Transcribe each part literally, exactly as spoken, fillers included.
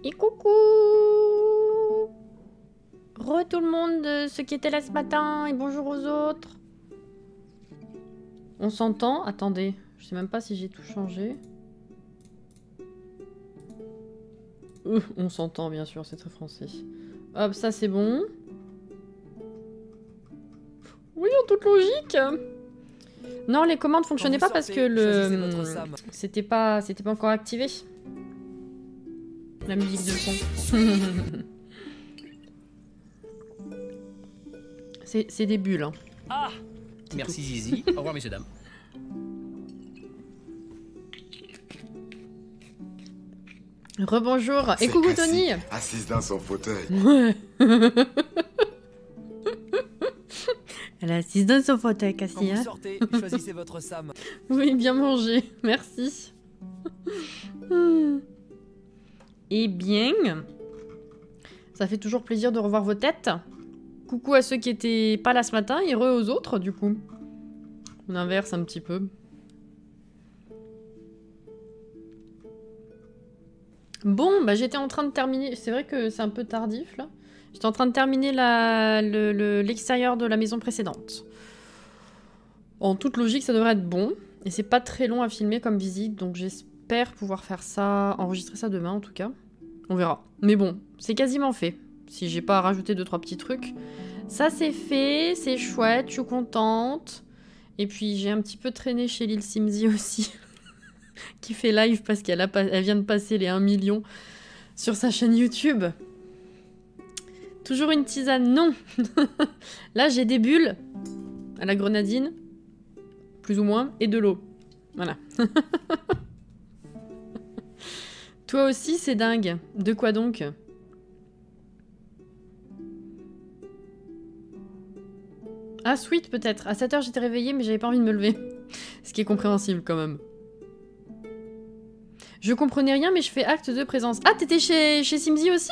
Et coucou. Re tout le monde, ceux qui étaient là ce matin, et bonjour aux autres. On s'entend? Attendez, je sais même pas si j'ai tout changé. Euh, on s'entend bien sûr, c'est très français. Hop, ça c'est bon. Oui, en toute logique. Non, les commandes fonctionnaient pas parce que le... C'était pas... C'était pas encore activé. La musique de fond. C'est des bulles. Hein. Ah, merci tout. Zizi. Au revoir, messieurs, dames. Rebonjour. Et coucou Tony. Assise dans son fauteuil. Ouais. Elle est assise dans son fauteuil, Cassie. Quand vous hein. sortez, choisissez votre Sam. Oui, bien mangé. Merci. Eh bien, ça fait toujours plaisir de revoir vos têtes. Coucou à ceux qui étaient pas là ce matin et heureux aux autres, du coup. On inverse un petit peu. Bon, bah j'étais en train de terminer... C'est vrai que c'est un peu tardif, là. J'étais en train de terminer l'extérieur de la maison précédente. En toute logique, ça devrait être bon. Et c'est pas très long à filmer comme visite, donc j'espère pouvoir faire ça, enregistrer ça demain en tout cas. On verra. Mais bon, c'est quasiment fait. Si j'ai pas rajouté deux trois petits trucs. Ça c'est fait, c'est chouette, je suis contente. Et puis j'ai un petit peu traîné chez Lil Simzy aussi. Qui fait live parce qu'elle a elle vient de passer les un million sur sa chaîne YouTube. Toujours une tisane, non. Là, j'ai des bulles à la grenadine, plus ou moins, et de l'eau. Voilà. Toi aussi, c'est dingue. De quoi donc? Ah, sweet, peut-être. À sept heures, j'étais réveillée, mais j'avais pas envie de me lever. Ce qui est compréhensible, quand même. Je comprenais rien, mais je fais acte de présence. Ah, t'étais chez, chez Simzy aussi?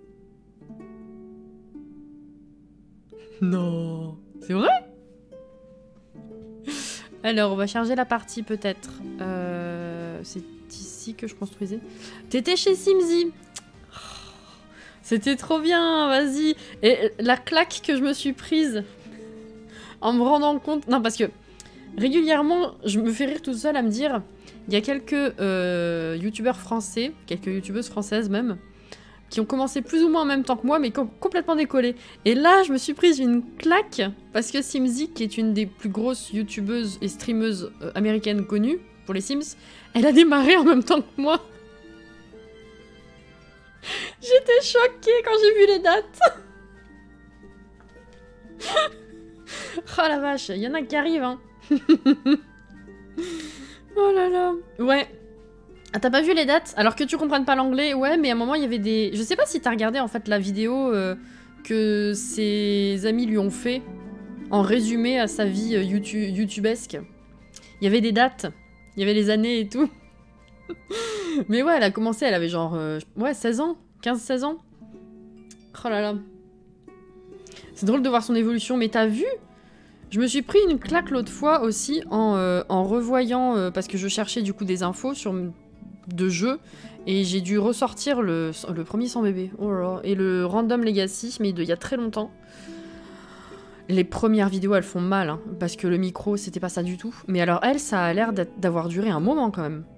Non, c'est vrai? Alors, on va charger la partie peut-être. Euh, c'est ici que je construisais. T'étais chez Simzy. C'était trop bien, vas-y. Et la claque que je me suis prise en me rendant compte... Non, parce que régulièrement, je me fais rire toute seule à me dire... Il y a quelques euh, youtubeurs français, quelques youtubeuses françaises même, qui ont commencé plus ou moins en même temps que moi, mais com complètement décollé. Et là, je me suis prise une claque, parce que Simzy, qui est une des plus grosses youtubeuses et streameuses euh, américaines connues pour les Sims, elle a démarré en même temps que moi. J'étais choquée quand j'ai vu les dates. Oh la vache, il y en a qui arrivent, hein. Oh là là. Ouais. Ah, t'as pas vu les dates? Alors que tu comprennes pas l'anglais, ouais, mais à un moment, il y avait des... Je sais pas si t'as regardé, en fait, la vidéo euh, que ses amis lui ont fait en résumé à sa vie euh, YouTube youtubesque. Il y avait des dates, il y avait les années et tout. Mais ouais, elle a commencé, elle avait genre... Euh, ouais, seize ans, quinze seize ans. Oh là là. C'est drôle de voir son évolution, mais t'as vu? Je me suis pris une claque l'autre fois aussi en, euh, en revoyant, euh, parce que je cherchais du coup des infos sur de jeux, et j'ai dû ressortir le, le premier sans bébé, oh là là, et le Random Legacy, mais il y a très longtemps. Les premières vidéos, elles font mal, hein, parce que le micro, c'était pas ça du tout. Mais alors elle, ça a l'air d'avoir duré un moment quand même.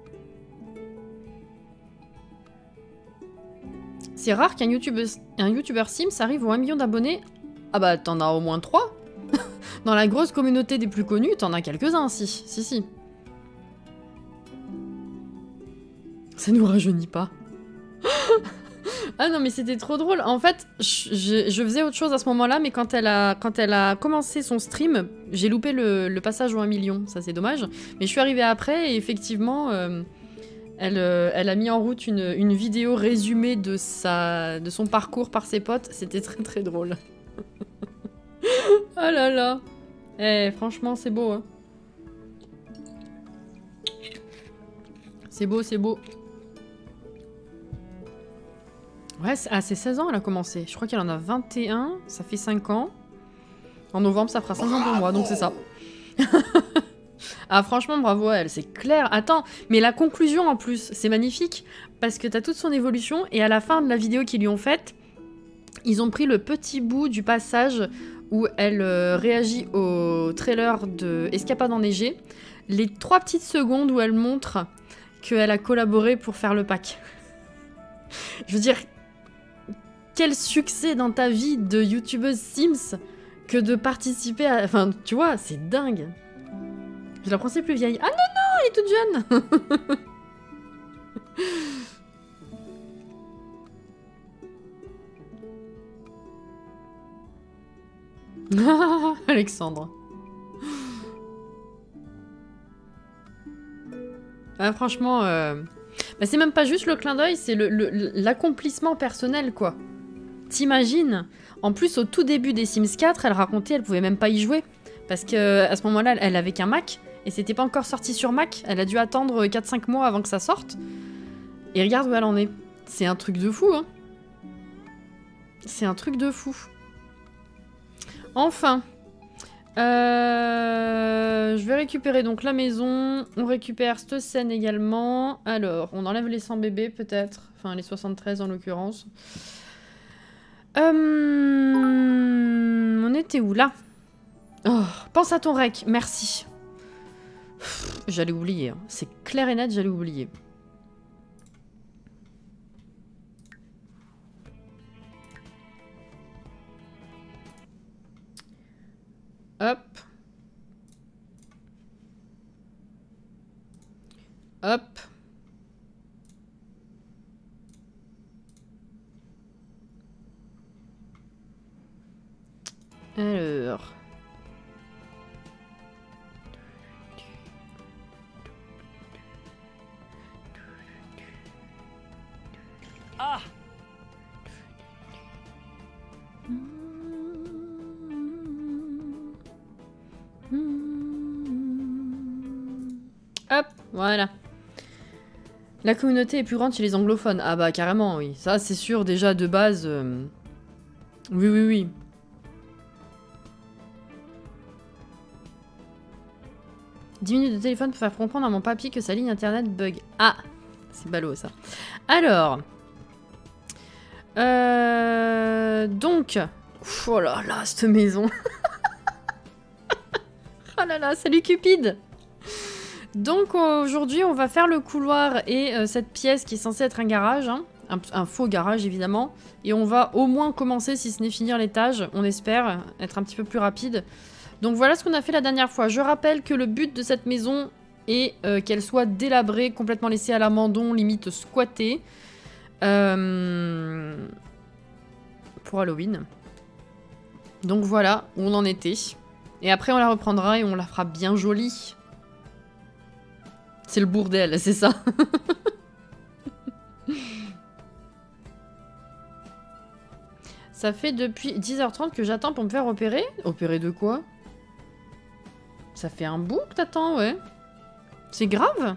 C'est rare qu'un YouTuber, un YouTuber Sims arrive aux un million d'abonnés. Ah bah t'en as au moins trois. Dans la grosse communauté des plus connus, t'en as quelques-uns, si, si, si. Ça nous rajeunit pas. Ah non, mais c'était trop drôle. En fait, je, je faisais autre chose à ce moment-là, mais quand elle a, quand elle a commencé son stream, j'ai loupé le, le passage au un million. Ça, c'est dommage. Mais je suis arrivée après, et effectivement, euh, elle, euh, elle a mis en route une, une vidéo résumée de, sa, de son parcours par ses potes. C'était très très drôle. Oh là là. Eh, franchement, c'est beau, hein. C'est beau, c'est beau. Ouais, à ses seize ans, elle a commencé. Je crois qu'elle en a vingt et un, ça fait cinq ans. En novembre, ça fera cinq ans pour moi, donc c'est ça. Ah franchement bravo à elle, c'est clair. Attends, mais la conclusion en plus, c'est magnifique parce que t'as toute son évolution et à la fin de la vidéo qu'ils lui ont faite, ils ont pris le petit bout du passage où elle euh, réagit au trailer de Escapade enneigée, les trois petites secondes où elle montre qu'elle a collaboré pour faire le pack. Je veux dire, quel succès dans ta vie de youtubeuse Sims que de participer à... Enfin, tu vois, c'est dingue. Je la pensais plus vieille. Ah non, non, elle est toute jeune. Alexandre. Ah, franchement, euh... bah, c'est même pas juste le clin d'œil, c'est l'accomplissement personnel, quoi. T'imagines? En plus, au tout début des Sims quatre, elle racontait elle pouvait même pas y jouer. Parce qu'à ce moment-là, elle avait qu'un Mac, et c'était pas encore sorti sur Mac. Elle a dû attendre quatre cinq mois avant que ça sorte. Et regarde où elle en est. C'est un truc de fou, hein. C'est un truc de fou. Enfin... Euh, je vais récupérer donc la maison. On récupère cette scène également. Alors, on enlève les cent bébés peut-être. Enfin, les soixante-treize en l'occurrence. Euh, on était où là? Oh, pense à ton rec, merci. J'allais oublier. Hein. C'est clair et net, j'allais oublier. Hop. Hop. Alors. Ah! Hop, voilà. La communauté est plus grande chez les anglophones. Ah bah carrément, oui. Ça, c'est sûr, déjà, de base... Euh... Oui, oui, oui. dix minutes de téléphone pour faire comprendre à mon papy que sa ligne internet bug. Ah! C'est ballot, ça. Alors... Euh... Donc... Oh là là, cette maison. Oh là là, salut Cupid. Donc aujourd'hui, on va faire le couloir et euh, cette pièce qui est censée être un garage, hein, un, un faux garage évidemment, et on va au moins commencer, si ce n'est finir l'étage, on espère être un petit peu plus rapide. Donc voilà ce qu'on a fait la dernière fois. Je rappelle que le but de cette maison est euh, qu'elle soit délabrée, complètement laissée à l'abandon, limite squattée, euh, pour Halloween. Donc voilà où on en était. Et après on la reprendra et on la fera bien jolie. C'est le bordel, c'est ça. Ça fait depuis dix heures trente que j'attends pour me faire opérer. Opérer de quoi? Ça fait un bout que t'attends, ouais. C'est grave.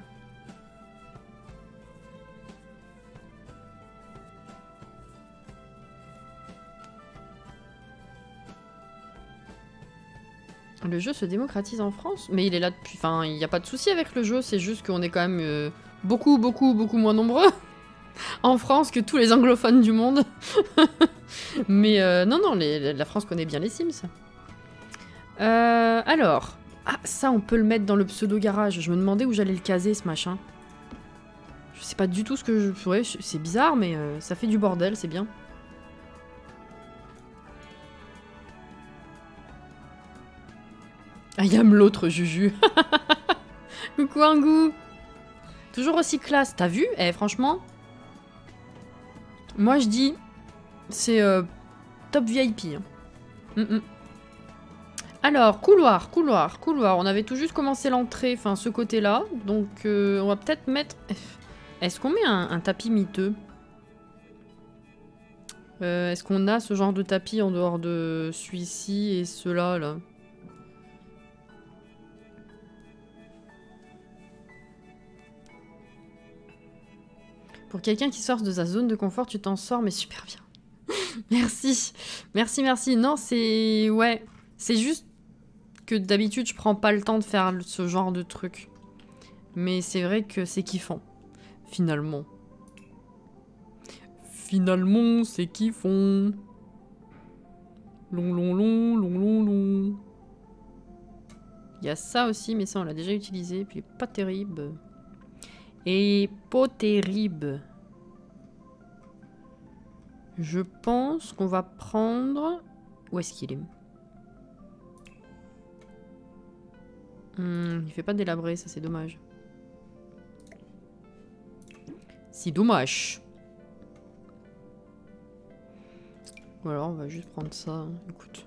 Le jeu se démocratise en France, mais il est là depuis... Enfin, il n'y a pas de souci avec le jeu, c'est juste qu'on est quand même euh, beaucoup, beaucoup, beaucoup moins nombreux en France que tous les anglophones du monde. Mais euh, non, non, les, la France connaît bien les Sims. Euh, alors... Ah, ça, on peut le mettre dans le pseudo-garage. Je me demandais où j'allais le caser, ce machin. Je sais pas du tout ce que je... Ouais, c'est bizarre, mais euh, ça fait du bordel, c'est bien. I am l'autre Juju. Coucou Angou. Toujours aussi classe. T'as vu? Eh, franchement. Moi, je dis... C'est euh, top V I P. Hein. Mm -mm. Alors, couloir, couloir, couloir. On avait tout juste commencé l'entrée, enfin, ce côté-là. Donc, euh, on va peut-être mettre... Est-ce qu'on met un, un tapis miteux? euh, Est-ce qu'on a ce genre de tapis en dehors de celui-ci et ceux-là, là? Pour quelqu'un qui sort de sa zone de confort, tu t'en sors, mais super bien. Merci. Merci, merci. Non, c'est... Ouais. C'est juste... que d'habitude je prends pas le temps de faire ce genre de truc. Mais c'est vrai que c'est kiffant. Finalement. Finalement, c'est kiffant. Long, long, long, long, long, long. Il y a ça aussi, mais ça on l'a déjà utilisé, puis pas terrible. Et pas terrible. Je pense qu'on va prendre... Où est-ce qu'il est, hum, il fait pas délabré, ça c'est dommage. C'est dommage. Ou alors on va juste prendre ça, hein. Écoute.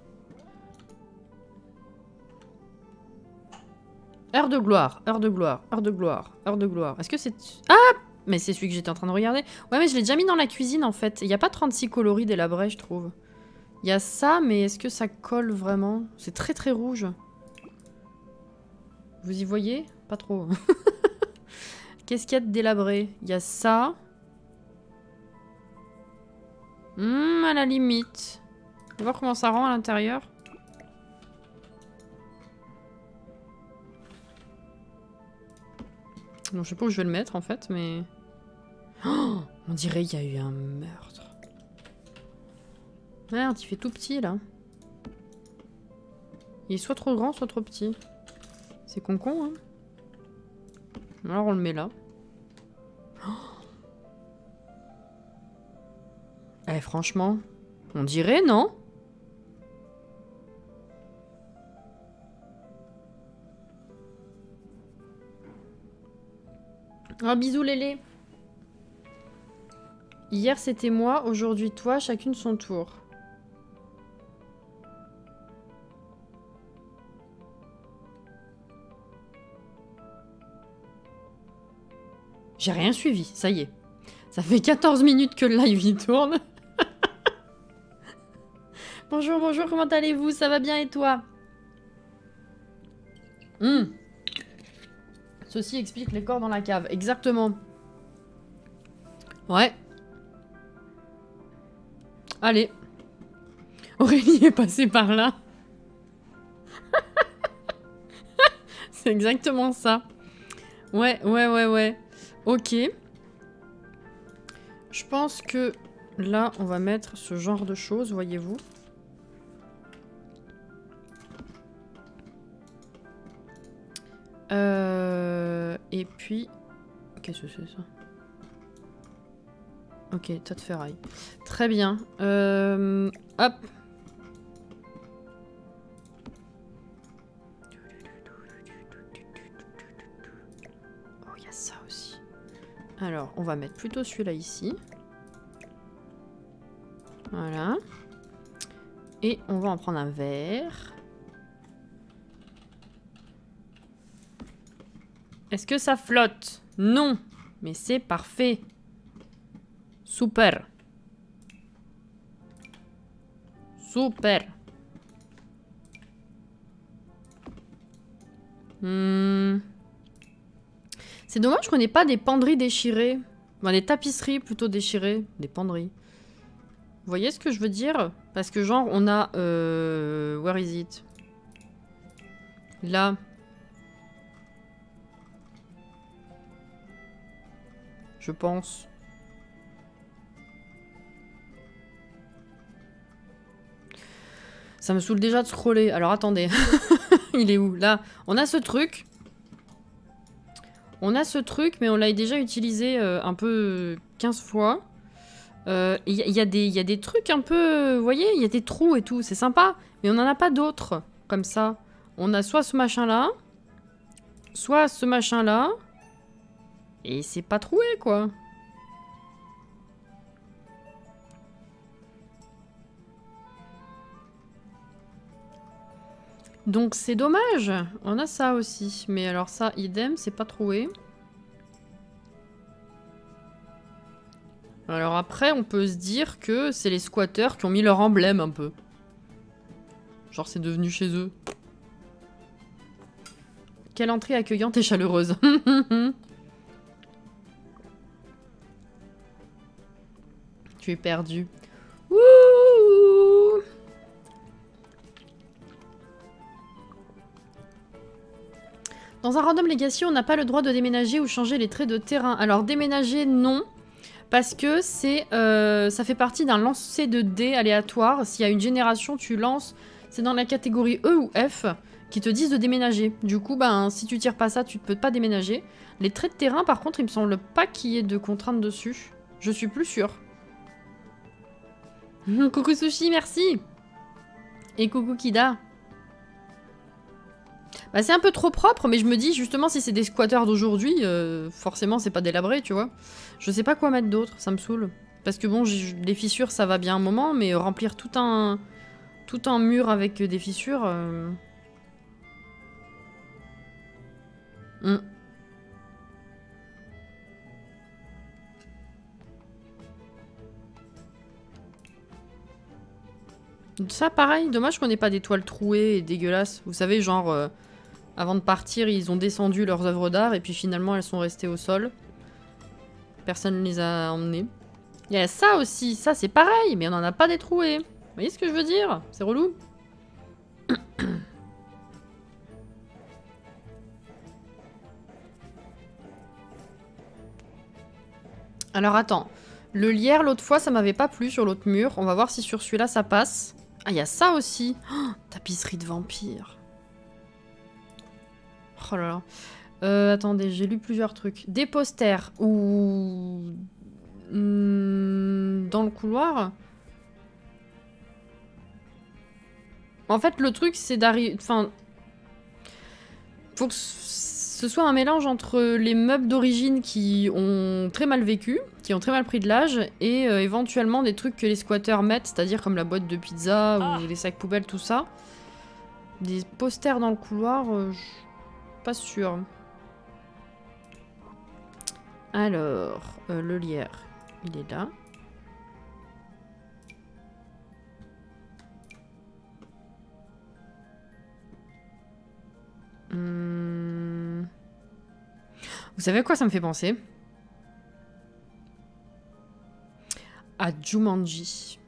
Heure de gloire, heure de gloire, heure de gloire, heure de gloire. Est-ce que c'est... Ah! Mais c'est celui que j'étais en train de regarder. Ouais, mais je l'ai déjà mis dans la cuisine, en fait. Il n'y a pas trente-six coloris délabrés, je trouve. Il y a ça, mais est-ce que ça colle vraiment? C'est très très rouge. Vous y voyez? Pas trop. Qu'est-ce qu'il y a de délabré? Il y a ça. Hum, à la limite. On va voir comment ça rend à l'intérieur. Non, je sais pas où je vais le mettre en fait, mais... Oh, on dirait qu'il y a eu un meurtre. Merde, il fait tout petit là. Il est soit trop grand, soit trop petit. C'est con con, hein. Alors on le met là. Oh. Eh, franchement, on dirait, non? Un bisou Lélé. Hier c'était moi, aujourd'hui toi, chacune son tour. J'ai rien suivi, ça y est. Ça fait quatorze minutes que le live y tourne. Bonjour, bonjour, comment allez-vous? Ça va bien et toi? mmh. Ceci explique les corps dans la cave. Exactement. Ouais. Allez. Aurélie est passée par là. C'est exactement ça. Ouais, ouais, ouais, ouais. Ok. Je pense que là, on va mettre ce genre de choses, voyez-vous. Euh, et puis... Qu'est-ce que c'est ça? Ok, tas de ferraille. Très bien. Euh, hop. Oh, il y a ça aussi. Alors, on va mettre plutôt celui-là ici. Voilà. Et on va en prendre un verre. Est-ce que ça flotte? Non. Mais c'est parfait. Super. Super. Hmm. C'est dommage qu'on n'ait pas des penderies déchirées. Enfin, des tapisseries plutôt déchirées. Des penderies. Vous voyez ce que je veux dire? Parce que genre, on a... Euh, where is it? Là... Je pense. Ça me saoule déjà de scroller. Alors attendez. Il est où? Là. On a ce truc. On a ce truc, mais on l'a déjà utilisé euh, un peu quinze fois. Il euh, y, y, y a des trucs un peu... Vous voyez? Il y a des trous et tout. C'est sympa. Mais on n'en a pas d'autres. Comme ça. On a soit ce machin-là. Soit ce machin-là. Et c'est pas troué, quoi. Donc c'est dommage. On a ça aussi. Mais alors ça, idem, c'est pas troué. Alors après, on peut se dire que c'est les squatteurs qui ont mis leur emblème un peu. Genre c'est devenu chez eux. Quelle entrée accueillante et chaleureuse. Tu es perdu. Wouh! Dans un random legacy, on n'a pas le droit de déménager ou changer les traits de terrain. Alors déménager, non. Parce que c'est, euh, ça fait partie d'un lancer de dés aléatoire. S'il y a une génération, tu lances... C'est dans la catégorie E ou F qui te disent de déménager. Du coup, ben, si tu tires pas ça, tu ne peux pas déménager. Les traits de terrain, par contre, il me semble pas qu'il y ait de contraintes dessus. Je suis plus sûre. Coucou Sushi, merci. Et coucou Kida. Bah, c'est un peu trop propre, mais je me dis justement si c'est des squatteurs d'aujourd'hui, euh, forcément c'est pas délabré, tu vois. Je sais pas quoi mettre d'autre, ça me saoule. Parce que bon, les fissures ça va bien un moment, mais remplir tout un, tout un mur avec des fissures... Euh... Mm. Ça pareil, dommage qu'on n'ait pas des toiles trouées et dégueulasses. Vous savez, genre... Euh... Avant de partir, ils ont descendu leurs œuvres d'art et puis finalement elles sont restées au sol. Personne ne les a emmenées. Il y a ça aussi, ça c'est pareil, mais on n'en a pas des troués. Vous voyez ce que je veux dire? C'est relou. Alors attends, le lierre l'autre fois ça m'avait pas plu sur l'autre mur. On va voir si sur celui-là ça passe. Ah, il y a ça aussi. Oh, tapisserie de vampire. Oh là là. Euh, attendez, j'ai lu plusieurs trucs. Des posters ou... Mmh, dans le couloir. En fait, le truc, c'est d'arriver... Enfin... Faut que ce soit un mélange entre les meubles d'origine qui ont très mal vécu, qui ont très mal pris de l'âge, et euh, éventuellement des trucs que les squatteurs mettent, c'est-à-dire comme la boîte de pizza ah. ou les sacs poubelles, tout ça. Des posters dans le couloir... Euh, je... Pas sûr. Alors, euh, le lierre, il est là. Hum... Vous savez à quoi ça me fait penser? À Jumanji.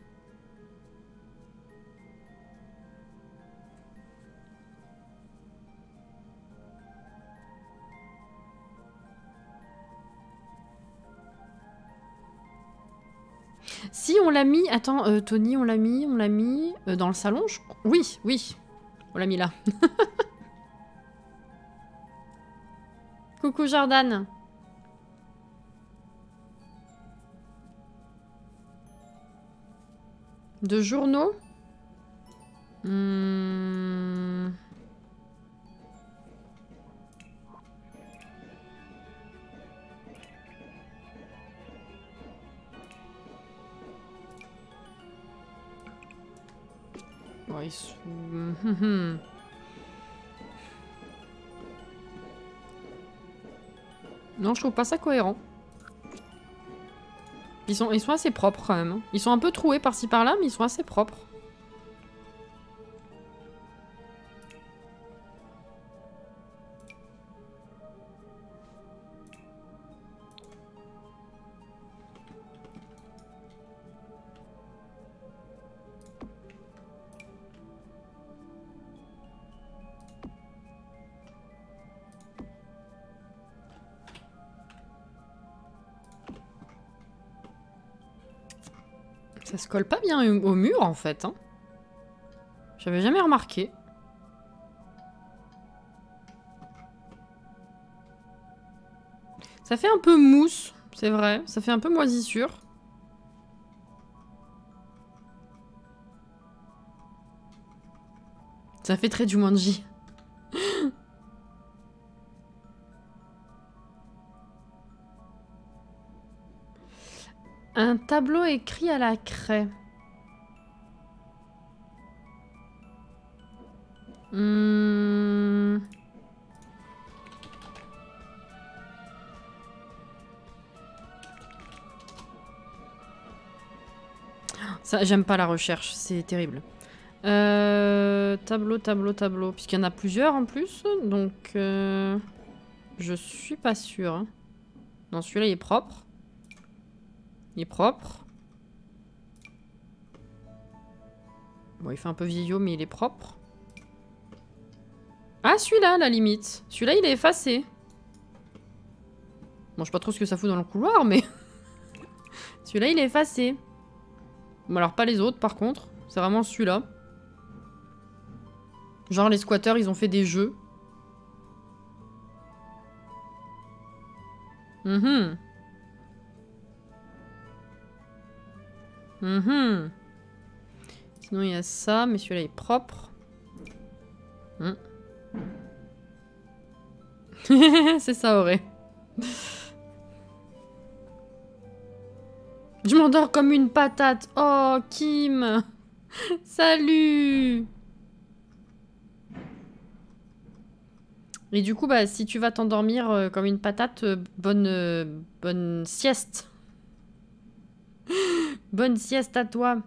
Si, on l'a mis... Attends, euh, Tony, on l'a mis, on l'a mis... Euh, dans le salon, je... Oui, oui. On l'a mis là. Coucou Jordan. De journaux hmm... Ouais, ils sont... Non, je trouve pas ça cohérent. Ils sont, ils sont assez propres quand même. Ils sont un peu troués par-ci par-là, mais ils sont assez propres. Ça se colle pas bien au mur en fait. Hein. J'avais jamais remarqué. Ça fait un peu mousse, c'est vrai. Ça fait un peu moisissure. Ça fait très Jumanji. Un tableau écrit à la craie. Mmh. Ça, j'aime pas la recherche, c'est terrible. Euh, tableau, tableau, tableau. Puisqu'il y en a plusieurs en plus, donc euh, je suis pas sûre. Hein. Non, celui-là il est propre. Il est propre. Bon, il fait un peu vieillot, mais il est propre. Ah, celui-là, à la limite. Celui-là, il est effacé. Bon, je sais pas trop ce que ça fout dans le couloir, mais... celui-là, il est effacé. Bon, alors pas les autres, par contre. C'est vraiment celui-là. Genre, les squatteurs, ils ont fait des jeux. Mhm. Mhm. Sinon, il y a ça, mais celui-là est propre. Hmm. C'est ça, Auré. Je m'endors comme une patate. Oh, Kim. Salut. Et du coup, bah, si tu vas t'endormir euh, comme une patate, euh, bonne, euh, bonne sieste. Bonne sieste à toi.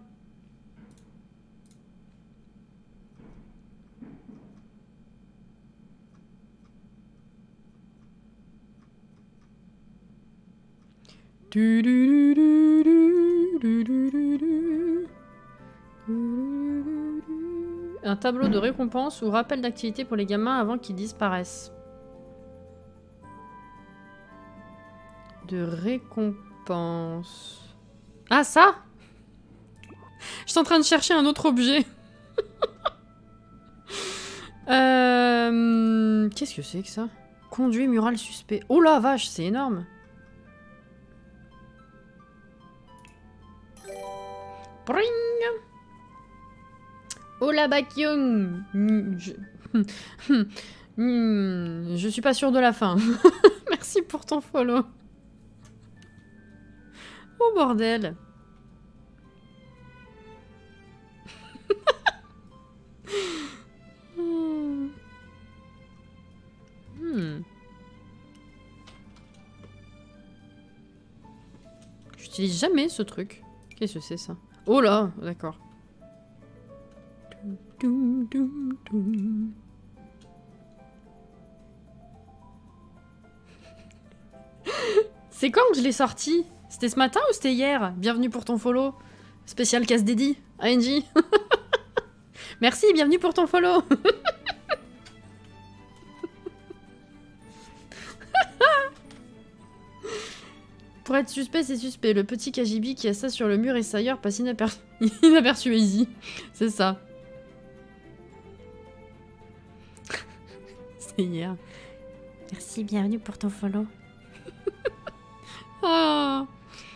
Un tableau de récompense ou rappel d'activité pour les gamins avant qu'ils disparaissent. De récompense. Ah, ça? Je suis en train de chercher un autre objet. euh... Qu'est-ce que c'est que ça? Conduit mural suspect. Oh la vache, c'est énorme. Pring. Oh la Bakyung. Je... Je suis pas sûre de la fin. Merci pour ton follow. Oh bordel. hmm. Hmm. J'utilise jamais ce truc. Qu'est-ce que c'est ça? Oh là, d'accord. C'est quand que je l'ai sorti? C'était ce matin ou c'était hier? Bienvenue pour ton follow. Spécial casse dédi. A N J. Merci, bienvenue pour ton follow. Pour être suspect, c'est suspect. Le petit K G B qui a ça sur le mur et ailleurs passe inaperçu, inaperçu easy. C'est ça. C'est hier. Merci, bienvenue pour ton follow. Ah.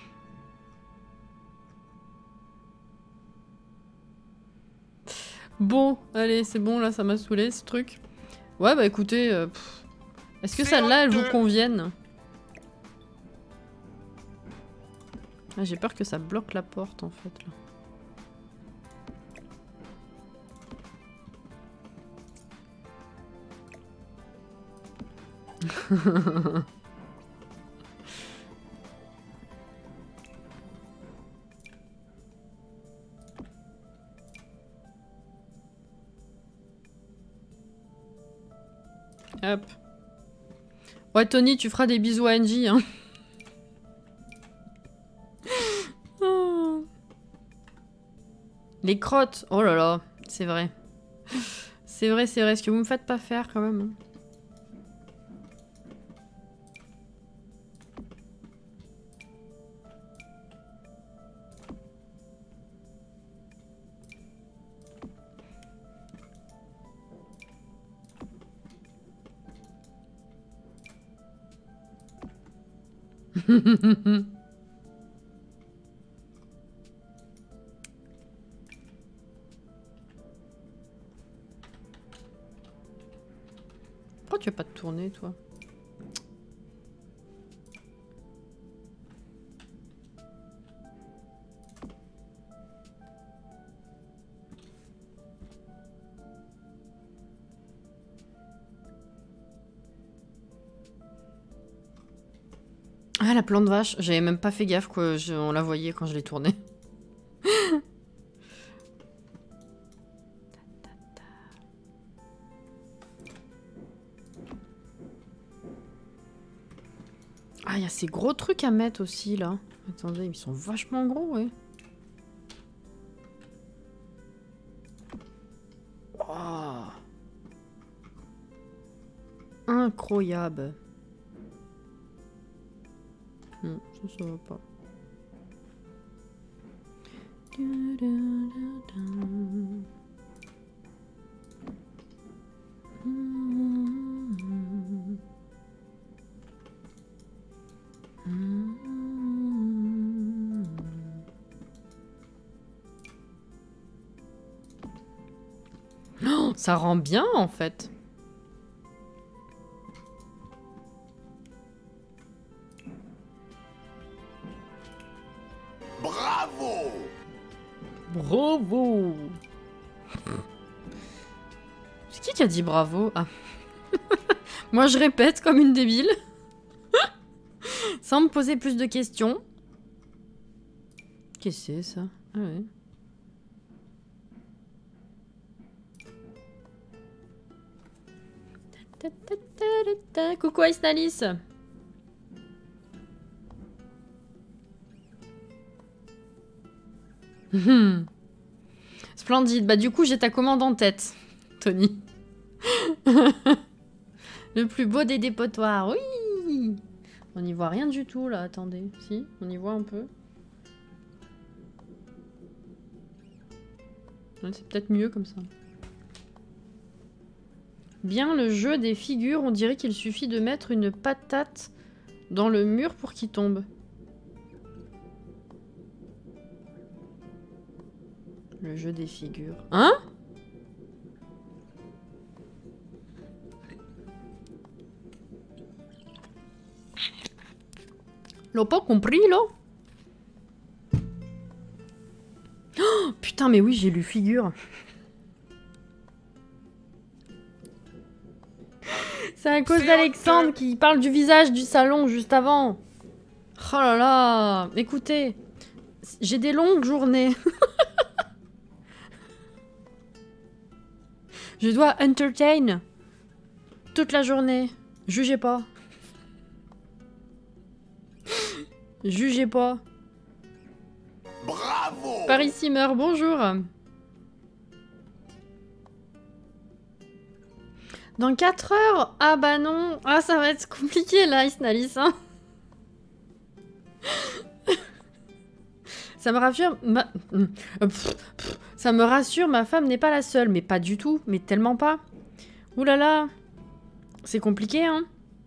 Bon, allez, c'est bon, là, ça m'a saoulé, ce truc. Ouais, bah écoutez, euh, est-ce que celles-là, elles vous conviennent? Ah, j'ai peur que ça bloque la porte, en fait, là. Hop. Ouais, Tony, tu feras des bisous à Angie, hein. Oh. Les crottes. Oh là là, c'est vrai. C'est vrai, c'est vrai. Ce que vous me faites pas faire, quand même. Pourquoi tu vas pas te tourner, toi? Ah, la plante vache, j'avais même pas fait gaffe quoi, je, on la voyait quand je l'ai tournée. Ah, il y a ces gros trucs à mettre aussi là. Attendez, ils sont vachement gros, ouais. Oh. Incroyable. Non, ça, ça va pas. Oh, ça rend bien en fait. Bravo! Bravo! C'est qui qui a dit bravo? Ah. Moi je répète comme une débile. Sans me poser plus de questions. Qu'est-ce que c'est ça? Ah ouais. Ta, ta, ta, ta, ta. Coucou Ice Alice. Hmm. Splendide. Bah du coup j'ai ta commande en tête, Tony. Le plus beau des dépotoirs. Oui. On n'y voit rien du tout là. Attendez. Si, on y voit un peu. Ouais, c'est peut-être mieux comme ça. Bien le jeu des figures, on dirait qu'il suffit de mettre une patate dans le mur pour qu'il tombe. Le jeu des figures. Hein? L'as pas compris, là? Oh, putain, mais oui, j'ai lu figure. C'est à cause d'Alexandre qui parle du visage du salon juste avant. Oh là là. Écoutez, j'ai des longues journées. Je dois entertain toute la journée. Jugez pas. Jugez pas. Bravo! Paris Simmer, bonjour. Dans quatre heures? Ah bah non. Ah, ça va être compliqué là, Isnalis. Hein. Ça me rassure... Ma... Ça me rassure, ma femme n'est pas la seule. Mais pas du tout. Mais tellement pas. Ouh là là. C'est compliqué, hein.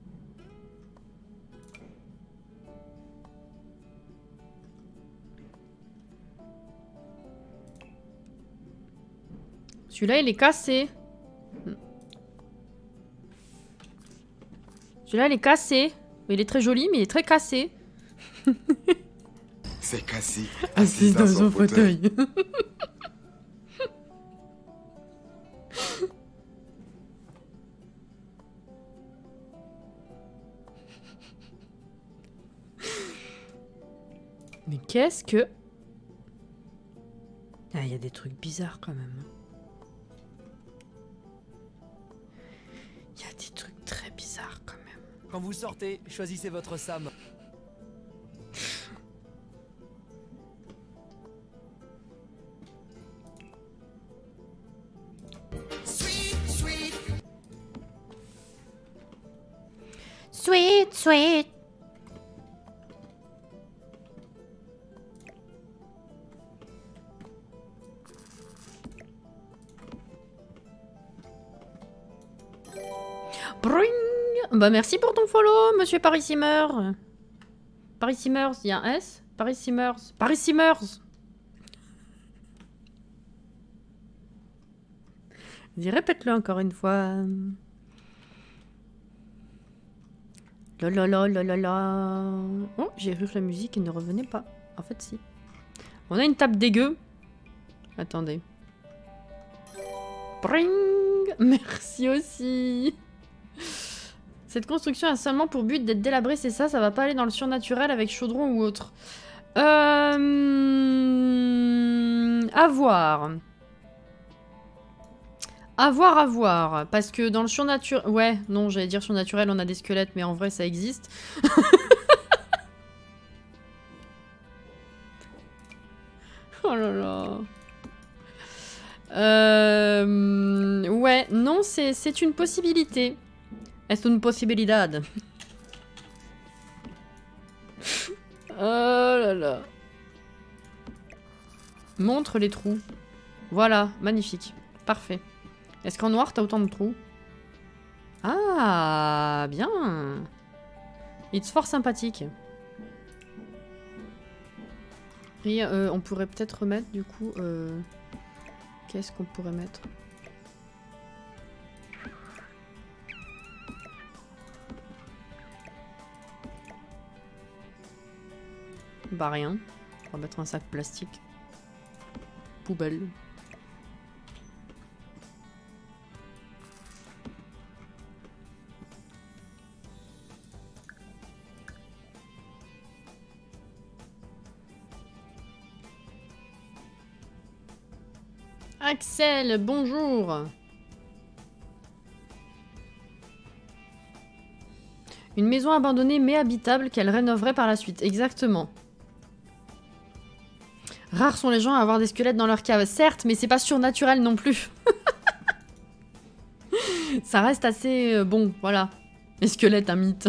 Celui-là, il est cassé. Celui-là, il est cassé. Il est très joli, mais il est très cassé. C'est cassé. Assise dans, dans son fauteuil. fauteuil. Mais qu'est-ce que... Ah, il y a des trucs bizarres quand même. Il y a des trucs très bizarres quand même. Quand vous sortez, choisissez votre Sam. Sweet, sweet. Sweet, sweet. Bring. Bah merci pour ton follow, monsieur Paris Simmer. Paris Simmers, il y a un S. Paris Simmers. Paris Simmers. Vas-y, répète-le encore une fois. Lololo, lololo. Oh, j'ai cru que la musique ne revenait pas. En fait, si. On a une table dégueu. Attendez. Bring. Merci aussi. Cette construction a seulement pour but d'être délabrée, c'est ça? Ça va pas aller dans le surnaturel avec chaudron ou autre. Euh... À voir. À voir, à voir. Parce que dans le surnaturel... Ouais, non, j'allais dire surnaturel, on a des squelettes, mais en vrai, ça existe. Oh là là. Euh... Ouais, non, c'est une possibilité. Es une posibilidad. Oh là là. Montre les trous. Voilà, magnifique. Parfait. Est-ce qu'en noir, t'as autant de trous? Ah, bien. It's fort sympathique. Et euh, on pourrait peut-être remettre, du coup... Euh... Qu'est-ce qu'on pourrait mettre? Bah rien. On va mettre un sac plastique. Poubelle. Axel, bonjour. Une maison abandonnée mais habitable qu'elle rénoverait par la suite. Exactement. Rares sont les gens à avoir des squelettes dans leur cave. Certes, mais c'est pas surnaturel non plus. Ça reste assez... Euh, bon, voilà. Les squelettes, un mythe.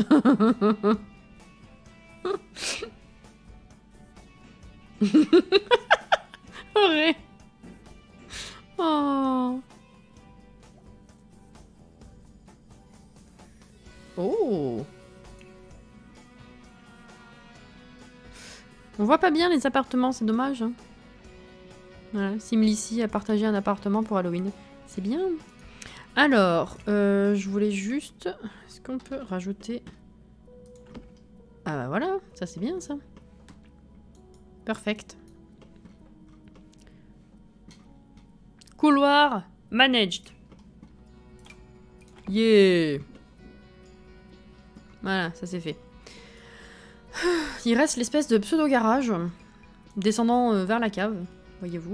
Horré. Oh. Oh. On voit pas bien les appartements, c'est dommage. Hein. Voilà, Simlici a partagé un appartement pour Halloween. C'est bien. Alors, euh, je voulais juste... Est-ce qu'on peut rajouter... Ah bah voilà, ça c'est bien ça. Perfect. Couloir managed. Yeah. Voilà, ça c'est fait. Il reste l'espèce de pseudo-garage descendant euh, vers la cave, voyez-vous.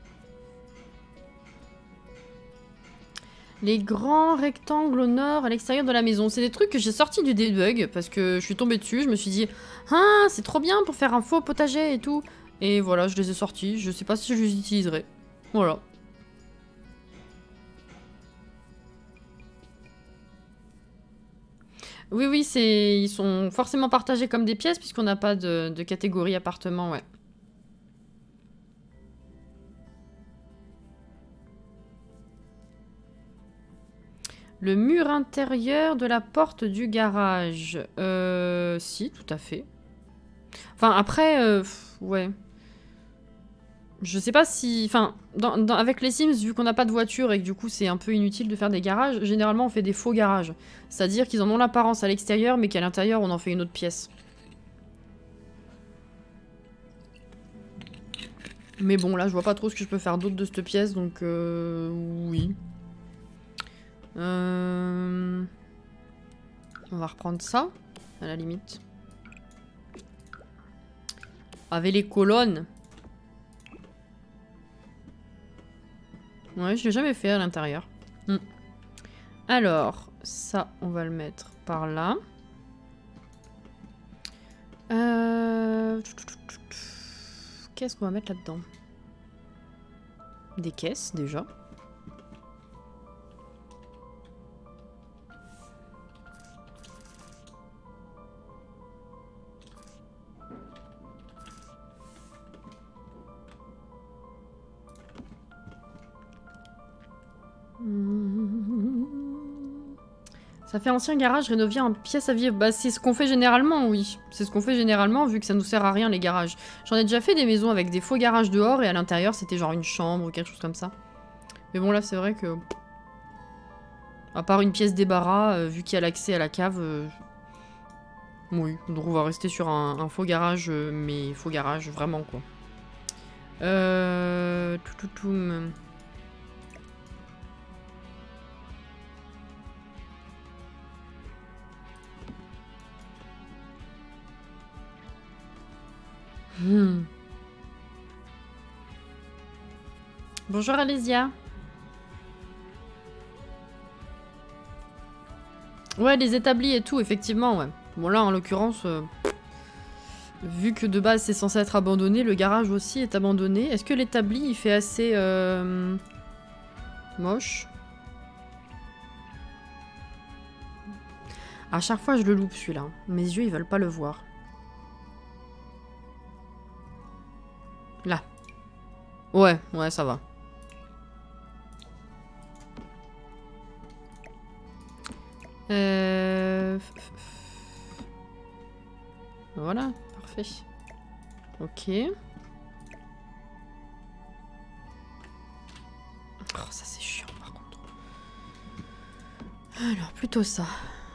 Les grands rectangles au nord à l'extérieur de la maison. C'est des trucs que j'ai sortis du debug parce que je suis tombée dessus. Je me suis dit, ah, c'est trop bien pour faire un faux potager et tout. Et voilà, je les ai sortis. Je sais pas si je les utiliserai. Voilà. Oui, oui, c'est ils sont forcément partagés comme des pièces puisqu'on n'a pas de, de catégorie appartement, ouais. Le mur intérieur de la porte du garage. Euh... Si, tout à fait. Enfin, après, euh, ouais. Je sais pas si... Enfin, dans, dans, avec les Sims, vu qu'on n'a pas de voiture et que du coup c'est un peu inutile de faire des garages, généralement on fait des faux garages. C'est-à-dire qu'ils en ont l'apparence à l'extérieur, mais qu'à l'intérieur on en fait une autre pièce. Mais bon, là je vois pas trop ce que je peux faire d'autre de cette pièce, donc euh, oui. Euh... On va reprendre ça, à la limite. Avec les colonnes. Ouais, je l'ai jamais fait à l'intérieur. Hmm. Alors, ça, on va le mettre par là. Euh... Qu'est-ce qu'on va mettre là-dedans? Des caisses, déjà. Ça fait ancien garage rénové en pièce à vivre. Bah c'est ce qu'on fait généralement, oui. C'est ce qu'on fait généralement vu que ça nous sert à rien les garages. J'en ai déjà fait des maisons avec des faux garages dehors et à l'intérieur c'était genre une chambre ou quelque chose comme ça. Mais bon là c'est vrai que... À part une pièce débarras, euh, vu qu'il y a l'accès à la cave... Euh... Oui, donc on va rester sur un, un faux garage, euh, mais faux garage vraiment quoi. Euh... Tout, tout, tout... Hmm. Bonjour Alésia. Ouais, les établis et tout, effectivement, ouais. Bon là, en l'occurrence, euh, vu que de base c'est censé être abandonné, le garage aussi est abandonné. Est-ce que l'établi, il fait assez euh, moche? À chaque fois, je le loupe celui-là. Mes yeux, ils veulent pas le voir. Là. Ouais, ouais, ça va. Euh... Voilà, parfait. Ok. Oh, ça c'est chiant par contre. Alors, plutôt ça.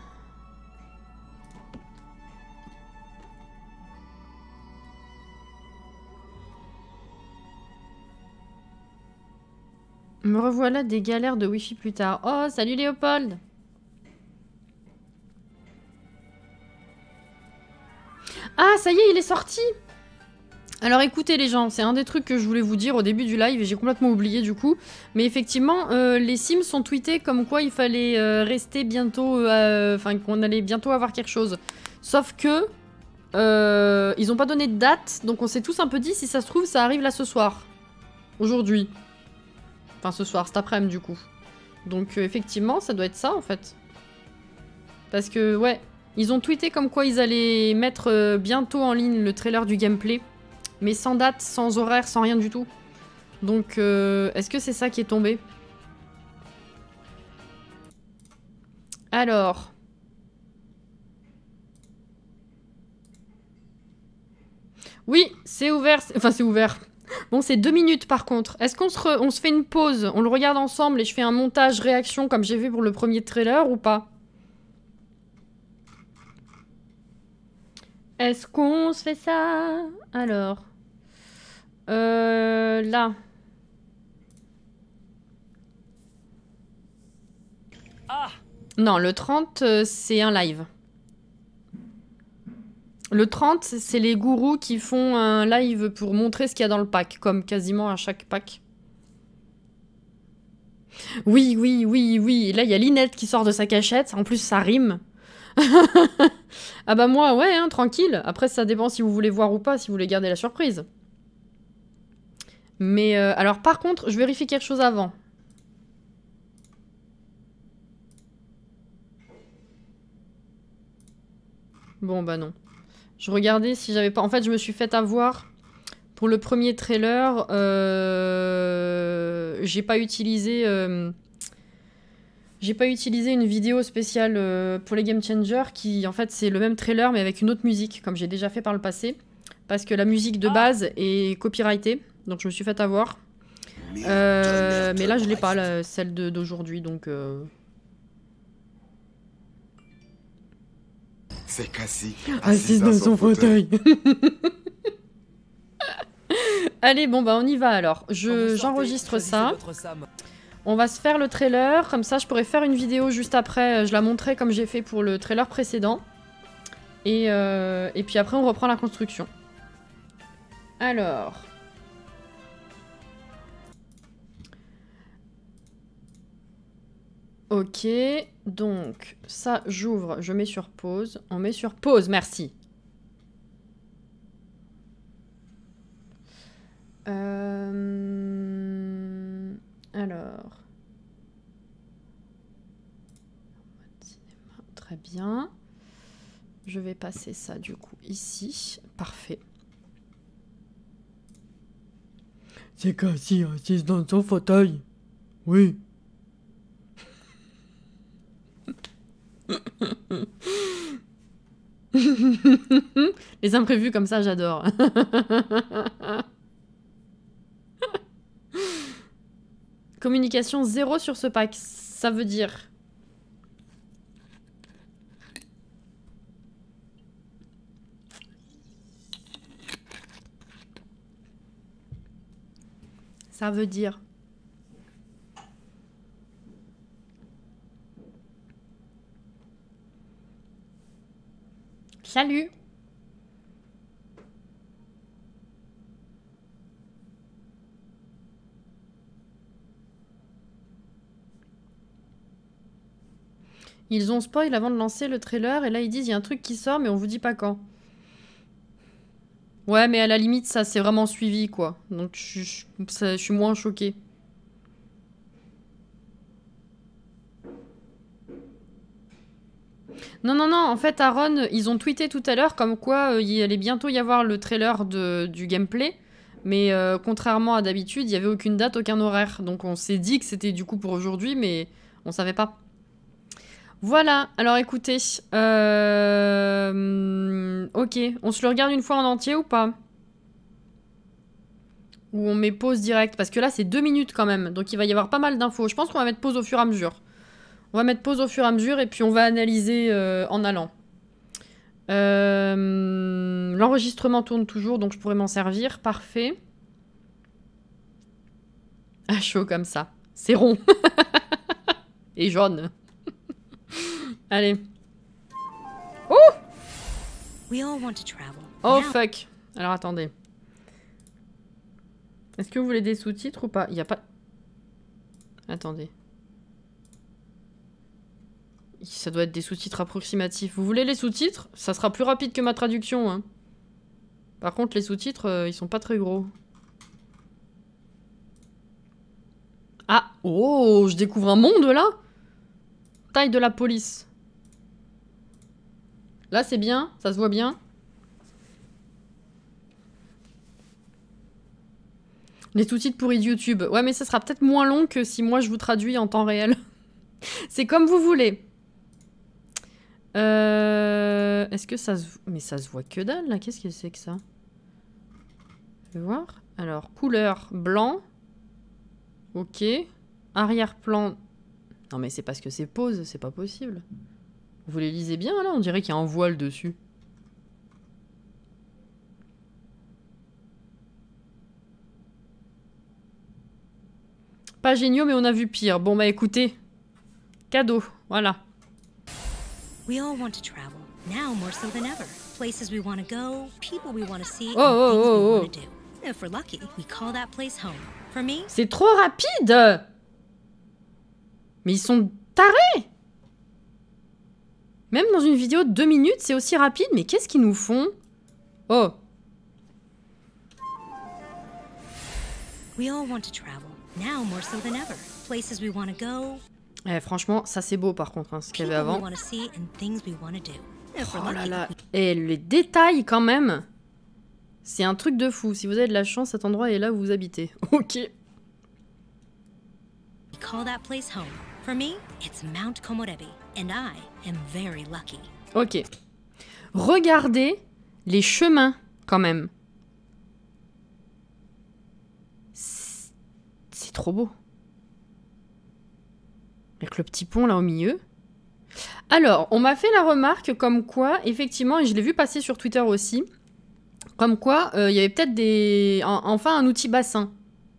Me revoilà des galères de Wi-Fi plus tard. Oh, salut Léopold! Ah, ça y est, il est sorti! Alors écoutez les gens, c'est un des trucs que je voulais vous dire au début du live et j'ai complètement oublié du coup. Mais effectivement, euh, les Sims sont tweetés comme quoi il fallait euh, rester bientôt... Enfin, euh, qu'on allait bientôt avoir quelque chose. Sauf que... Euh, ils ont pas donné de date, donc on s'est tous un peu dit si ça se trouve ça arrive là ce soir. Aujourd'hui. Enfin ce soir, cet après-midi du coup. Donc euh, effectivement, ça doit être ça en fait. Parce que ouais, ils ont tweeté comme quoi ils allaient mettre euh, bientôt en ligne le trailer du gameplay. Mais sans date, sans horaire, sans rien du tout. Donc euh, est-ce que c'est ça qui est tombé? Alors... Oui, c'est ouvert. Enfin, c'est ouvert. Bon, c'est deux minutes par contre. Est-ce qu'on se, re... on se fait une pause? On le regarde ensemble et je fais un montage réaction comme j'ai vu pour le premier trailer ou pas? Est-ce qu'on se fait ça? Alors... Euh... Là. Ah! Non, le trente, euh, c'est un live. Le trente, c'est les gourous qui font un live pour montrer ce qu'il y a dans le pack, comme quasiment à chaque pack. Oui, oui, oui, oui. Là, il y a Linette qui sort de sa cachette. En plus, ça rime. Ah bah moi, ouais, hein, tranquille. Après, ça dépend si vous voulez voir ou pas, si vous voulez garder la surprise. Mais euh, alors, par contre, je vérifie quelque chose avant. Bon, bah non. Je regardais si j'avais pas... En fait, je me suis fait avoir pour le premier trailer. Euh... J'ai pas utilisé... Euh... J'ai pas utilisé une vidéo spéciale euh, pour les Game Changers qui, en fait, c'est le même trailer mais avec une autre musique, comme j'ai déjà fait par le passé. Parce que la musique de base est copyrightée, donc je me suis fait avoir. Euh... Mais là, je l'ai pas, là, celle d'aujourd'hui, donc... Euh... C'est Cassie, assise dans son fauteuil. Allez, bon bah on y va alors. Je j'enregistre ça. On va se faire le trailer, comme ça je pourrais faire une vidéo juste après. Je la montrerai comme j'ai fait pour le trailer précédent. Et, euh, et puis après on reprend la construction. Alors... Ok, donc ça j'ouvre, je mets sur pause. On met sur pause, merci. Euh... Alors... Très bien. Je vais passer ça du coup ici. Parfait. C'est Cassie assise dans son fauteuil. Oui. Les imprévus comme ça, j'adore. Communication zéro sur ce pack. Ça veut dire... Ça veut dire... Salut! Ils ont spoil avant de lancer le trailer et là ils disent il y a un truc qui sort mais on vous dit pas quand. Ouais mais à la limite ça c'est vraiment suivi quoi. Donc je, je, ça, je suis moins choquée. Non, non, non, en fait, Aaron, ils ont tweeté tout à l'heure comme quoi euh, il allait bientôt y avoir le trailer de, du gameplay. Mais euh, contrairement à d'habitude, il n'y avait aucune date, aucun horaire. Donc on s'est dit que c'était du coup pour aujourd'hui, mais on savait pas. Voilà, alors écoutez. Euh... Ok, on se le regarde une fois en entier ou pas? Ou on met pause direct? Parce que là, c'est deux minutes quand même. Donc il va y avoir pas mal d'infos. Je pense qu'on va mettre pause au fur et à mesure. On va mettre pause au fur et à mesure et puis on va analyser euh, en allant. Euh... L'enregistrement tourne toujours, donc je pourrais m'en servir. Parfait. Ah, chaud comme ça. C'est rond. Et jaune. Allez. Oh! We all want to travel. Oh Now- fuck. Alors attendez. Est-ce que vous voulez des sous-titres ou pas? Il n'y a pas... Attendez. Ça doit être des sous-titres approximatifs. Vous voulez les sous-titres? Ça sera plus rapide que ma traduction. Hein. Par contre, les sous-titres, euh, ils sont pas très gros. Ah! Oh! Je découvre un monde, là! Taille de la police. Là, c'est bien? Ça se voit bien? Les sous-titres pour YouTube. Ouais, mais ça sera peut-être moins long que si moi je vous traduis en temps réel. C'est comme vous voulez. Euh... Est-ce que ça se... Mais ça se voit que dalle, là. Qu'est-ce que c'est que ça? Je vais voir. Alors, couleur blanc. Ok. Arrière-plan... Non, mais c'est parce que c'est pause, c'est pas possible. Vous les lisez bien, là? On dirait qu'il y a un voile dessus. Pas géniaux, mais on a vu pire. Bon, bah écoutez. Cadeau, voilà. We all want to travel. Now more so than ever. Places we want to go, people we want to see, Oh, and oh, things oh, we oh. want to do. If we're lucky, we call that place home. For me, C'est trop rapide! Mais ils sont tarés! Même dans une vidéo de deux minutes, c'est aussi rapide, mais qu'est-ce qu'ils nous font? Oh! we all want to travel. Now more so than ever. Places we want to go, Eh, franchement, ça c'est beau par contre, hein, ce qu'il y people avait we avant. want to see, and things we want to do. If we're Oh là lucky, là. we Et les détails quand même! C'est un truc de fou. Si vous avez de la chance, cet endroit est là où vous habitez. Ok. call that place home. For me, it's Mount Komorebi, and I am very lucky. Ok. Regardez les chemins, quand même. C'est c'est trop beau. Avec le petit pont là au milieu. Alors, on m'a fait la remarque comme quoi, effectivement, et je l'ai vu passer sur Twitter aussi, comme quoi euh, il y avait peut-être des... en- enfin un outil bassin.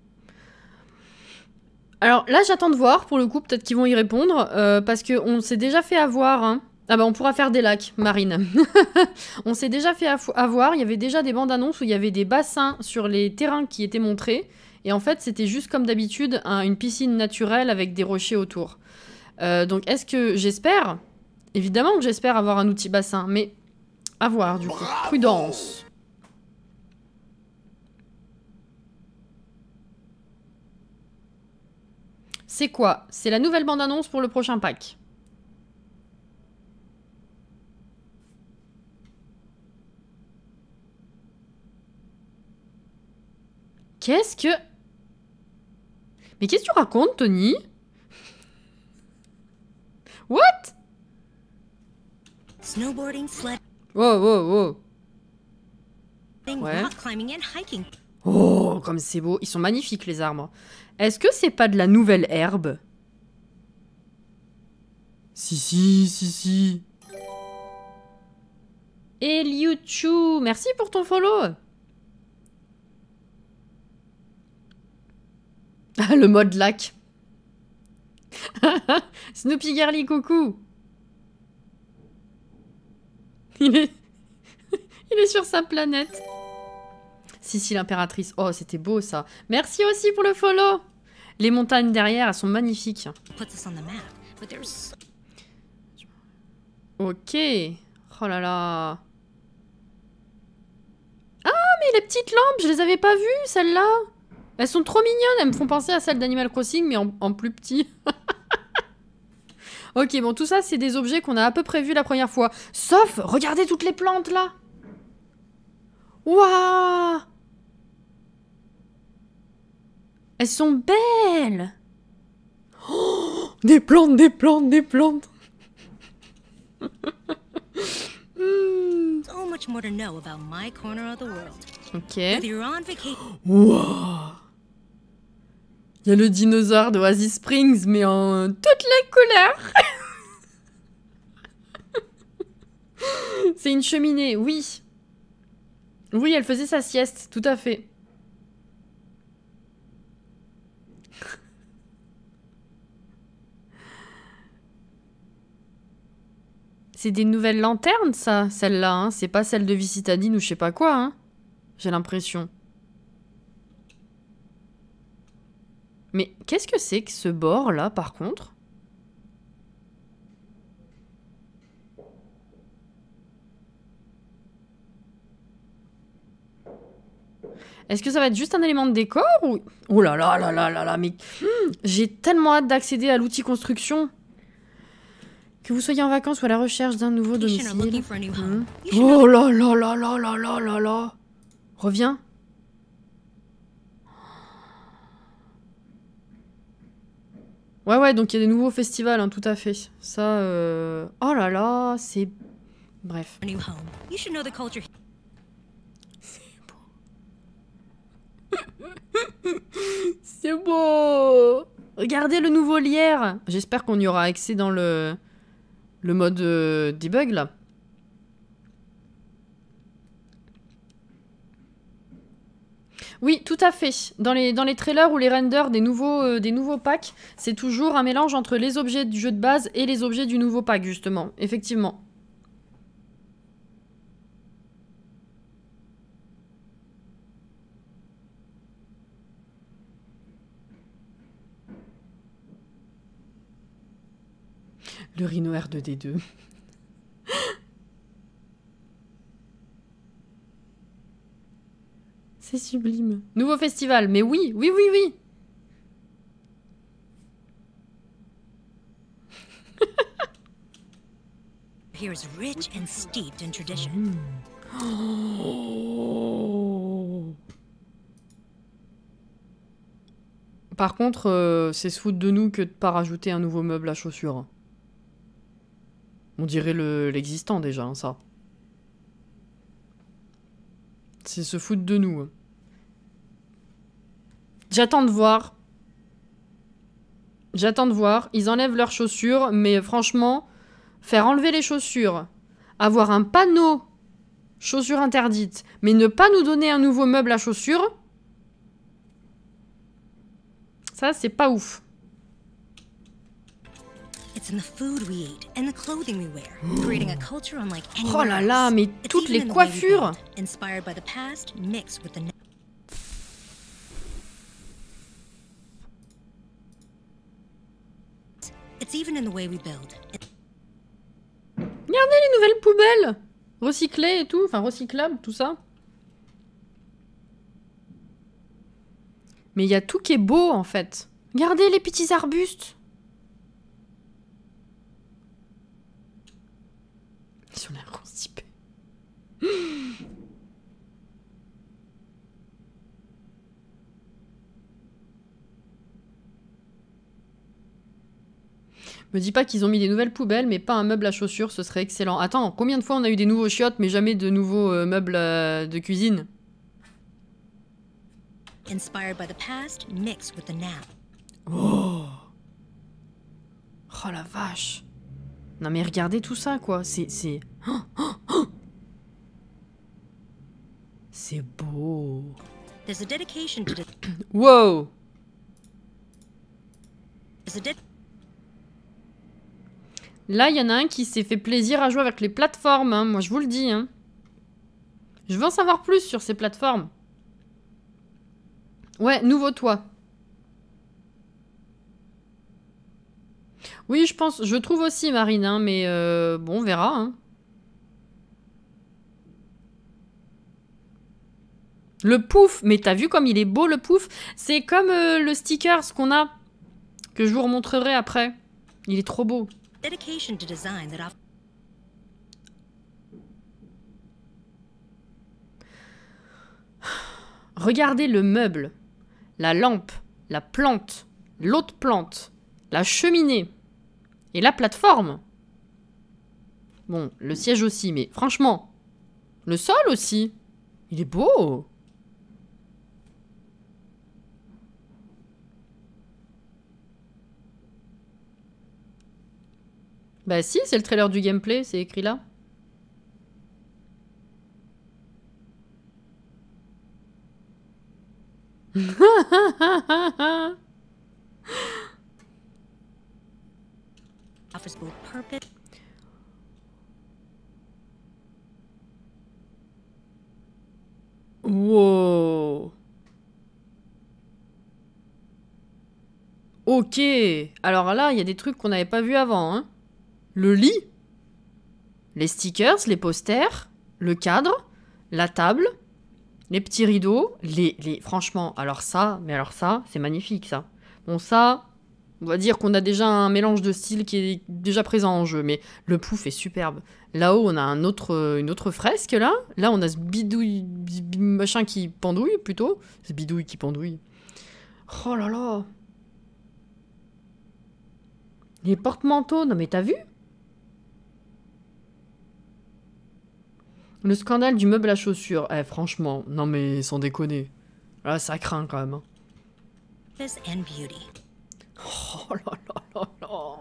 Alors là, j'attends de voir, pour le coup, peut-être qu'ils vont y répondre, euh, parce qu'on s'est déjà fait avoir, hein. Ah bah on pourra faire des lacs marines. On s'est déjà fait avoir, il y avait déjà des bandes annonces où il y avait des bassins sur les terrains qui étaient montrés, et en fait c'était juste comme d'habitude un- une piscine naturelle avec des rochers autour. Euh, donc est-ce que j'espère, évidemment que j'espère avoir un outil bassin, mais à voir du coup. Prudence. C'est quoi? C'est la nouvelle bande-annonce pour le prochain pack. Qu'est-ce que... Mais qu'est-ce que tu racontes, Tony? What? Snowboarding, sledding, Wow, wow, wow. Ouais. rock climbing, and hiking. Oh, comme c'est beau. Ils sont magnifiques, les arbres. Est-ce que c'est pas de la nouvelle herbe? Si, si, si, si. Et Liuchu, merci pour ton follow. Ah, le mode lac. Snoopy Girly, coucou. Il est... Il est sur sa planète. Si, si, l'impératrice. Oh, c'était beau, ça. Merci aussi pour le follow. Les montagnes derrière, elles sont magnifiques. Puts us on the map, but there's Ok. Oh là là. Ah, mais les petites lampes, je les avais pas vues, celles-là. Elles sont trop mignonnes. Elles me font penser à celles d'Animal Crossing, mais en, en plus petit. Ok, bon, tout ça, c'est des objets qu'on a à peu près vus la première fois. Sauf, regardez toutes les plantes, là. Waouh! Elles sont belles. Oh, des plantes, des plantes, des plantes. Hmm. So much more to know about my corner of the world. Ok. Whether you're on vacation. Wow. Il y a le dinosaure d'Oasis Springs, mais en toutes les couleurs. C'est une cheminée, oui. Oui, elle faisait sa sieste, tout à fait. C'est des nouvelles lanternes, ça, celle-là, hein. C'est pas celle de Vicitadine ou je sais pas quoi, hein. J'ai l'impression. Mais qu'est-ce que c'est que ce bord-là, par contre? Est-ce que ça va être juste un élément de décor ou... Oh là là là là là là, mais... Hum, j'ai tellement hâte d'accéder à l'outil construction. Que vous soyez en vacances ou à la recherche d'un nouveau domicile. Hum. Oh là là là là là là là là. Reviens. Ouais, ouais, donc il y a des nouveaux festivals, hein, tout à fait. Ça, euh... oh là là, c'est... Bref. C'est beau. Regardez le nouveau lierre. J'espère qu'on y aura accès dans le, le mode euh, debug, là. Oui, tout à fait. Dans les, dans les trailers ou les renders des nouveaux, euh, des nouveaux packs, c'est toujours un mélange entre les objets du jeu de base et les objets du nouveau pack, justement. Effectivement. Le Rhino R deux D deux. C'est sublime. Nouveau festival, mais oui, oui, oui, oui. Here's rich and steeped in tradition. Oh. Par contre, euh, c'est se foutre de nous que de pas rajouter un nouveau meuble à chaussures. On dirait le, l'existant déjà, hein, ça. C'est se foutre de nous. J'attends de voir. J'attends de voir. Ils enlèvent leurs chaussures, mais franchement, faire enlever les chaussures, avoir un panneau chaussures interdites, mais ne pas nous donner un nouveau meuble à chaussures, ça, c'est pas ouf. Oh là là, mais toutes les coiffures. Regardez les nouvelles poubelles, recyclées et tout, enfin recyclables, tout ça. Mais il y a tout qui est beau en fait. Regardez les petits arbustes. Ils ont l'air constipés. Me dis pas qu'ils ont mis des nouvelles poubelles, mais pas un meuble à chaussures, ce serait excellent. Attends, combien de fois on a eu des nouveaux chiottes, mais jamais de nouveaux euh, meubles euh, de cuisine? Inspired by the past, mixed with the now. Oh. Oh la vache. Non mais regardez tout ça quoi, c'est... c'est... Oh, oh, oh. C'est beau. There's a dedication to the... Wow. There's a de... Là, il y en a un qui s'est fait plaisir à jouer avec les plateformes, hein. Moi je vous le dis. Hein. Je veux en savoir plus sur ces plateformes. Ouais, nouveau toit. Oui, je pense, je trouve aussi Marine, hein, mais euh, bon, on verra. Hein. Le pouf, mais t'as vu comme il est beau le pouf? C'est comme euh, le sticker, ce qu'on a, que je vous remontrerai après. Il est trop beau. dedication to design that offers. Regardez le meuble, la lampe, la plante, l'autre plante, la cheminée et la plateforme. Bon, le siège aussi, mais franchement, le sol aussi, il est beau. Bah si, c'est le trailer du gameplay, c'est écrit là. Offers both purpose. Wow. Ok. Alors là, il y a des trucs qu'on n'avait pas vus avant. Hein. Le lit. Les stickers, les posters. Le cadre. La table. Les petits rideaux. Les, les... Franchement, alors ça, mais alors ça, c'est magnifique ça. Bon ça, on va dire qu'on a déjà un mélange de styles qui est déjà présent en jeu. Mais le pouf est superbe. Là-haut, on a un autre, une autre fresque, là. Là, on a ce bidouille... machin qui pendouille, plutôt. Ce bidouille qui pendouille. Oh là là. Les porte-manteaux, non mais t'as vu? Le scandale du meuble à chaussures. Eh, franchement, non mais sans déconner. Là, ça craint quand même. And beauty. Oh là là là là.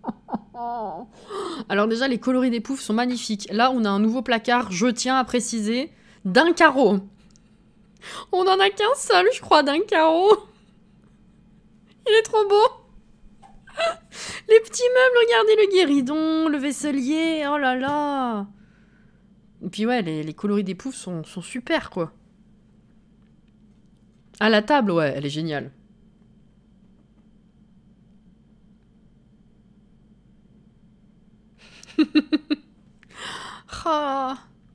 Alors déjà, les coloris des poufs sont magnifiques. Là, on a un nouveau placard, je tiens à préciser, d'un carreau. On en a qu'un seul, je crois, d'un carreau. Il est trop beau. Les petits meubles, regardez le guéridon, le vaisselier, oh là là. Et puis ouais, les, les coloris des poufs sont, sont super, quoi. Ah, la table, ouais, elle est géniale. Oh.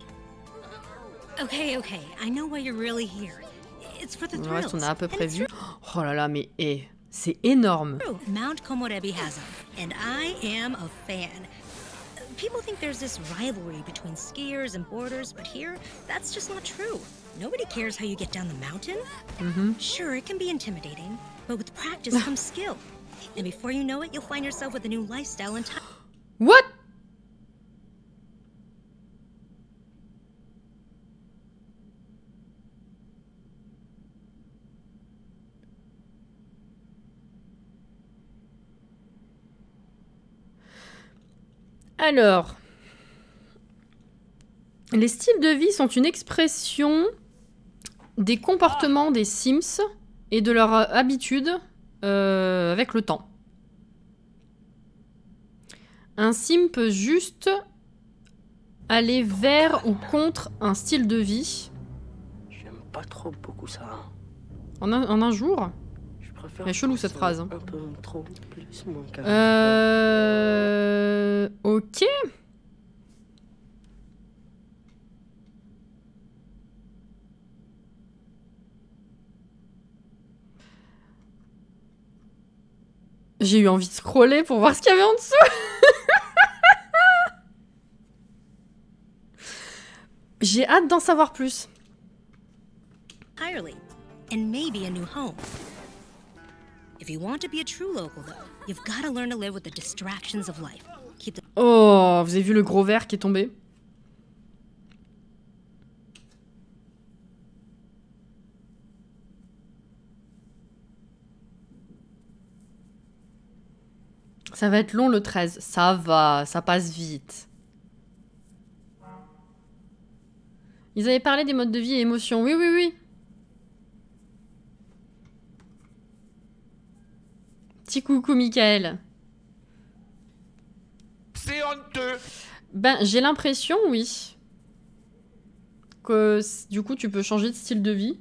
Okay, okay. I know why you're really here. It's for the Le thrills. reste, on a à peu près And it's vu. Oh là là, mais eh, c'est énorme. true. Mount Komorebi has them, and I am a fan. People think there's this rivalry between skiers and boarders, but here, that's just not true. Nobody cares how you get down the mountain. Mm-hmm. Sure, it can be intimidating, but with practice comes skill. And before you know it, you'll find yourself with a new lifestyle and time. What? Alors, les styles de vie sont une expression des comportements des Sims et de leur habitude euh, avec le temps. Un Sim peut juste aller vers ou contre un style de vie. J'aime pas trop beaucoup ça. En un, en un jour? Je préfère. Elle est chelou cette phrase. Hein. Un peu trop plus mon caractère. Euh... Ok. J'ai eu envie de scroller pour voir ce qu'il y avait en dessous. J'ai hâte d'en savoir plus. Entirely, and maybe a new home. If you want to be a true local, though, you've got to learn to live with the distractions of life. Keep the Oh, vous avez vu le gros verre qui est tombé? Ça va être long le treize. Ça va, ça passe vite. Ils avaient parlé des modes de vie et émotions. Oui, oui, oui. Petit coucou, Michael. C'est honteux. Ben, j'ai l'impression, oui. Que du coup, tu peux changer de style de vie.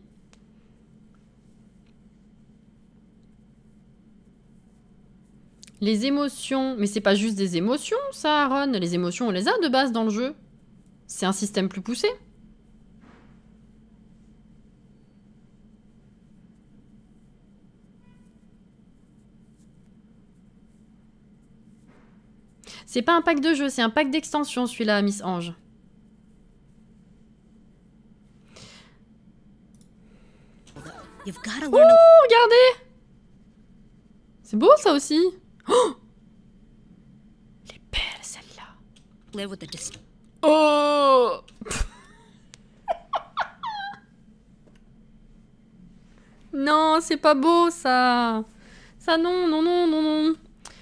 Les émotions... Mais c'est pas juste des émotions, ça, Aaron. Les émotions, on les a de base dans le jeu. C'est un système plus poussé. C'est pas un pack de jeu, c'est un pack d'extension celui-là, Miss Ange. You've gotta Oh, learn to regardez! C'est beau ça aussi. Oh, elle est belle celle-là. live with the dis- Oh. Non, c'est pas beau ça. Ça non, non, non, non, non.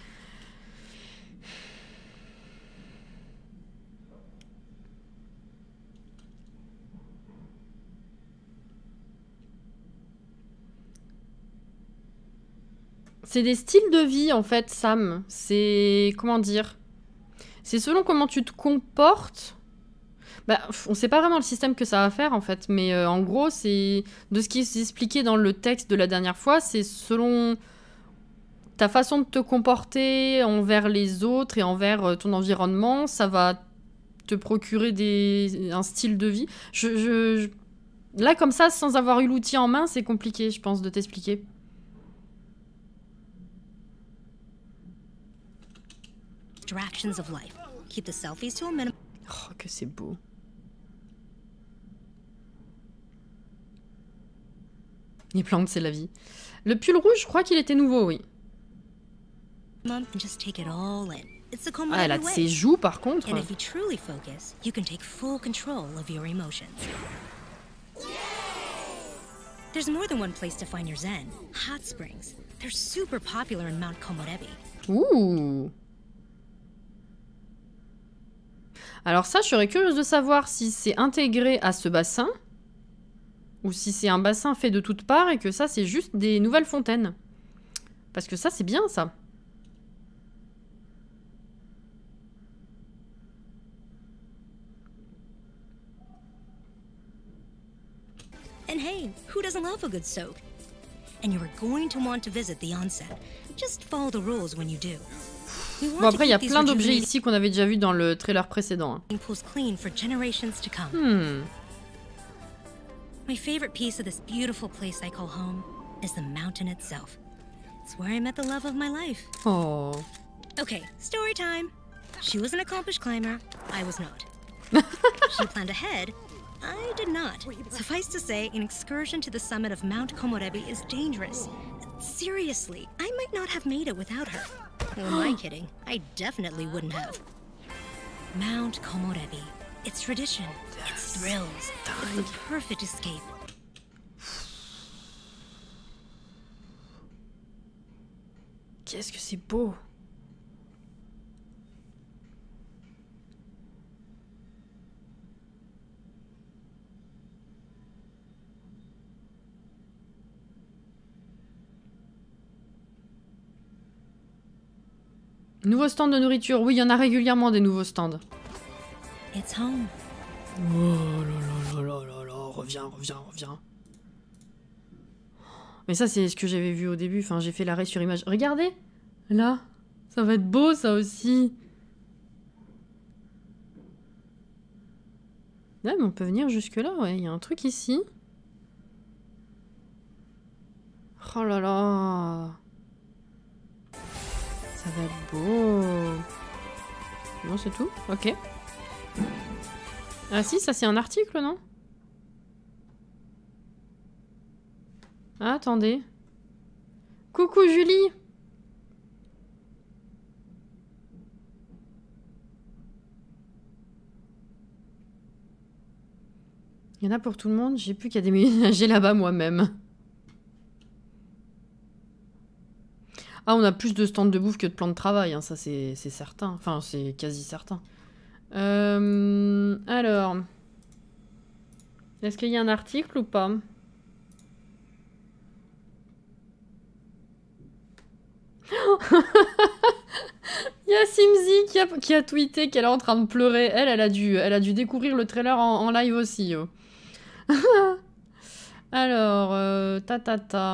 C'est des styles de vie en fait, Sam. C'est... comment dire? C'est selon comment tu te comportes. Bah, on sait pas vraiment le système que ça va faire en fait, mais euh, en gros, c'est de ce qui s'expliquait dans le texte de la dernière fois, c'est selon ta façon de te comporter envers les autres et envers euh, ton environnement, ça va te procurer des... un style de vie. Je, je, je... Là, comme ça, sans avoir eu l'outil en main, c'est compliqué, je pense, de t'expliquer. distractions of life. Keep the selfies to a minimum. Oh, que c'est beau. Les plantes, c'est la vie. Le pull rouge, je crois qu'il était nouveau, oui. And just take it all in. It's the Ah, elle a de way. ses joues, par contre. And if you truly focus, you can take full control of your emotions. There's more than one place to find your zen. Hot springs. They're super popular in Mount Komorebi. Ouh. Alors ça, je serais curieuse de savoir si c'est intégré à ce bassin ou si c'est un bassin fait de toutes parts et que ça, c'est juste des nouvelles fontaines. Parce que ça, c'est bien, ça. And hey, who doesn't love a good soak? And you are going to want to visit the onsen. Just follow the rules when you do. We want Bon, après, il y a to keep plein these d'objets rejuvenating ici qu'on avait déjà vus dans le trailer précédent. hein. pools clean for generations to come. Hmm. My favorite piece of this beautiful place I call home is the mountain itself. It's where I met the love of my life. Oh. Okay, story time. She was an accomplished climber. I was not. She planned ahead. I did not. Suffice to say, an excursion to the summit of Mount Komorebi is dangerous. Seriously, I might not have made it without her. Who am I kidding? I definitely wouldn't have. Mount Komorebi. It's tradition. It's thrills. It's the perfect escape. Qu'est-ce que c'est beau. Nouveau stand de nourriture. Oui, il y en a régulièrement des nouveaux stands. It's home. Oh là là là là là là. Reviens, reviens, reviens. Mais ça, c'est ce que j'avais vu au début. Enfin, j'ai fait l'arrêt sur image. Regardez. Là. Ça va être beau, ça aussi. Là, mais on peut venir jusque là, ouais. Il y a un truc ici. Oh là là. Ça va être beau. Non, c'est tout? Ok. Ah si, ça c'est un article, non? Ah, attendez. Coucou Julie. Il y en a pour tout le monde, j'ai plus qu'à déménager là-bas moi-même. Ah, on a plus de stands de bouffe que de plans de travail, hein, ça c'est certain. Enfin, c'est quasi certain. Euh, alors... Est-ce qu'il y a un article ou pas? Il y a Simzi qui a, qui a tweeté qu'elle est en train de pleurer. Elle, elle a dû, elle a dû découvrir le trailer en, en live aussi. Oh. Alors, euh, ta ta ta.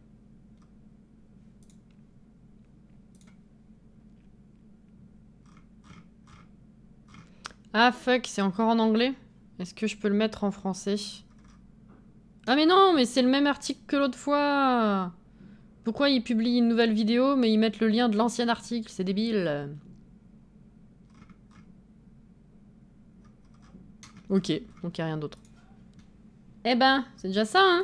Ah fuck, c'est encore en anglais? Est-ce que je peux le mettre en français? Ah mais non, mais c'est le même article que l'autre fois. Pourquoi ils publient une nouvelle vidéo mais ils mettent le lien de l'ancien article? C'est débile. Ok, donc y a rien d'autre. Eh ben, c'est déjà ça, hein.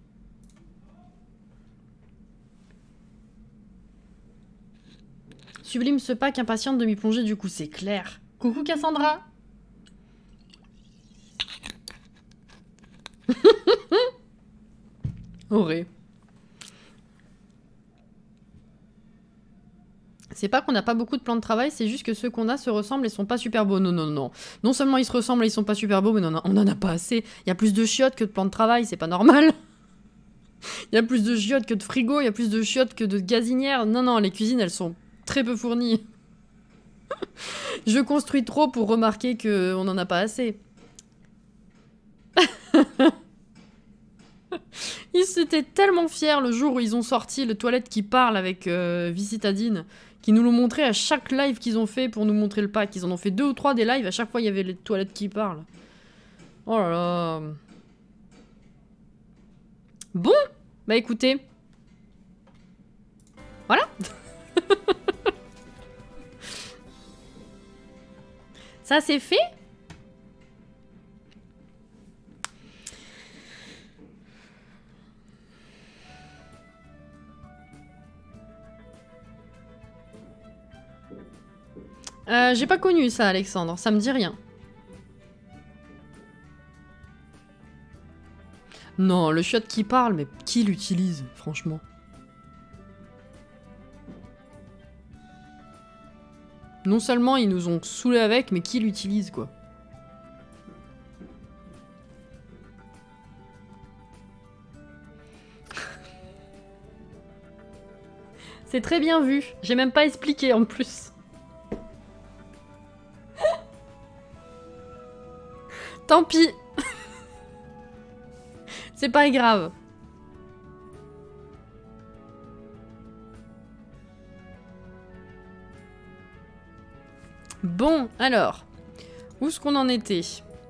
Sublime ce pack, impatiente de m'y plonger, du coup, c'est clair. Coucou Cassandra. Auré. C'est pas qu'on n'a pas beaucoup de plans de travail, c'est juste que ceux qu'on a se ressemblent et sont pas super beaux. Non, non, non. Non seulement ils se ressemblent et ils sont pas super beaux, mais non, non, on en a pas assez. Il y a plus de chiottes que de plans de travail, c'est pas normal. Il y a plus de chiottes que de frigo, il y a plus de chiottes que de gazinières. Non, non, les cuisines, elles sont très peu fournies. Je construis trop pour remarquer qu'on en a pas assez. Ils étaient tellement fiers le jour où ils ont sorti le toilette qui parle avec euh, Vicitadine, qui nous l'ont montré à chaque live qu'ils ont fait pour nous montrer le pack. Ils en ont fait deux ou trois des lives, à chaque fois il y avait les toilettes qui parlent. Oh là là. Bon, bah écoutez. Voilà. Ça c'est fait. Euh, j'ai pas connu ça, Alexandre. Ça me dit rien. Non, le chiotte qui parle, mais qui l'utilise, franchement? Non seulement ils nous ont saoulés avec, mais qui l'utilise, quoi? C'est très bien vu. J'ai même pas expliqué, en plus. Tant pis. C'est pas grave. Bon, alors. Où est-ce qu'on en était?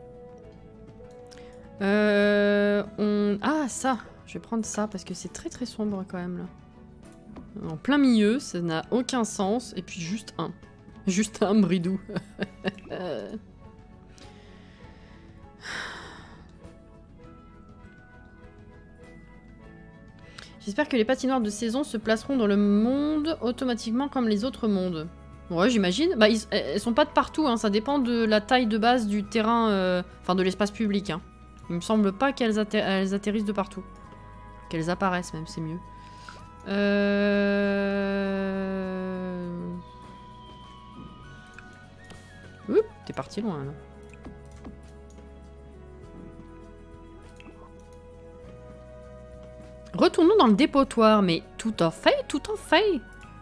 Euh... On... Ah, ça. Je vais prendre ça parce que c'est très très sombre quand même, là. En plein milieu, ça n'a aucun sens. Et puis juste un. Juste un bridou. J'espère que les patinoires de saison se placeront dans le monde automatiquement comme les autres mondes. Ouais, j'imagine. Bah, ils, elles sont pas de partout, hein. Ça dépend de la taille de base du terrain, euh, enfin de l'espace public. Hein. Il me semble pas qu'elles atter elles atterrissent de partout. Qu'elles apparaissent même, c'est mieux. Euh... Oups, t'es parti loin là. Retournons dans le dépotoir, mais tout en fait, tout en fait.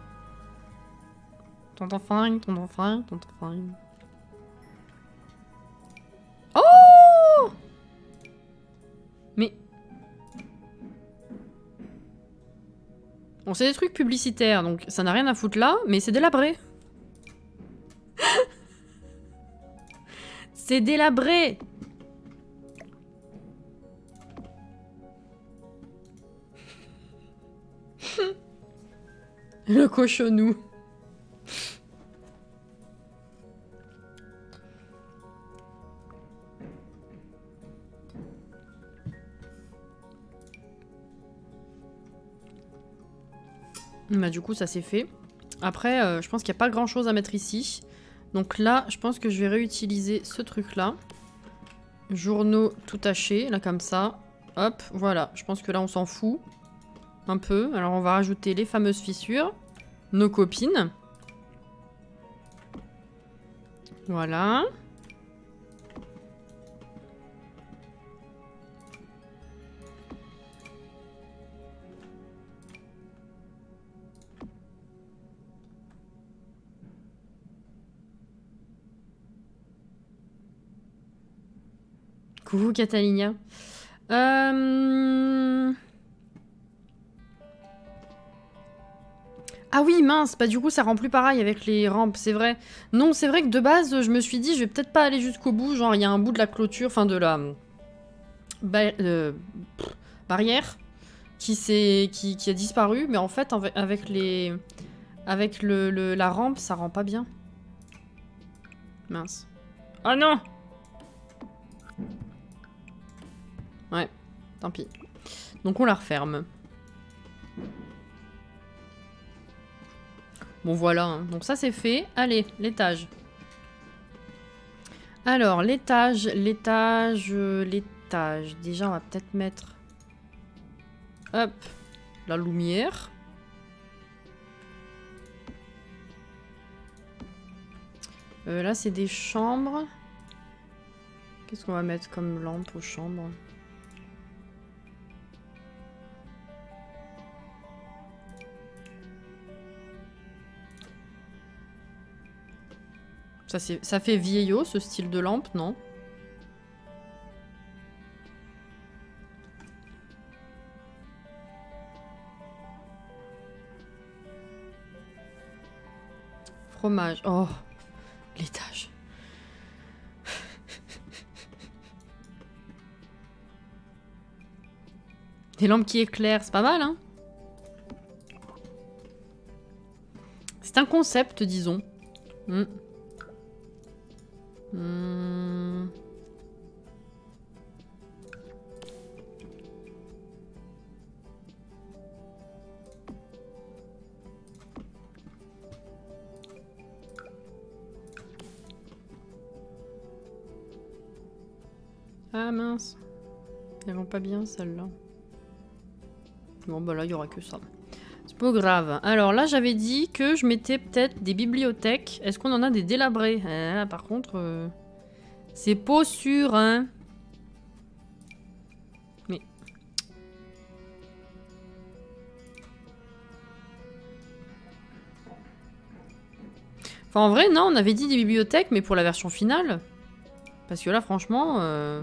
Tout en fait, tout en fait, tout en fait. Oh! Mais... Bon, c'est des trucs publicitaires, donc ça n'a rien à foutre là, mais c'est délabré. C'est délabré. Le cochonou. Bah du coup ça c'est fait. Après euh, je pense qu'il n'y a pas grand chose à mettre ici. Donc là je pense que je vais réutiliser ce truc là. Journaux tout tachés, là comme ça. Hop, voilà. Je pense que là on s'en fout. Un peu. Alors on va rajouter les fameuses fissures. Nos copines. Voilà. Coucou Catalina. Euh... Ah oui, mince, bah du coup ça rend plus pareil avec les rampes, c'est vrai. Non, c'est vrai que de base, je me suis dit, je vais peut-être pas aller jusqu'au bout, genre il y a un bout de la clôture, enfin de la ba euh, pff, barrière qui, qui, qui a disparu, mais en fait avec les avec le, le, la rampe, ça rend pas bien. Mince. Oh non! Ouais, tant pis. Donc on la referme. Bon voilà, hein. Donc ça c'est fait. Allez, l'étage. Alors, l'étage, l'étage, euh, l'étage. Déjà, on va peut-être mettre... Hop, la lumière. Euh, là, c'est des chambres. Qu'est-ce qu'on va mettre comme lampe aux chambres? Ça, ça fait vieillot, ce style de lampe, non? Fromage. Oh, l'étage. Des lampes qui éclairent, c'est pas mal, hein? C'est un concept, disons. Mm. Hmm. Ah mince. Elles vont pas bien celles-là. Bon bah là il y aura que ça. C'est pas grave. Alors là j'avais dit que je mettais peut-être des bibliothèques. Est-ce qu'on en a des délabrés? Ah, par contre, euh, c'est pas sûr, hein. Mais... Enfin en vrai, non, on avait dit des bibliothèques, mais pour la version finale. Parce que là franchement... Euh...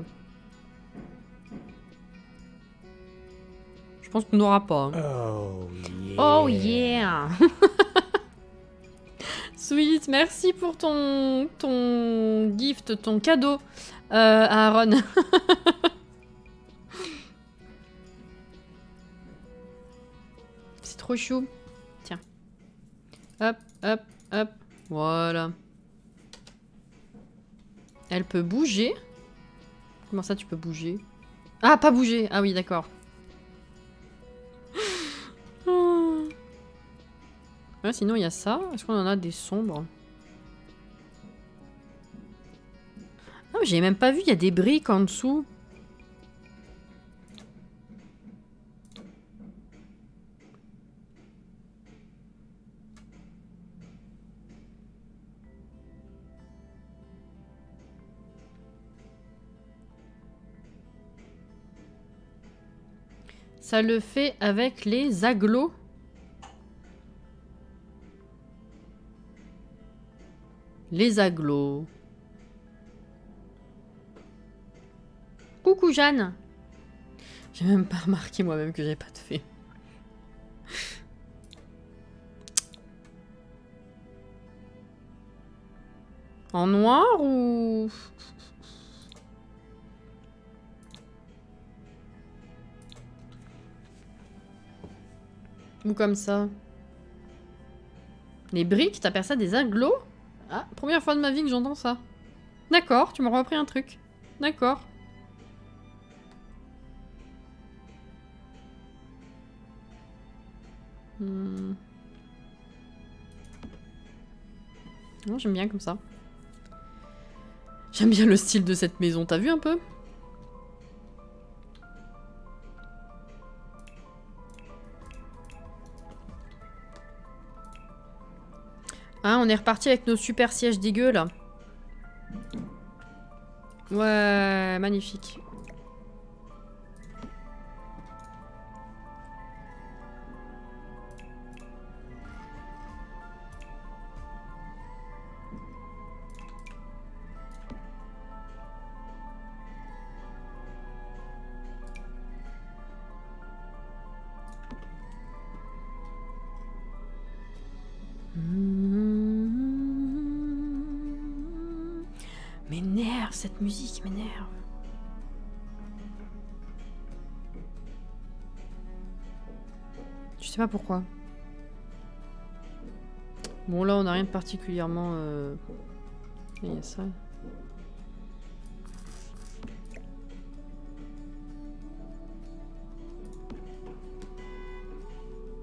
Je pense qu'on n'aura pas. Hein. Oh yeah. Oh yeah. Sweet, merci pour ton ton gift, ton cadeau, euh, à Aaron. C'est trop chou. Tiens. Hop, hop, hop. Voilà. Elle peut bouger. Comment ça, tu peux bouger? Ah, pas bouger. Ah oui, d'accord. Ouais, sinon il y a ça. Est-ce qu'on en a des sombres? Ah mais j'ai même pas vu, il y a des briques en dessous. Ça le fait avec les agglos. Les agglos. Coucou Jeanne. J'ai même pas remarqué moi-même que j'ai pas de fée. En noir ou... Ou comme ça. Les briques, t'appelles ça des agglos? Ah, première fois de ma vie que j'entends ça. D'accord, tu m'as repris un truc. D'accord. Hmm. Non, j'aime bien comme ça. J'aime bien le style de cette maison, t'as vu un peu? Ah, on est reparti avec nos super sièges dégueux là. Ouais, magnifique. M'énerve, cette musique m'énerve. Je sais pas pourquoi. Bon là on n'a rien de particulièrement... Euh... Il y a ça.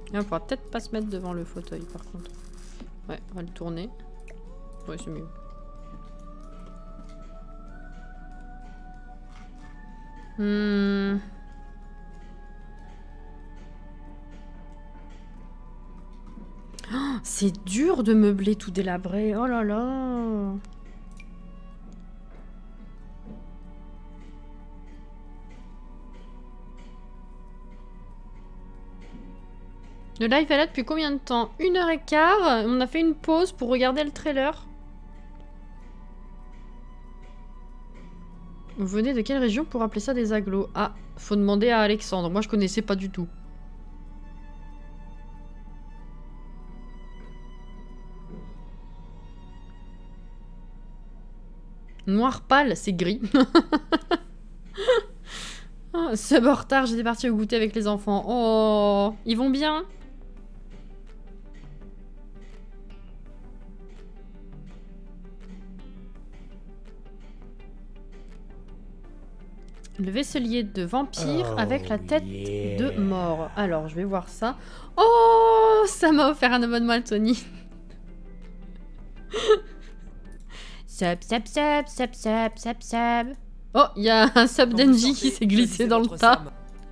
Et on pourra peut-être pas se mettre devant le fauteuil par contre. Ouais, on va le tourner. Ouais, c'est mieux. Hmm. Oh, c'est dur de meubler tout délabré. Oh là là. Le live est là depuis combien de temps? Une heure et quart. On a fait une pause pour regarder le trailer. Vous venez de quelle région pour appeler ça des agglos? Ah, faut demander à Alexandre. Moi, je connaissais pas du tout. Noir pâle, c'est gris. Ah, sub en retard, j'étais partie au goûter avec les enfants. Oh, ils vont bien? Le vaisselier de vampire oh, avec la tête yeah. de mort. Alors, je vais voir ça. Oh, ça m'a offert un abonnement à Tony. Sub, sub, sub, sub, sub, sub, sub. Oh, il y a un sub d'Engie qui s'est glissé dans le tas.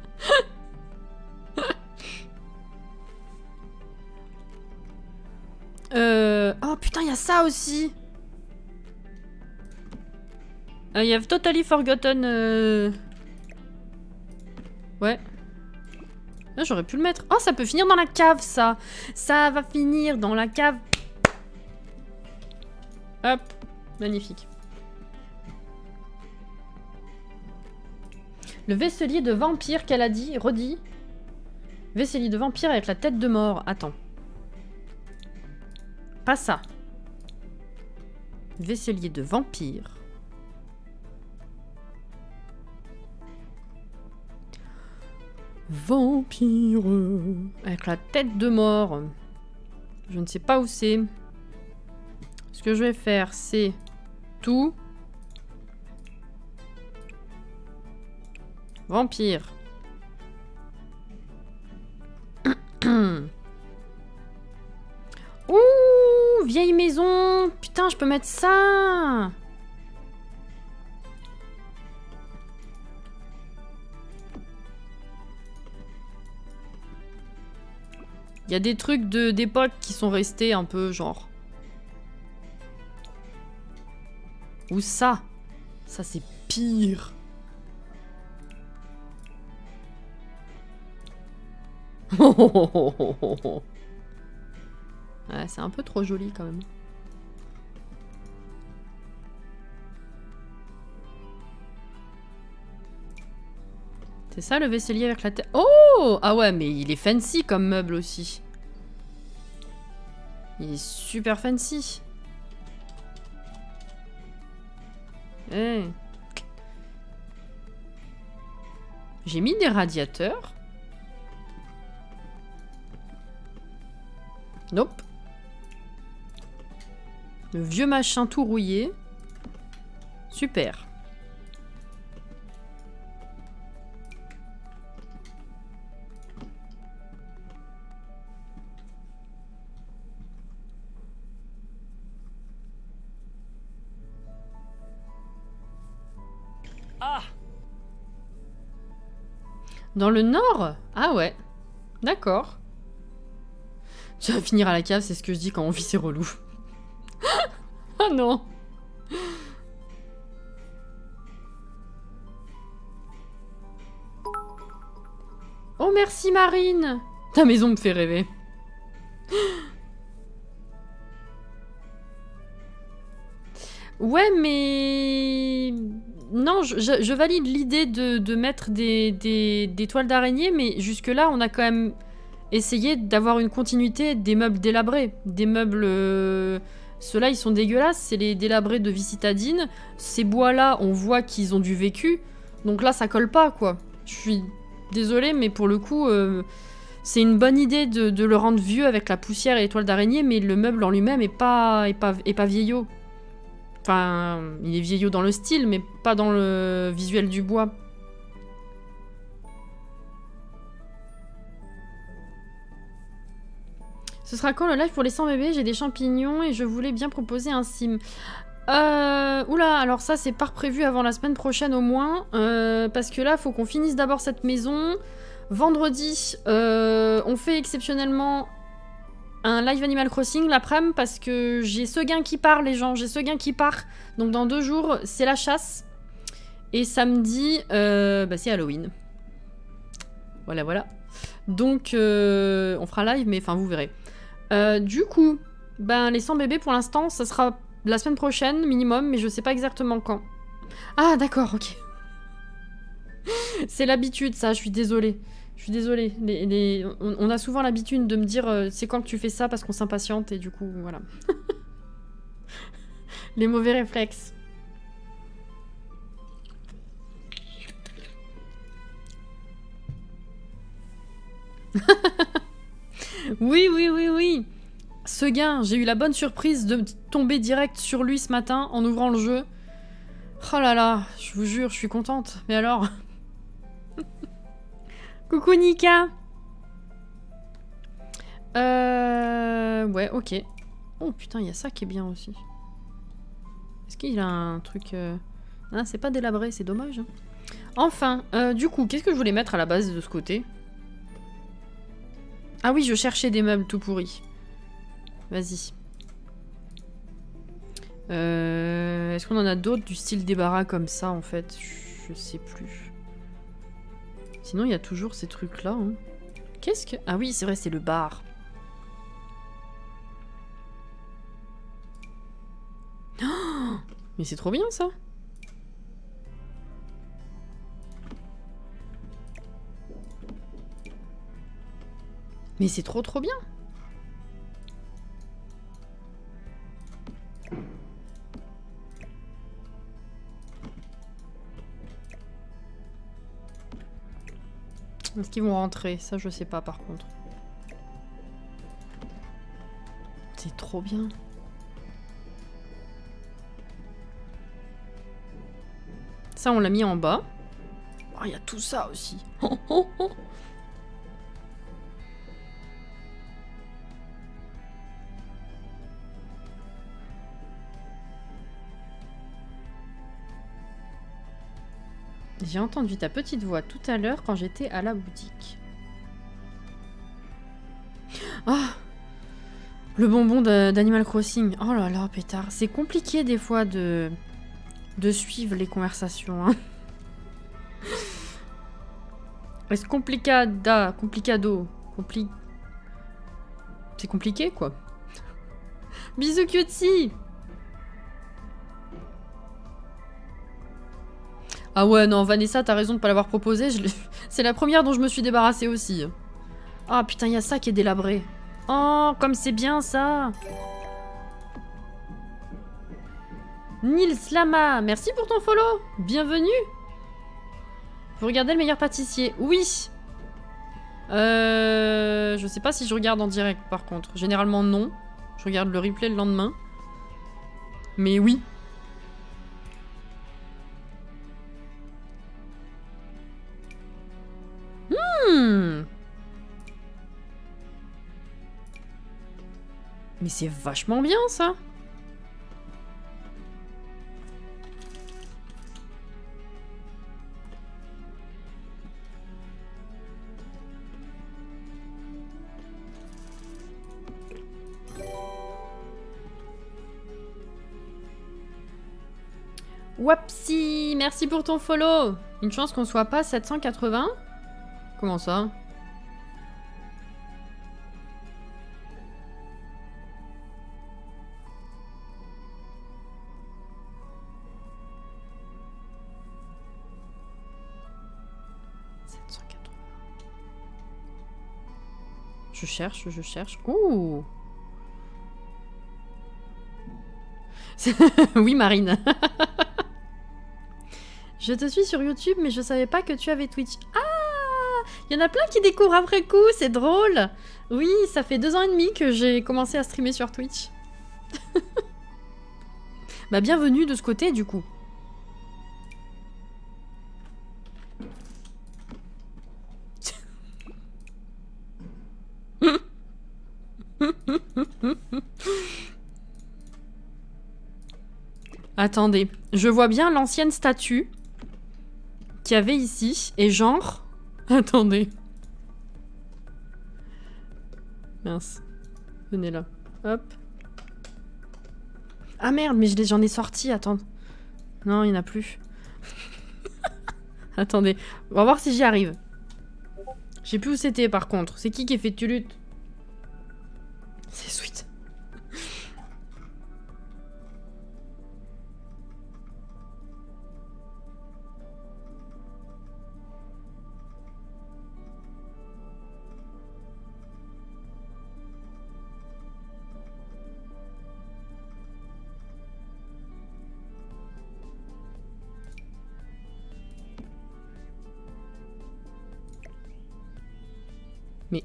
euh... Oh putain, il y a ça aussi. I uh, have totally forgotten. Euh... Ouais. Là, j'aurais pu le mettre. Oh, ça peut finir dans la cave, ça. Ça va finir dans la cave. Hop. Magnifique. Le vaisselier de vampire qu'elle a dit. Redit. Vaisselier de vampire avec la tête de mort. Attends. Pas ça. Vaisselier de vampire. Vampire avec la tête de mort. Je ne sais pas où c'est. Ce que je vais faire, c'est tout. Vampire. Ouh, vieille maison. Putain, je peux mettre ça. Il y a des trucs de d'époque qui sont restés un peu genre. Ou ça. Ça c'est pire. Ouais, c'est un peu trop joli quand même. C'est ça le vaisselier avec la tête. Oh! Ah ouais, mais il est fancy comme meuble aussi. Il est super fancy. Hey. J'ai mis des radiateurs. Nope. Le vieux machin tout rouillé. Super. Ah! Dans le nord? Ah ouais. D'accord. Tu vas finir à la cave, c'est ce que je dis quand on vit, c'est relou. Ah non. Oh merci Marine. Ta maison me fait rêver. Ouais mais... Non, je, je, je valide l'idée de, de mettre des, des, des toiles d'araignée, mais jusque-là, on a quand même essayé d'avoir une continuité des meubles délabrés. Des meubles... Euh... Ceux-là, ils sont dégueulasses, c'est les délabrés de vie citadine. Ces bois-là, on voit qu'ils ont du vécu. Donc là, ça colle pas, quoi. Je suis désolée, mais pour le coup, euh, c'est une bonne idée de, de le rendre vieux avec la poussière et les toiles d'araignée, mais le meuble en lui-même est pas, est pas, est pas vieillot. Enfin, il est vieillot dans le style, mais pas dans le visuel du bois. Ce sera quand le live pour les cent bébés? J'ai des champignons et je voulais bien proposer un sim. Euh... Oula, alors ça c'est pas prévu avant la semaine prochaine au moins. Euh, parce que là, faut qu'on finisse d'abord cette maison. Vendredi, euh, on fait exceptionnellement un live Animal Crossing l'après-midi parce que j'ai ce gain qui part, les gens. J'ai ce gain qui part. Donc dans deux jours, c'est la chasse. Et samedi, euh, bah, c'est Halloween. Voilà, voilà. Donc, euh, on fera live, mais enfin, vous verrez. Euh, du coup, ben, les cent bébés, pour l'instant, ça sera la semaine prochaine, minimum, mais je sais pas exactement quand. Ah, d'accord, ok. C'est l'habitude, ça, je suis désolée. Je suis désolée. Les, les... On, on a souvent l'habitude de me dire, euh, c'est quand que tu fais ça, parce qu'on s'impatiente, et du coup, voilà. Les mauvais réflexes. Oui, oui, oui, oui. Ce gain, j'ai eu la bonne surprise de tomber direct sur lui ce matin en ouvrant le jeu. Oh là là, je vous jure, je suis contente. Mais alors... Coucou Nika. Euh... Ouais, ok. Oh putain, il y a ça qui est bien aussi. Est-ce qu'il a un truc... Euh... Ah, c'est pas délabré, c'est dommage. Enfin, euh, du coup, qu'est-ce que je voulais mettre à la base de ce côté ? Ah oui, je cherchais des meubles tout pourris. Vas-y. Euh, Est-ce qu'on en a d'autres du style débarras comme ça, en fait? Je sais plus. Sinon, il y a toujours ces trucs-là. Hein. Qu'est-ce que... Ah oui, c'est vrai, c'est le bar. Oh, mais c'est trop bien, ça. Mais c'est trop trop bien. Est-ce qu'ils vont rentrer? Ça, je sais pas par contre. C'est trop bien. Ça, on l'a mis en bas. Oh, il y a tout ça aussi. Oh, oh, oh. J'ai entendu ta petite voix tout à l'heure quand j'étais à la boutique. Ah, le bonbon d'Animal Crossing. Oh là là, pétard. C'est compliqué des fois de, de suivre les conversations. Hein. Est-ce complicada, complicado, compli... C'est compliqué quoi. Bisous cutie. Ah ouais, non, Vanessa, t'as raison de pas l'avoir proposé. Je c'est la première dont je me suis débarrassée aussi. Ah putain, il y a ça qui est délabré. Oh, comme c'est bien ça. Nils Lama, merci pour ton follow. Bienvenue. Vous regardez le meilleur pâtissier? Oui. Euh, je sais pas si je regarde en direct par contre. Généralement non. Je regarde le replay le lendemain. Mais oui. Hmm. Mais c'est vachement bien ça. Wapsi, merci pour ton follow. Une chance qu'on soit pas sept cent quatre-vingts. Comment ça? sept cent quatre-vingts. Je cherche, je cherche. Ouh. Oui, Marine. Je te suis sur YouTube, mais je savais pas que tu avais Twitch. Ah! Il y en a plein qui découvrent après coup, c'est drôle. Oui, ça fait deux ans et demi que j'ai commencé à streamer sur Twitch. Bah bienvenue de ce côté du coup. Attendez. Je vois bien l'ancienne statue qu'il y avait ici. Et genre... Attendez. Mince. Venez là. Hop. Ah merde, mais j'en ai sorti. Attends. Non, il n'y en a plus. Attendez. On va voir si j'y arrive. Je sais plus où c'était par contre. C'est qui qui a fait Tulut? C'est Sweet. Mais...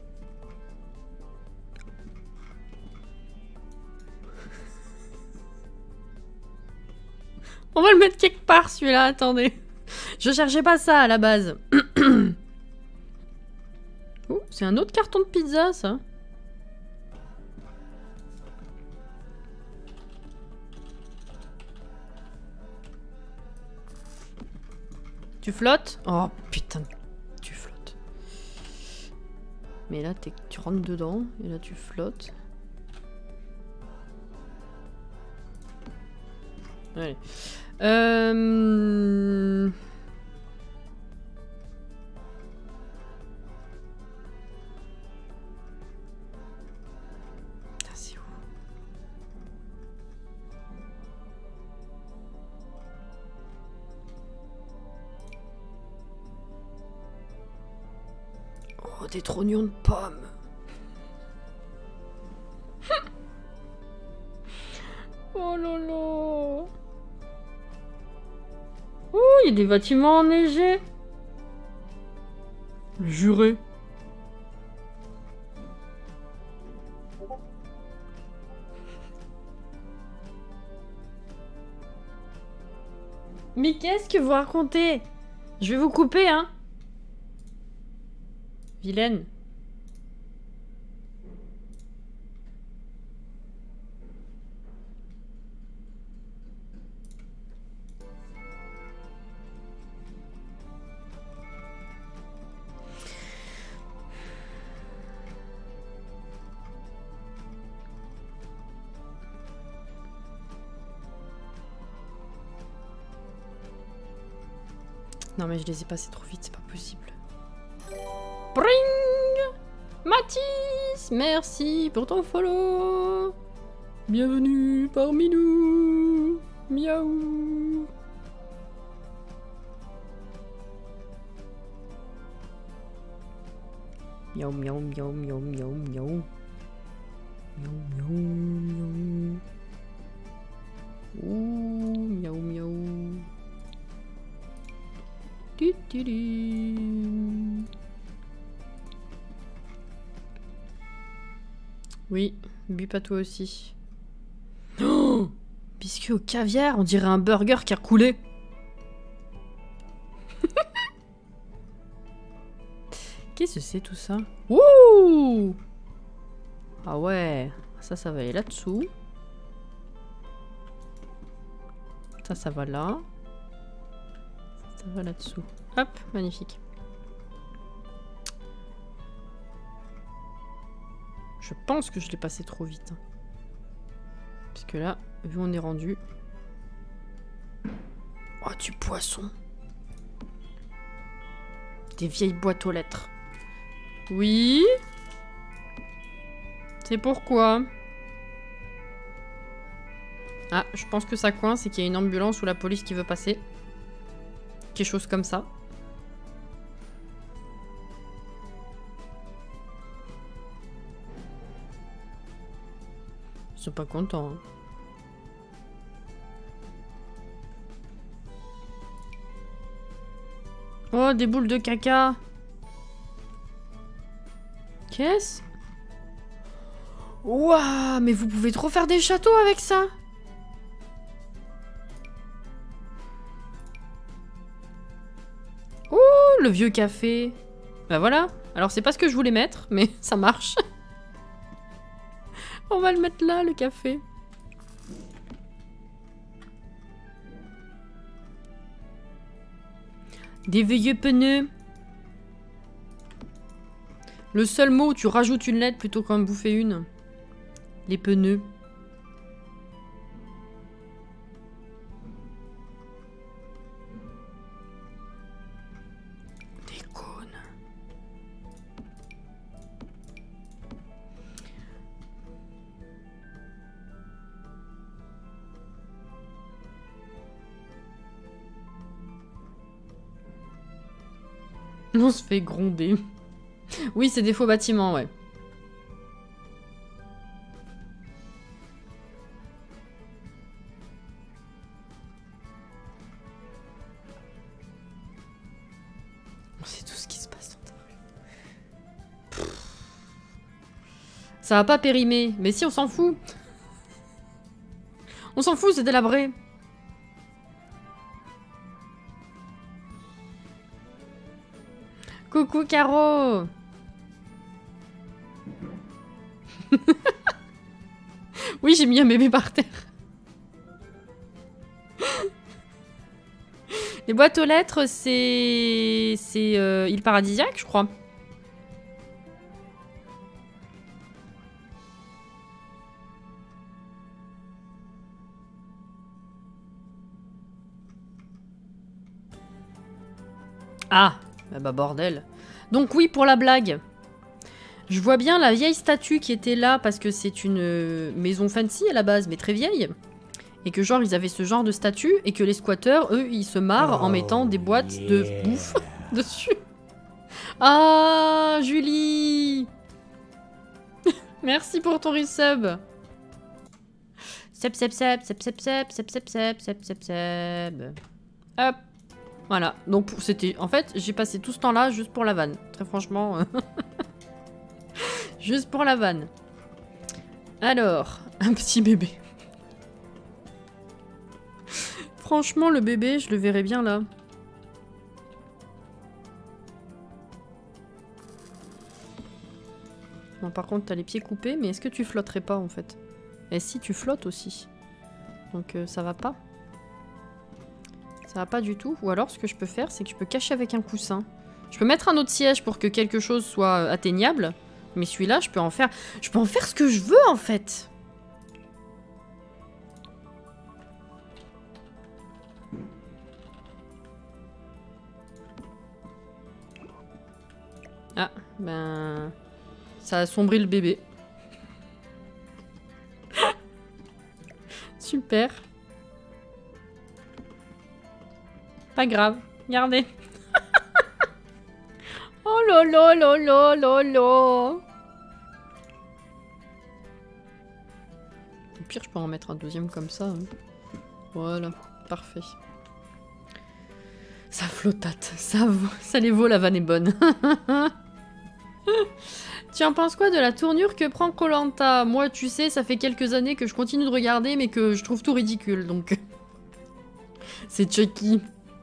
On va le mettre quelque part celui-là, attendez. Je cherchais pas ça à la base. Oh, c'est un autre carton de pizza ça. Tu flottes? Oh putain, tu flottes. Mais là, tu rentres dedans, et là tu flottes. Allez. Euh... Putain, c'est où? Oh, des trognons de pommes. Oh lolo. Oh, il y a des bâtiments enneigés. Juré. Mais qu'est-ce que vous racontez? Je vais vous couper, hein. Vilaine. Non mais je les ai passés trop vite, c'est pas possible. Bring! Mathis, merci pour ton follow. Bienvenue parmi nous. Miaou. Miaou miaou miaou miaou miaou miaou. Miaou miaou miaou. Ouh, miaou miaou. Du, du, du. Oui, bip à toi aussi. Oh, biscuit au caviar, on dirait un burger qui a coulé. Qu'est-ce que c'est tout ça? Ouh! Ah ouais, ça, ça va aller là-dessous. Ça, ça va là. Ça va là-dessous. Hop, magnifique. Je pense que je l'ai passé trop vite. Hein. Parce que là, vu où on est rendu... Oh, du poisson. Des vieilles boîtes aux lettres. Oui. C'est pourquoi? Ah, je pense que ça coince et qu'il y a une ambulance ou la police qui veut passer. Quelque chose comme ça. Ils sont pas contents. Hein. Oh, des boules de caca. Qu'est-ce? Ouah, mais vous pouvez trop faire des châteaux avec ça. Oh, le vieux café. Bah voilà. Alors c'est pas ce que je voulais mettre, mais ça marche. On va le mettre là, le café. Des vieux pneus. Le seul mot où tu rajoutes une lettre plutôt qu'en bouffer une. Les pneus. Des cônes. On se fait gronder. Oui, c'est des faux bâtiments, ouais. On sait tout ce qui se passe dans ta rue. Ça va pas périmer. Mais si, on s'en fout. On s'en fout, c'est délabré. Coucou Caro. Oui, j'ai mis un bébé par terre. Les boîtes aux lettres, c'est... C'est euh, île paradisiaque, je crois. Ah, bah, bah bordel. Donc oui, pour la blague. Je vois bien la vieille statue qui était là parce que c'est une euh, maison fancy à la base, mais très vieille. Et que genre, ils avaient ce genre de statue et que les squatteurs, eux, ils se marrent en mettant des boîtes yeah. de bouffe dessus. Ah, Julie. Merci pour ton resub. Sep, sep, sep, sep, sep, sep, sep, sep, sep, sep, sep, sep. Hop. Voilà. Donc, c'était... En fait, j'ai passé tout ce temps-là juste pour la vanne. Très franchement... juste pour la vanne. Alors, un petit bébé. Franchement, le bébé, je le verrais bien là. Bon, par contre, t'as les pieds coupés, mais est-ce que tu flotterais pas en fait? Et si, tu flottes aussi. Donc euh, ça va pas. Ça va pas du tout. Ou alors, ce que je peux faire, c'est que je peux cacher avec un coussin. Je peux mettre un autre siège pour que quelque chose soit euh, atteignable. Mais celui-là, je peux en faire... Je peux en faire ce que je veux, en fait. Ah, ben... Ça a assombri le bébé. Super. Pas grave. Regardez. Oh lolo lolo lolo. Au pire, je peux en mettre un deuxième comme ça. Hein. Voilà, parfait. Ça flottate, ça, ça les vaut, la vanne est bonne. Tu en penses quoi de la tournure que prend Koh Lanta? Moi, tu sais, ça fait quelques années que je continue de regarder, mais que je trouve tout ridicule, donc... C'est Chucky.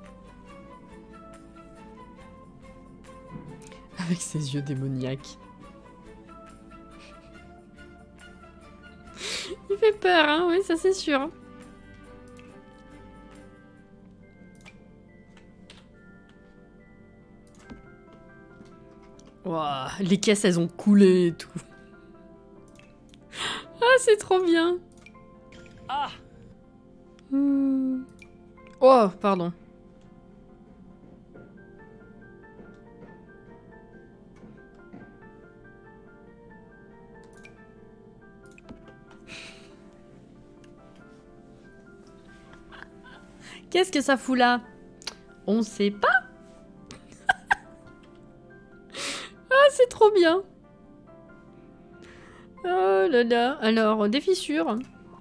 Avec ses yeux démoniaques. Il fait peur, hein, oui, ça c'est sûr. Wow, les caisses, elles ont coulé et tout. Ah, c'est trop bien. Ah. Hmm. Oh, pardon. Qu'est-ce que ça fout là? On sait pas. Ah, c'est trop bien. Oh là là. Alors, des fissures.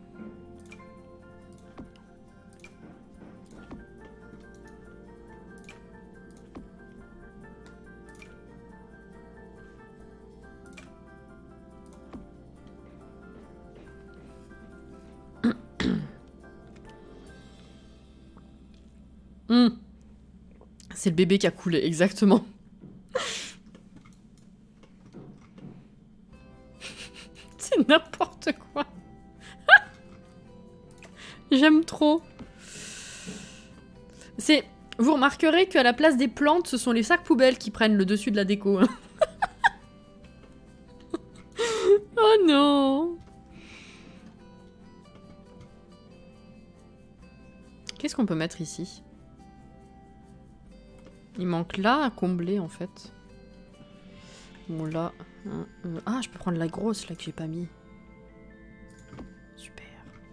Mmh. C'est le bébé qui a coulé, exactement. C'est n'importe quoi. J'aime trop. C'est... Vous remarquerez qu'à la place des plantes, ce sont les sacs poubelles qui prennent le dessus de la déco. Hein. Oh non! Qu'est-ce qu'on peut mettre ici? Il manque là à combler en fait. Bon là... Hein, euh, ah, je peux prendre la grosse là que j'ai pas mis. Super.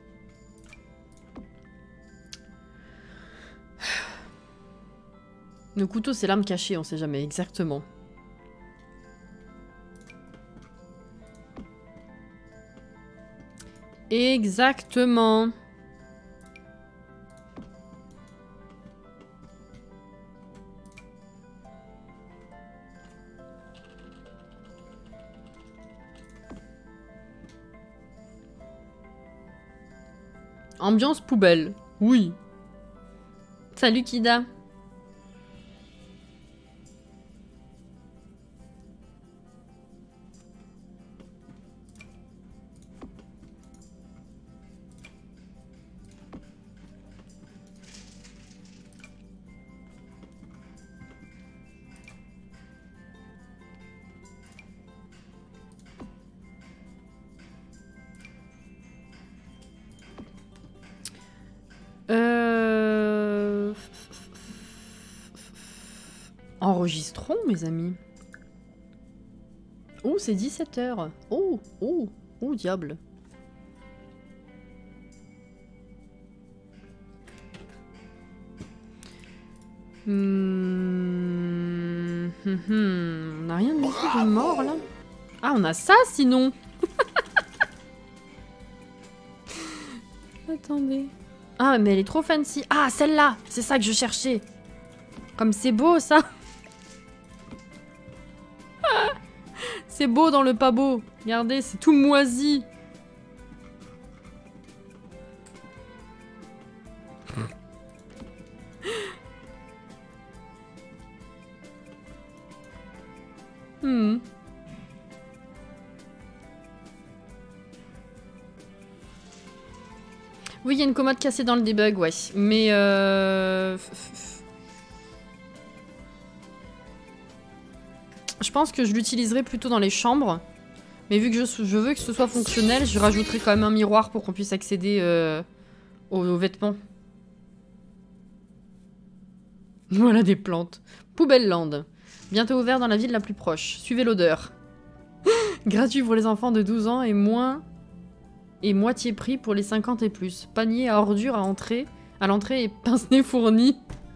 Le couteau c'est l'arme cachée, on sait jamais exactement. Exactement. Ambiance poubelle. Oui. Salut Kida. Euh... Enregistrons, mes amis. Oh, c'est dix-sept heures. Oh, oh, oh, diable. Hmm... hum, hum. On n'a rien du tout de mort, là. Ah, on a ça, sinon. Attendez. Ah, mais elle est trop fancy. Ah, celle-là! C'est ça que je cherchais. Comme c'est beau, ça. C'est beau dans le pas beau. Regardez, c'est tout moisi. Hmm. Oui, il y a une commode cassée dans le debug, ouais. Mais euh... je pense que je l'utiliserai plutôt dans les chambres. Mais vu que je, je veux que ce soit fonctionnel, je rajouterai quand même un miroir pour qu'on puisse accéder euh, aux, aux vêtements. Voilà des plantes. Poubelle Land. Bientôt ouvert dans la ville la plus proche. Suivez l'odeur. Gratuit pour les enfants de douze ans et moins... Et moitié prix pour les cinquante et plus. Panier à ordures à entrée. À l'entrée et pince-nez fourni.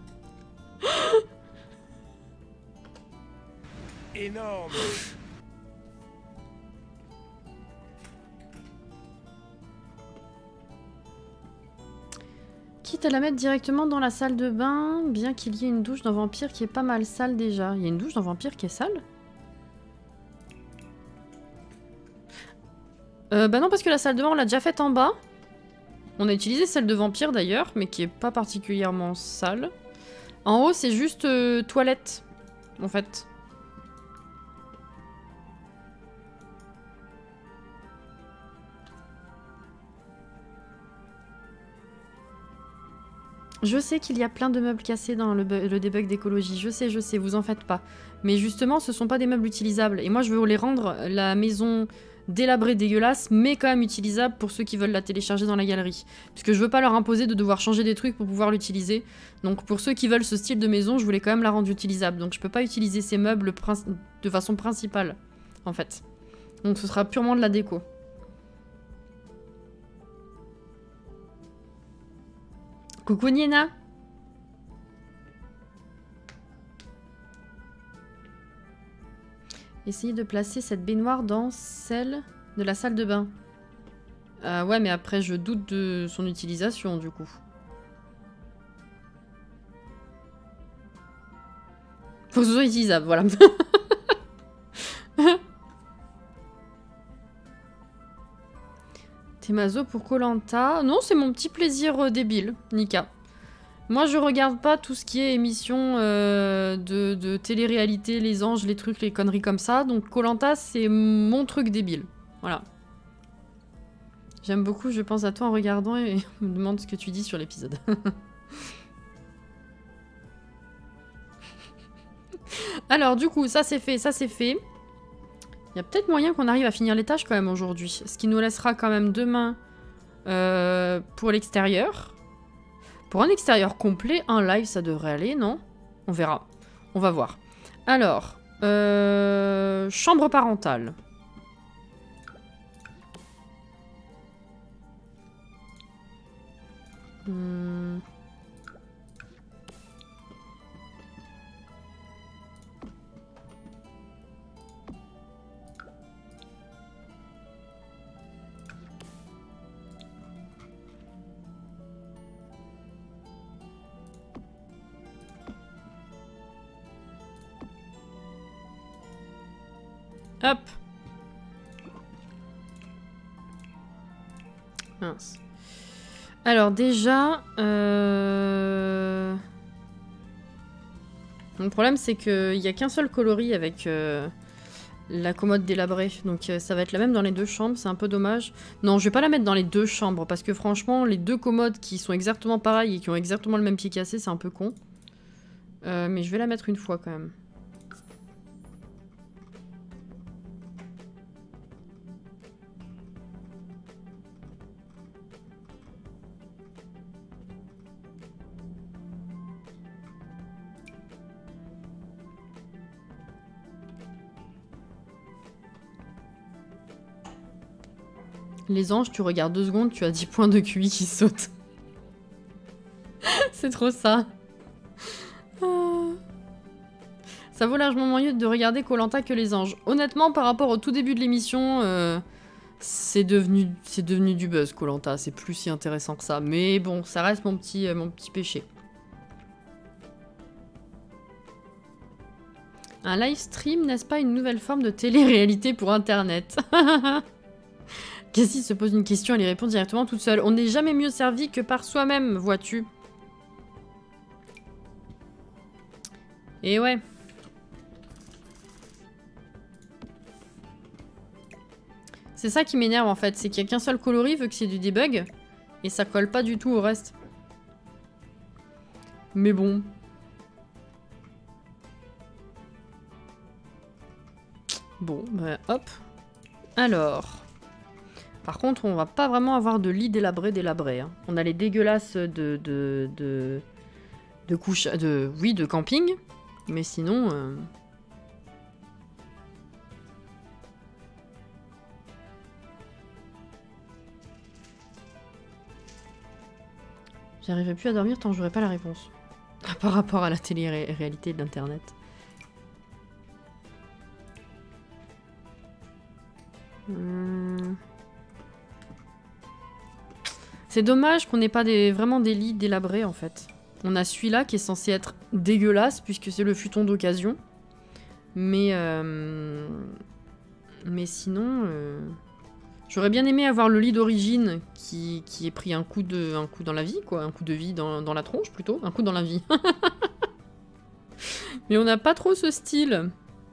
Énorme. Quitte à la mettre directement dans la salle de bain, bien qu'il y ait une douche dans Vampire qui est pas mal sale déjà. Il y a une douche dans Vampire qui est sale ? Euh, bah non, parce que la salle de bain, on l'a déjà faite en bas. On a utilisé celle de Vampire d'ailleurs, mais qui est pas particulièrement sale. En haut, c'est juste euh, toilette, en fait. Je sais qu'il y a plein de meubles cassés dans le, le debug d'écologie. Je sais, je sais, vous en faites pas. Mais justement, ce sont pas des meubles utilisables. Et moi, je veux les rendre la maison... délabrée, dégueulasse, mais quand même utilisable pour ceux qui veulent la télécharger dans la galerie. Parce que je veux pas leur imposer de devoir changer des trucs pour pouvoir l'utiliser. Donc pour ceux qui veulent ce style de maison, je voulais quand même la rendre utilisable. Donc je peux pas utiliser ces meubles de façon principale, en fait. Donc ce sera purement de la déco. Coucou Niena. Essayez de placer cette baignoire dans celle de la salle de bain. Euh, ouais, mais après, je doute de son utilisation, du coup. Faut que ce soit utilisable, voilà. T'es maso pour koh lanta? Non, c'est mon petit plaisir euh, débile, Nika. Moi, je regarde pas tout ce qui est émission euh, de, de télé-réalité, les anges, les trucs, les conneries comme ça. Donc, koh lanta, c'est mon truc débile. Voilà. J'aime beaucoup, je pense à toi en regardant et me demande ce que tu dis sur l'épisode. Alors, du coup, ça c'est fait, ça c'est fait. Il y a peut-être moyen qu'on arrive à finir les tâches quand même aujourd'hui. Ce qui nous laissera quand même demain euh, pour l'extérieur. Pour un extérieur complet, un live, ça devrait aller, non? On verra. On va voir. Alors, euh, chambre parentale. Hmm. Hop. Mince. Alors déjà, euh... mon problème c'est qu'il n'y a qu'un seul coloris avec euh, la commode délabrée, donc euh, ça va être la même dans les deux chambres, c'est un peu dommage. Non, je vais pas la mettre dans les deux chambres, parce que franchement, les deux commodes qui sont exactement pareilles et qui ont exactement le même pied cassé, c'est un peu con. Euh, mais je vais la mettre une fois quand même. Les anges, tu regardes deux secondes, tu as dix points de Q I qui sautent. C'est trop ça. Oh. Ça vaut largement mieux de regarder Koh Lanta que les anges. Honnêtement, par rapport au tout début de l'émission, euh, c'est devenu, c'est devenu du buzz, Koh Lanta. C'est plus si intéressant que ça. Mais bon, ça reste mon petit, euh, mon petit péché. Un live stream, n'est-ce pas une nouvelle forme de télé-réalité pour Internet? Cassie se pose une question, elle y répond directement toute seule. On n'est jamais mieux servi que par soi-même, vois-tu. Et ouais. C'est ça qui m'énerve en fait, c'est qu'il n'y a qu'un seul coloris vu que c'est du debug. Et ça colle pas du tout au reste. Mais bon. Bon, bah hop. Alors... Par contre, on va pas vraiment avoir de lit délabré délabré. Hein. On a les dégueulasses de de de de couche de oui de camping, mais sinon. Euh... J'arriverai plus à dormir tant que j'aurai pas la réponse. Par rapport à la télé-réalité de l'internet. Hmm. C'est dommage qu'on n'ait pas des, vraiment des lits délabrés en fait. On a celui-là qui est censé être dégueulasse puisque c'est le futon d'occasion. Mais euh... mais sinon, euh... j'aurais bien aimé avoir le lit d'origine qui, qui ait pris un coup de un coup dans la vie quoi, un coup de vie dans, dans la tronche plutôt, un coup dans la vie. Mais on n'a pas trop ce style.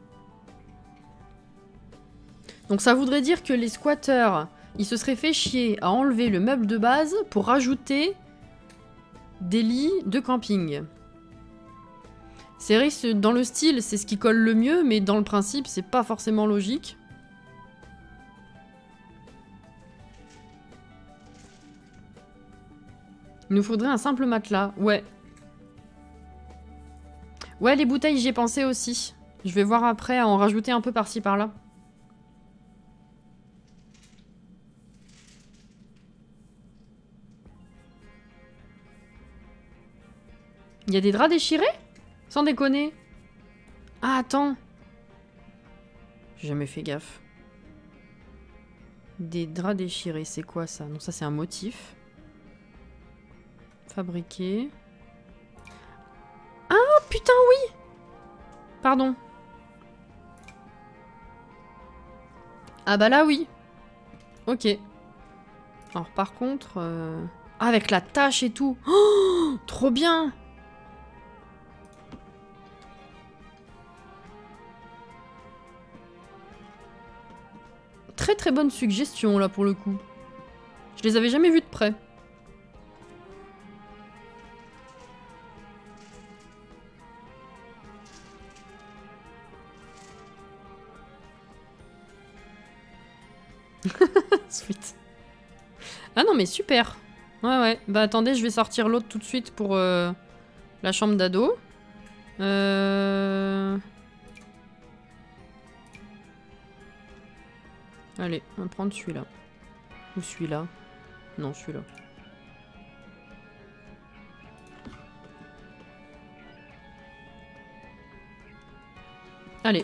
Donc ça voudrait dire que les squatteurs, ils se seraient fait chier à enlever le meuble de base pour rajouter des lits de camping. C'est vrai que dans le style, c'est ce qui colle le mieux, mais dans le principe, c'est pas forcément logique. Il nous faudrait un simple matelas, ouais. Ouais, les bouteilles, j'y ai pensé aussi. Je vais voir après à en rajouter un peu par-ci par-là. Il y a des draps déchirés? Sans déconner. Ah, attends. J'ai jamais fait gaffe. Des draps déchirés, c'est quoi ça? Non, ça c'est un motif. Fabriqué. Ah, putain, oui! Pardon. Ah bah là, oui. Ok. Alors par contre... Euh... Ah, avec la tache et tout. Oh, trop bien! Très très bonne suggestion là pour le coup. Je les avais jamais vus de près. Sweet. Ah non, mais super. Ouais, ouais. Bah attendez, je vais sortir l'autre tout de suite pour euh, la chambre d'ado. Euh... Allez, on va prendre celui-là. Ou celui-là. Non, celui-là. Allez.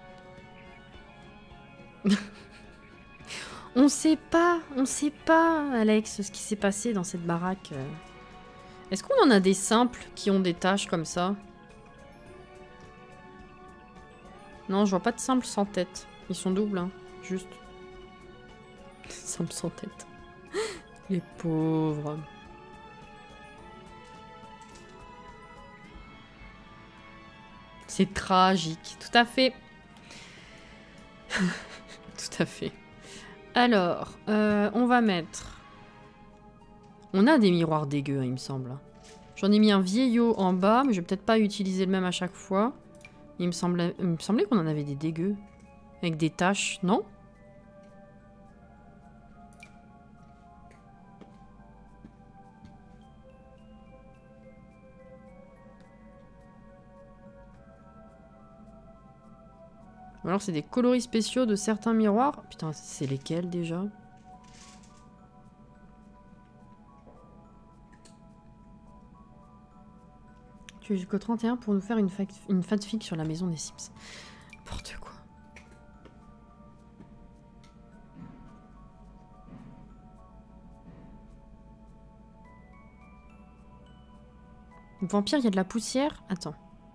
On sait pas, on sait pas, Alex, ce qui s'est passé dans cette baraque. Est-ce qu'on en a des simples qui ont des tâches comme ça? Non, je vois pas de simples sans tête. Ils sont doubles, hein. Juste. Simples sans tête. Les pauvres. C'est tragique. Tout à fait. Tout à fait. Alors, euh, on va mettre... On a des miroirs dégueux, hein, il me semble. J'en ai mis un vieillot en bas, mais je vais peut-être pas utiliser le même à chaque fois. Il me semblait, il me semblait qu'on en avait des dégueux. Avec des taches, non? Ou alors c'est des coloris spéciaux de certains miroirs. Putain, c'est lesquels déjà? Tu es jusqu'au trente et un pour nous faire une, une fanfic sur la maison des Sims. N'importe quoi. Vampire, il y a de la poussière? Attends.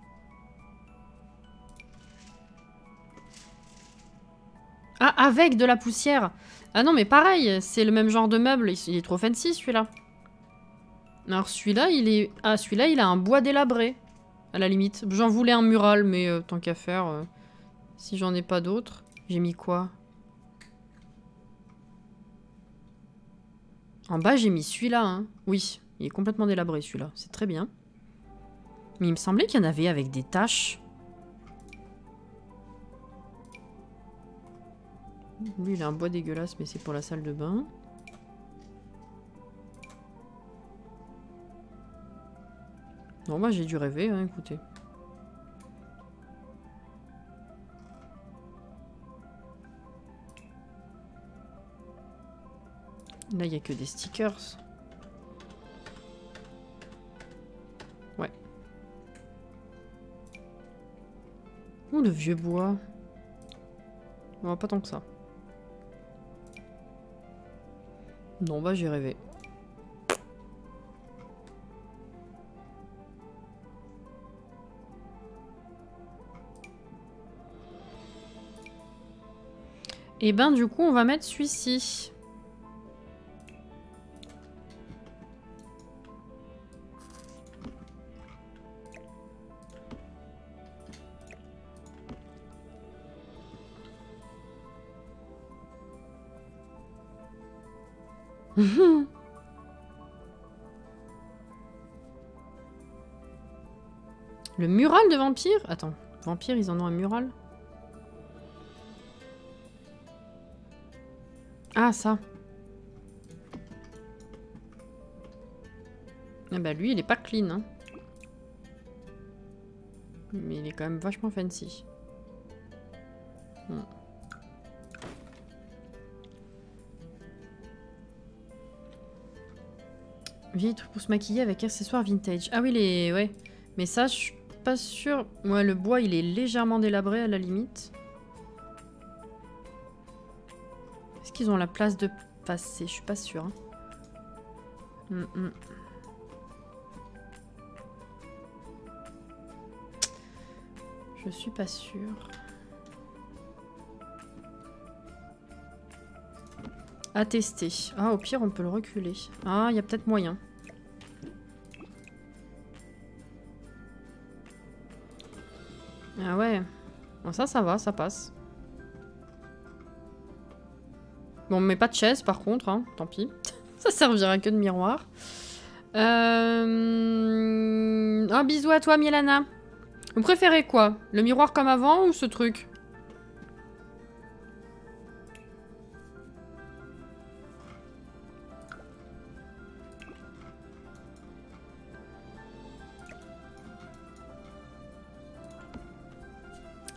Ah, avec de la poussière. Ah non, mais pareil, c'est le même genre de meuble. Il est trop fancy, celui-là. Alors, celui-là, il est... Ah, celui-là, il a un bois délabré. À la limite. J'en voulais un mural, mais euh, tant qu'à faire... Euh, si j'en ai pas d'autres... J'ai mis quoi? En bas, j'ai mis celui-là, hein. Oui, il est complètement délabré, celui-là. C'est très bien. Mais il me semblait qu'il y en avait avec des taches... Lui, il a un bois dégueulasse, mais c'est pour la salle de bain. Non, moi j'ai dû rêver, hein, écoutez. Là, il n'y a que des stickers. Ouais. Ouh, le vieux bois. Non, pas tant que ça. Non, bah j'ai rêvé. Et ben du coup on va mettre celui-ci. Le mural de vampire? Attends, vampire, ils en ont un mural? Ah, ça. Ah bah lui, il est pas clean, hein. Mais il est quand même vachement fancy. Hmm. Vieille truc pour se maquiller avec accessoires vintage. Ah oui, les... ouais. Mais ça, je suis pas sûre. Ouais, le bois, il est légèrement délabré à la limite. Est-ce qu'ils ont la place de passer? Je suis pas sûre. Hein. Mm -mm. Je suis pas sûre. À tester. Ah, au pire, on peut le reculer. Ah, il y a peut-être moyen. Ah ouais. Bon, ça, ça va, ça passe. Bon, on met pas de chaise, par contre, hein. Tant pis. Ça servira que de miroir. Euh... Un bisou à toi, Milana. Vous préférez quoi? Le miroir comme avant ou ce truc?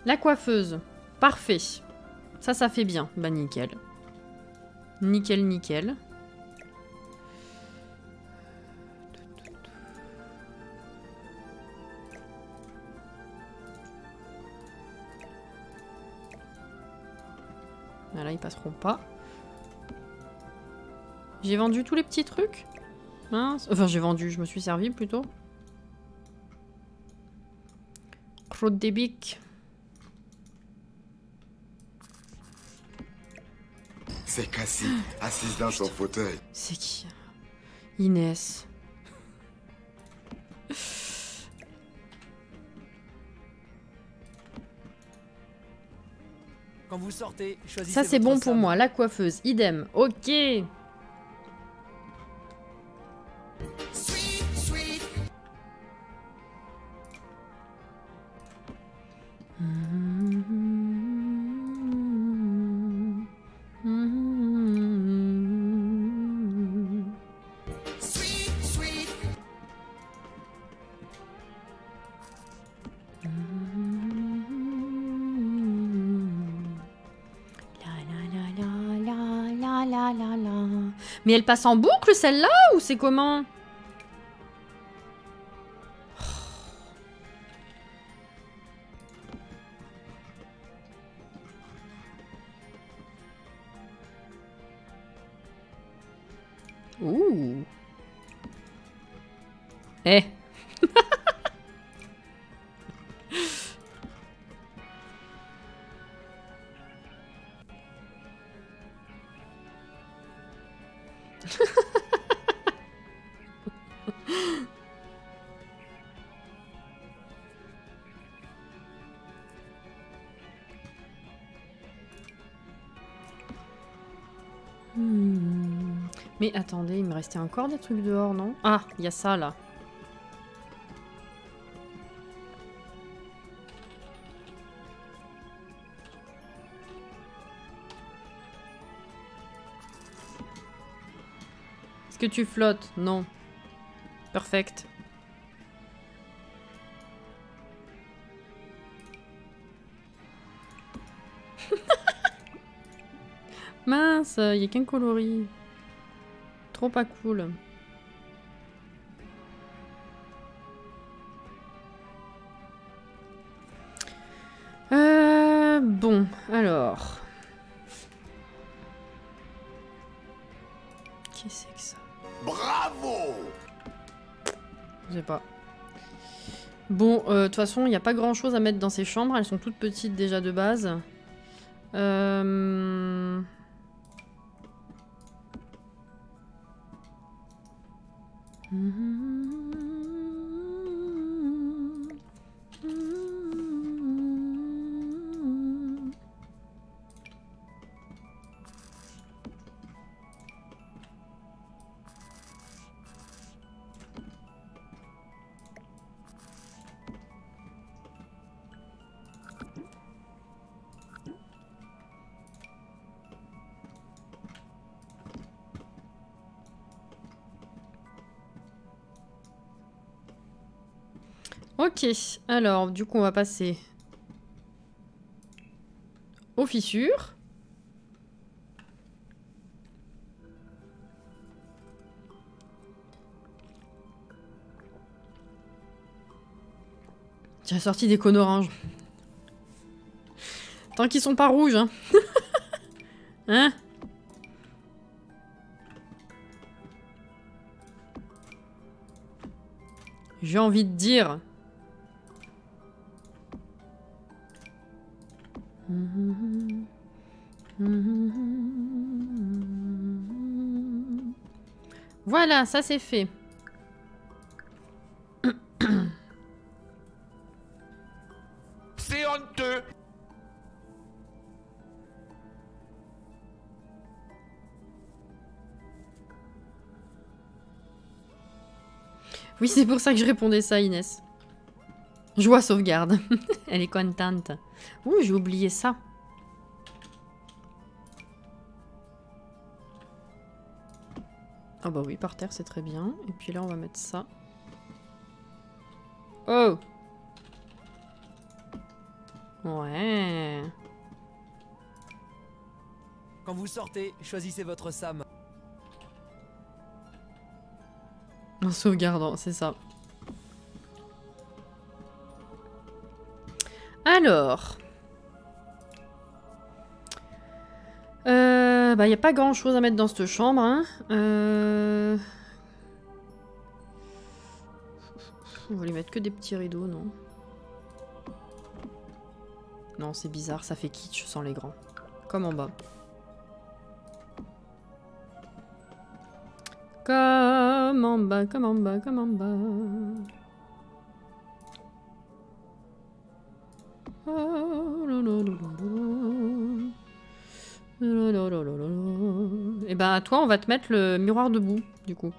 La coiffeuse. Parfait. Ça, ça fait bien. Bah, nickel. Nickel, nickel. Là, ils passeront pas. J'ai vendu tous les petits trucs. Mince. Enfin, j'ai vendu, je me suis servi plutôt. Crotte des bics. C'est Cassie, assise dans son fauteuil. C'est qui? Inès. Quand vous sortez, choisissez Ça, c'est votre bon pour Sam. moi. La coiffeuse. Idem. Ok. Sweet, sweet. Sweet, sweet. La la la la la la la la. Mais elle passe en boucle celle-là ou c'est comment? Ouh. Eh. Hmm. Mais attendez, il me restait encore des trucs dehors, non? Ah, il y a ça là. Est-ce que tu flottes? Non. Perfect. Mince, il n'y a qu'un coloris. Trop pas cool. Euh, bon, alors. Qu'est-ce que c'est que ça? Bravo! Je sais pas. Bon, euh, de toute façon, il n'y a pas grand-chose à mettre dans ces chambres. Elles sont toutes petites déjà de base. Euh... Ok, alors du coup on va passer aux fissures. J'ai sorti des cônes oranges. Tant qu'ils sont pas rouges, hein. Hein? J'ai envie de dire... Voilà, ça c'est fait. C'est honteux! Oui, c'est pour ça que je répondais ça, Inès. Joie sauvegarde. Elle est contente. Ouh, j'ai oublié ça. Ah bah oui, par terre, c'est très bien. Et puis là, on va mettre ça. Oh! Ouais. Quand vous sortez, choisissez votre Sam. En sauvegardant, c'est ça. Alors. Euh, bah, il n'y a pas grand chose à mettre dans cette chambre. Hein. Euh... On va lui mettre que des petits rideaux, non? Non, c'est bizarre, ça fait kitsch sans les grands. Comme en bas. Comme en bas, comme en bas, comme en bas. Et ben à toi, on va te mettre le miroir debout, du coup.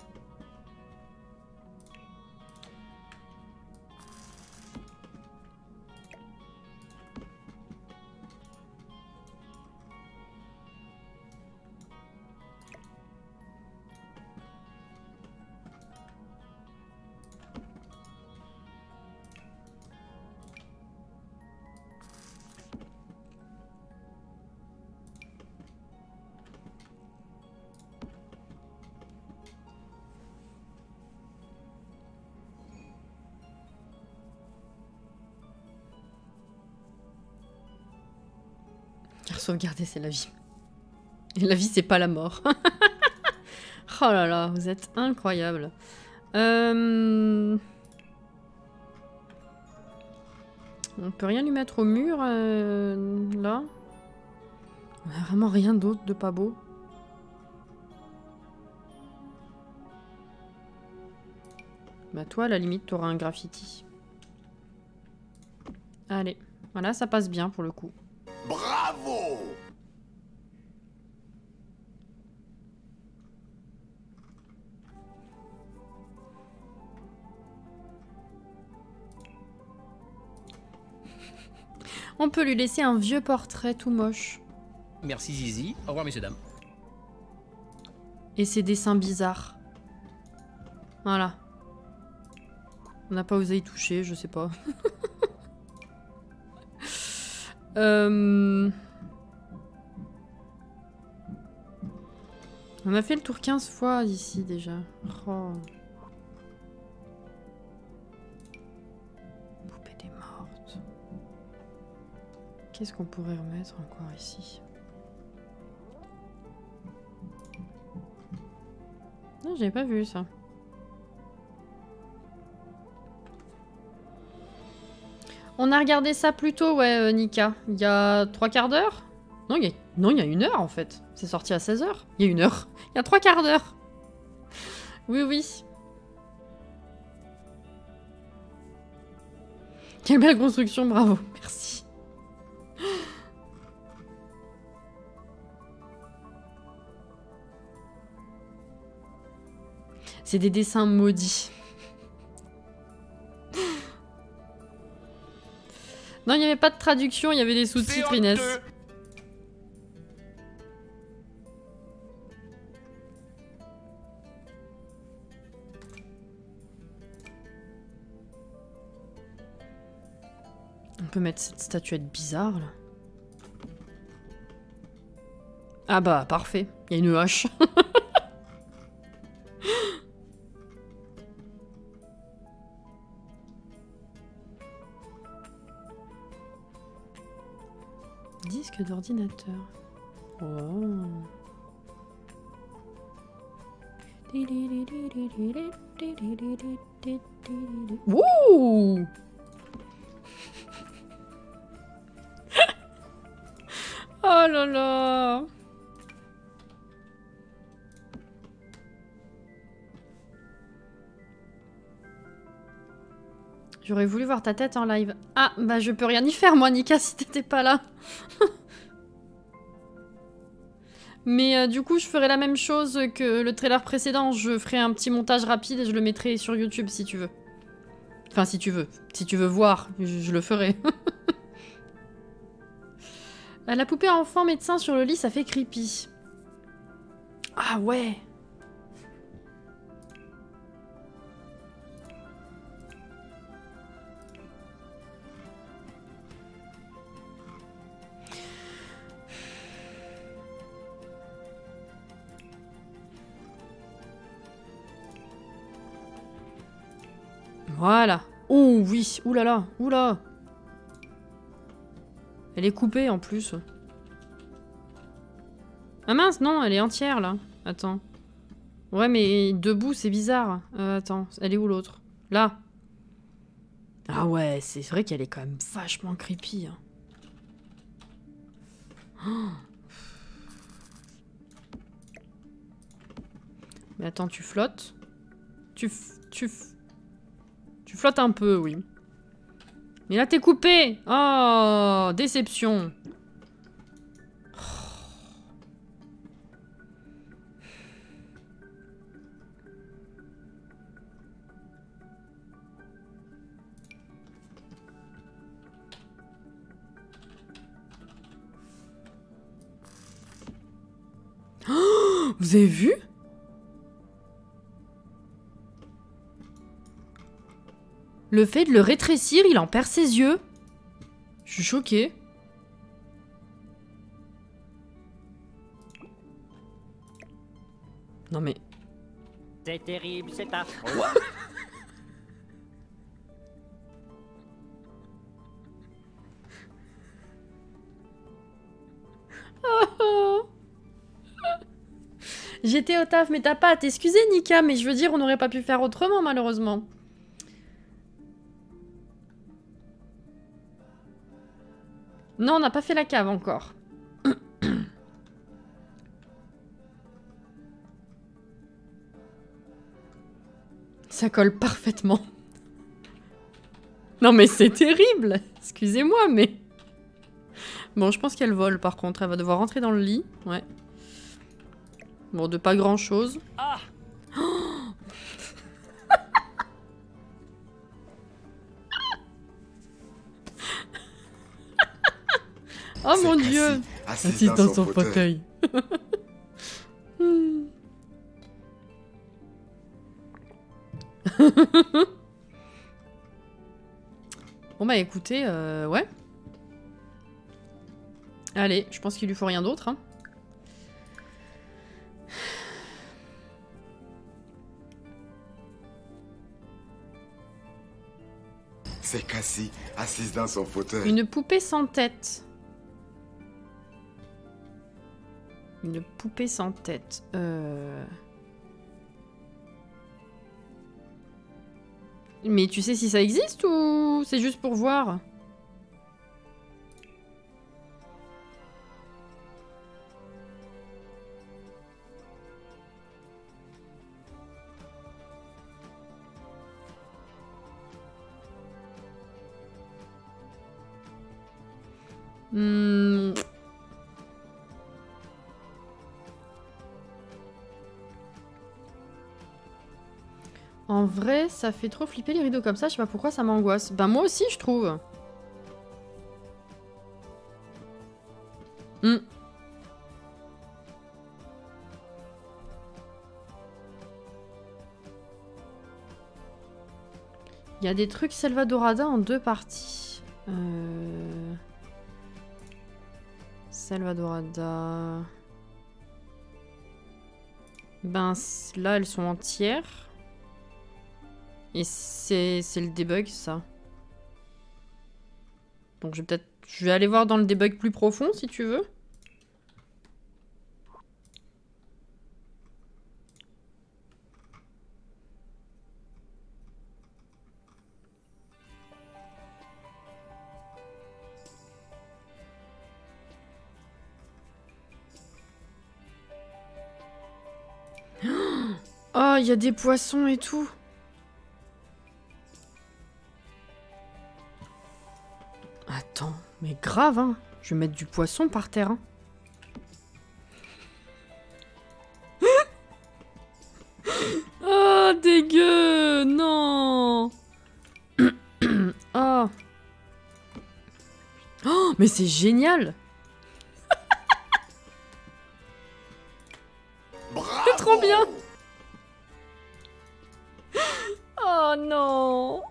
Sauvegarder, c'est la vie. Et la vie, c'est pas la mort. Oh là là, vous êtes incroyable. Euh... On peut rien lui mettre au mur, euh, là. On a vraiment rien d'autre de pas beau. Bah toi, à la limite, t'auras un graffiti. Allez, voilà, ça passe bien pour le coup. Bravo! On peut lui laisser un vieux portrait tout moche. Merci Zizi. Au revoir, messieurs, dames. Et ses dessins bizarres. Voilà. On n'a pas osé y toucher, je sais pas. euh... On a fait le tour quinze fois ici déjà. Oh. Poupée des mortes. Qu'est-ce qu'on pourrait remettre encore ici? Non, j'avais pas vu ça. On a regardé ça plus tôt, ouais, euh, Nika. Il y a trois quarts d'heure? Non, il y a... non, il y a une heure en fait. C'est sorti à seize heures. Il y a une heure. Il y a trois quarts d'heure. Oui, oui. Quelle belle construction, bravo. Merci. C'est des dessins maudits. Non, il n'y avait pas de traduction, il y avait des sous-titres, Inès. On peut mettre cette statuette bizarre, là. Ah bah, parfait. Il y a une hache. Disque d'ordinateur. Oh. Wouh. Oh là là. J'aurais voulu voir ta tête en live. Ah, bah je peux rien y faire moi, Nika, si t'étais pas là. Mais euh, du coup, je ferai la même chose que le trailer précédent. Je ferai un petit montage rapide et je le mettrai sur YouTube si tu veux. Enfin, si tu veux. Si tu veux voir, je, je le ferai. La poupée enfant médecin sur le lit, ça fait creepy. Ah ouais. Voilà. Oh oui, oulala, oula. Elle est coupée en plus. Ah mince, non, elle est entière là. Attends. Ouais, mais debout, c'est bizarre. Euh, attends, elle est où l'autre? Là. Ah ouais, c'est vrai qu'elle est quand même vachement creepy. Hein. Oh. Mais attends, tu flottes? Tu... F tu... F tu flottes un peu, oui. Mais là, t'es coupé! Oh, déception. Oh, vous avez vu? Le fait de le rétrécir, il en perd ses yeux. Je suis choquée. Non mais... C'est terrible, c'est affreux. J'étais au taf, mais t'as pas à t'excuser, Nika, mais je veux dire, on n'aurait pas pu faire autrement, malheureusement. Non, on n'a pas fait la cave encore. Ça colle parfaitement. Non mais c'est terrible. Excusez-moi, mais... Bon, je pense qu'elle vole, par contre. Elle va devoir rentrer dans le lit. Ouais. Bon, de pas grand-chose. Ah. Oh, oh mon dieu. Assise, Assise dans, son fauteuil. hmm. Bon bah écoutez, euh, ouais. Allez, je pense qu'il lui faut rien d'autre. Hein. C'est Cassie, assise dans son fauteuil. Une poupée sans tête. Une poupée sans tête. Euh... Mais tu sais si ça existe ou c'est juste pour voir? Hmm. En vrai, ça fait trop flipper les rideaux comme ça, je sais pas pourquoi ça m'angoisse. Ben moi aussi, je trouve. Hmm. Il y a des trucs Salvadorada en deux parties. Euh... Salvadorada... Ben là, elles sont entières. Et c'est le debug, ça. Donc je vais peut-être... Je vais aller voir dans le debug plus profond, si tu veux. Oh, il y a des poissons et tout. Attends, mais grave, hein. Je vais mettre du poisson par terre, hein. Oh, dégueu. Non. Oh. Oh, mais c'est génial. C'est trop bien. Oh non.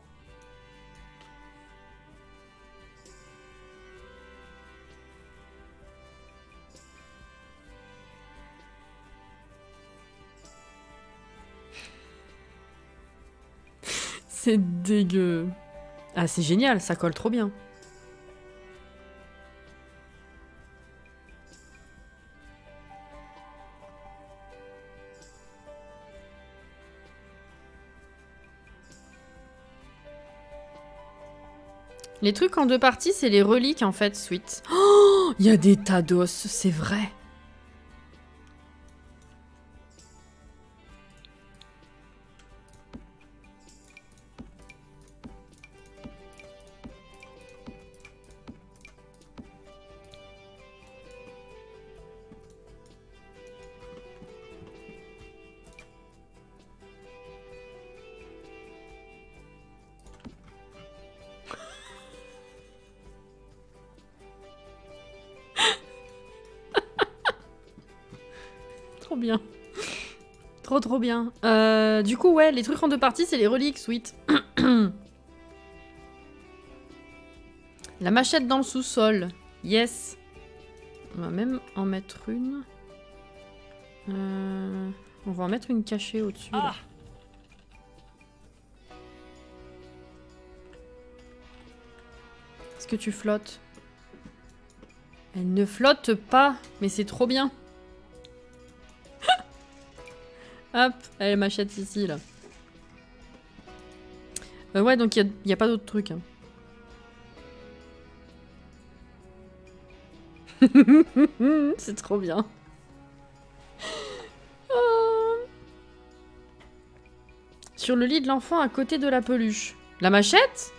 C'est dégueu. Ah, c'est génial, ça colle trop bien. Les trucs en deux parties, c'est les reliques en fait, Sweet. Oh, il y a des tas d'os, c'est vrai. Trop bien. Trop trop bien. Euh, du coup, ouais, les trucs en deux parties, c'est les reliques, Sweet. La machette dans le sous-sol. Yes. On va même en mettre une. Euh, on va en mettre une cachée au-dessus. Ah. Est-ce que tu flottes? Elle ne flotte pas, mais c'est trop bien. Hop, elle m'achète ici, là. Euh, ouais, donc il n'y a, a pas d'autres trucs. Hein. C'est trop bien. Oh. Sur le lit de l'enfant à côté de la peluche. La machette?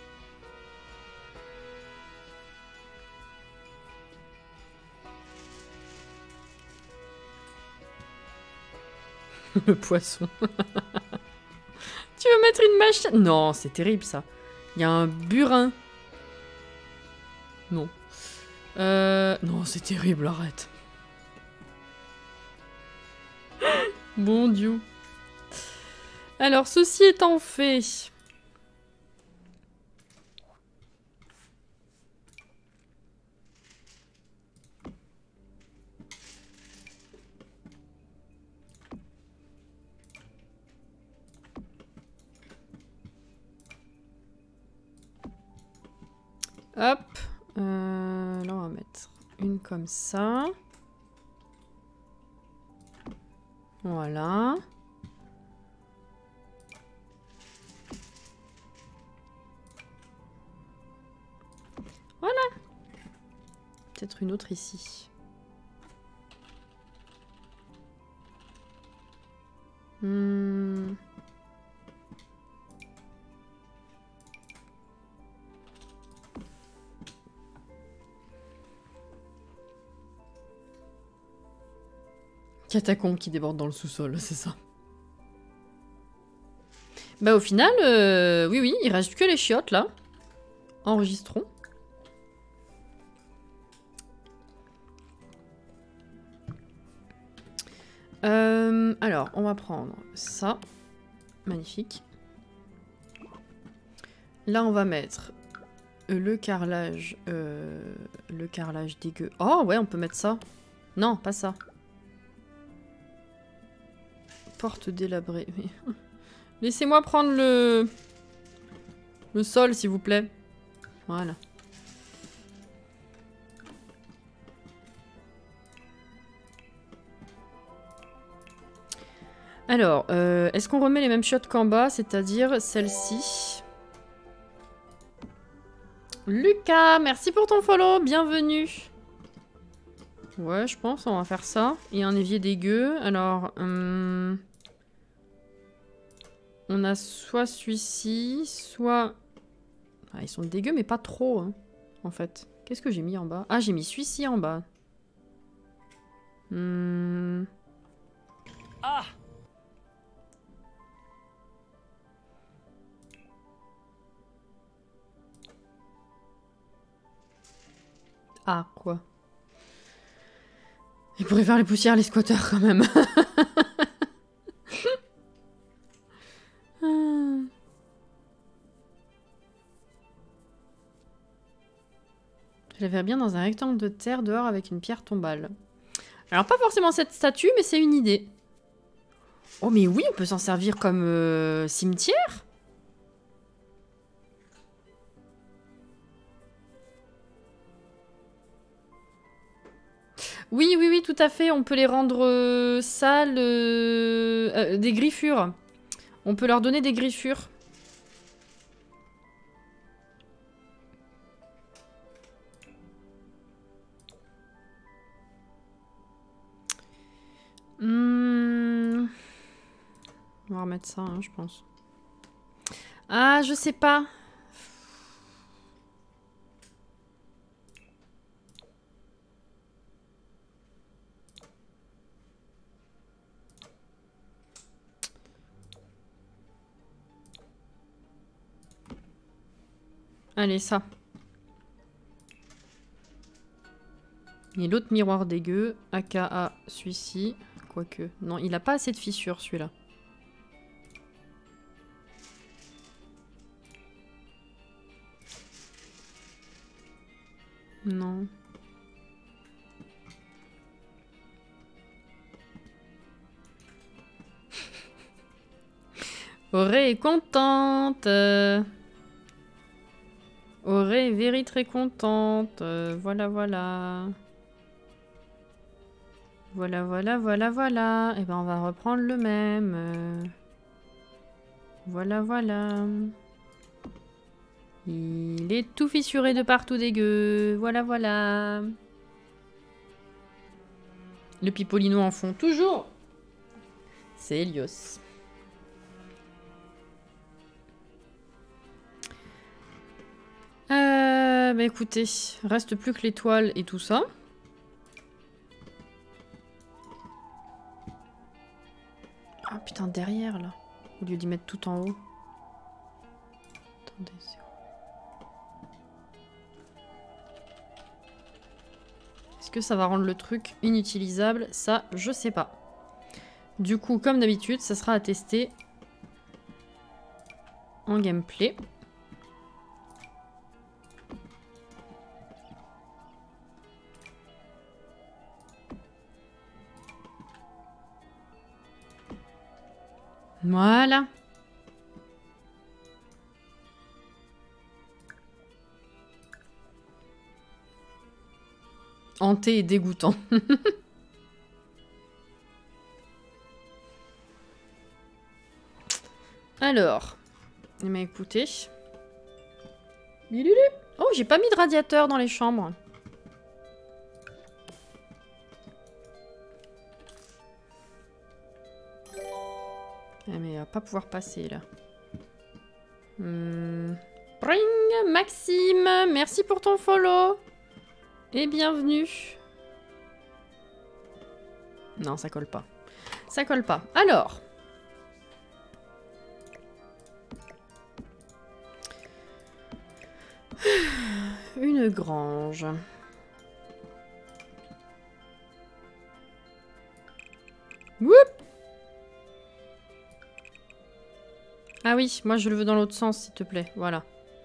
Le poisson. Tu veux mettre une machette? Non, c'est terrible ça. Il y a un burin. Non. Euh... Non, c'est terrible, arrête. Bon Dieu. Alors, ceci étant fait... Hop, euh, là on va mettre une comme ça. Voilà. Voilà. Peut-être une autre ici. Hmm. Catacombe qui déborde dans le sous-sol, c'est ça. Bah au final, euh, oui oui, il reste que les chiottes là. Enregistrons. Euh, alors, on va prendre ça. Magnifique. Là, on va mettre le carrelage. Euh, le carrelage dégueu. Oh ouais, on peut mettre ça. Non, pas ça. Porte délabrée. Laissez-moi prendre le... Le sol, s'il vous plaît. Voilà. Alors, euh, est-ce qu'on remet les mêmes chiottes qu'en bas, c'est-à-dire celle-ci? Lucas, merci pour ton follow, bienvenue. Ouais, je pense, on va faire ça. Et un évier dégueu. Alors, hum... on a soit celui-ci, soit... Ah, ils sont dégueux, mais pas trop, hein, en fait. Qu'est-ce que j'ai mis en bas? Ah, j'ai mis celui-ci en bas. Hum... Ah! Ah, quoi? Il pourrait faire les poussières, les squatteurs, quand même. Je la verrais bien dans un rectangle de terre dehors avec une pierre tombale. Alors, pas forcément cette statue, mais c'est une idée. Oh, mais oui, on peut s'en servir comme euh, cimetière. Oui, oui, oui, tout à fait. On peut les rendre euh, sales, euh, euh, des griffures. On peut leur donner des griffures. Hmm. On va remettre ça, hein, je pense. Ah, je sais pas. Allez, ça. Et l'autre miroir dégueu, aka celui-ci. Quoique. Non, il a pas assez de fissures, celui-là. Non. Auré est contente. Euh... Auré est very très contente. Euh, voilà, voilà. Voilà, voilà, voilà, voilà. Et ben on va reprendre le même. Euh... Voilà, voilà. Il est tout fissuré de partout dégueu. Voilà, voilà. Le Pipolino en fond toujours. C'est Helios. Euh, bah écoutez, reste plus que l'étoile et tout ça. Ah putain, derrière là. Au lieu d'y mettre tout en haut. Attendez, c'est... Est-ce que ça va rendre le truc inutilisable? Ça, je sais pas. Du coup, comme d'habitude, ça sera à tester en gameplay. Voilà. Hanté et dégoûtant. Alors. Eh bien, écoutez. Oh, j'ai pas mis de radiateur dans les chambres. Ah, mais il va pas pouvoir passer, là. Hmm. Bring, Maxime, merci pour ton follow. Et bienvenue. Non, ça colle pas. Ça colle pas. Alors. Une grange. Whoop. Ah oui, moi je le veux dans l'autre sens, s'il te plaît. Voilà.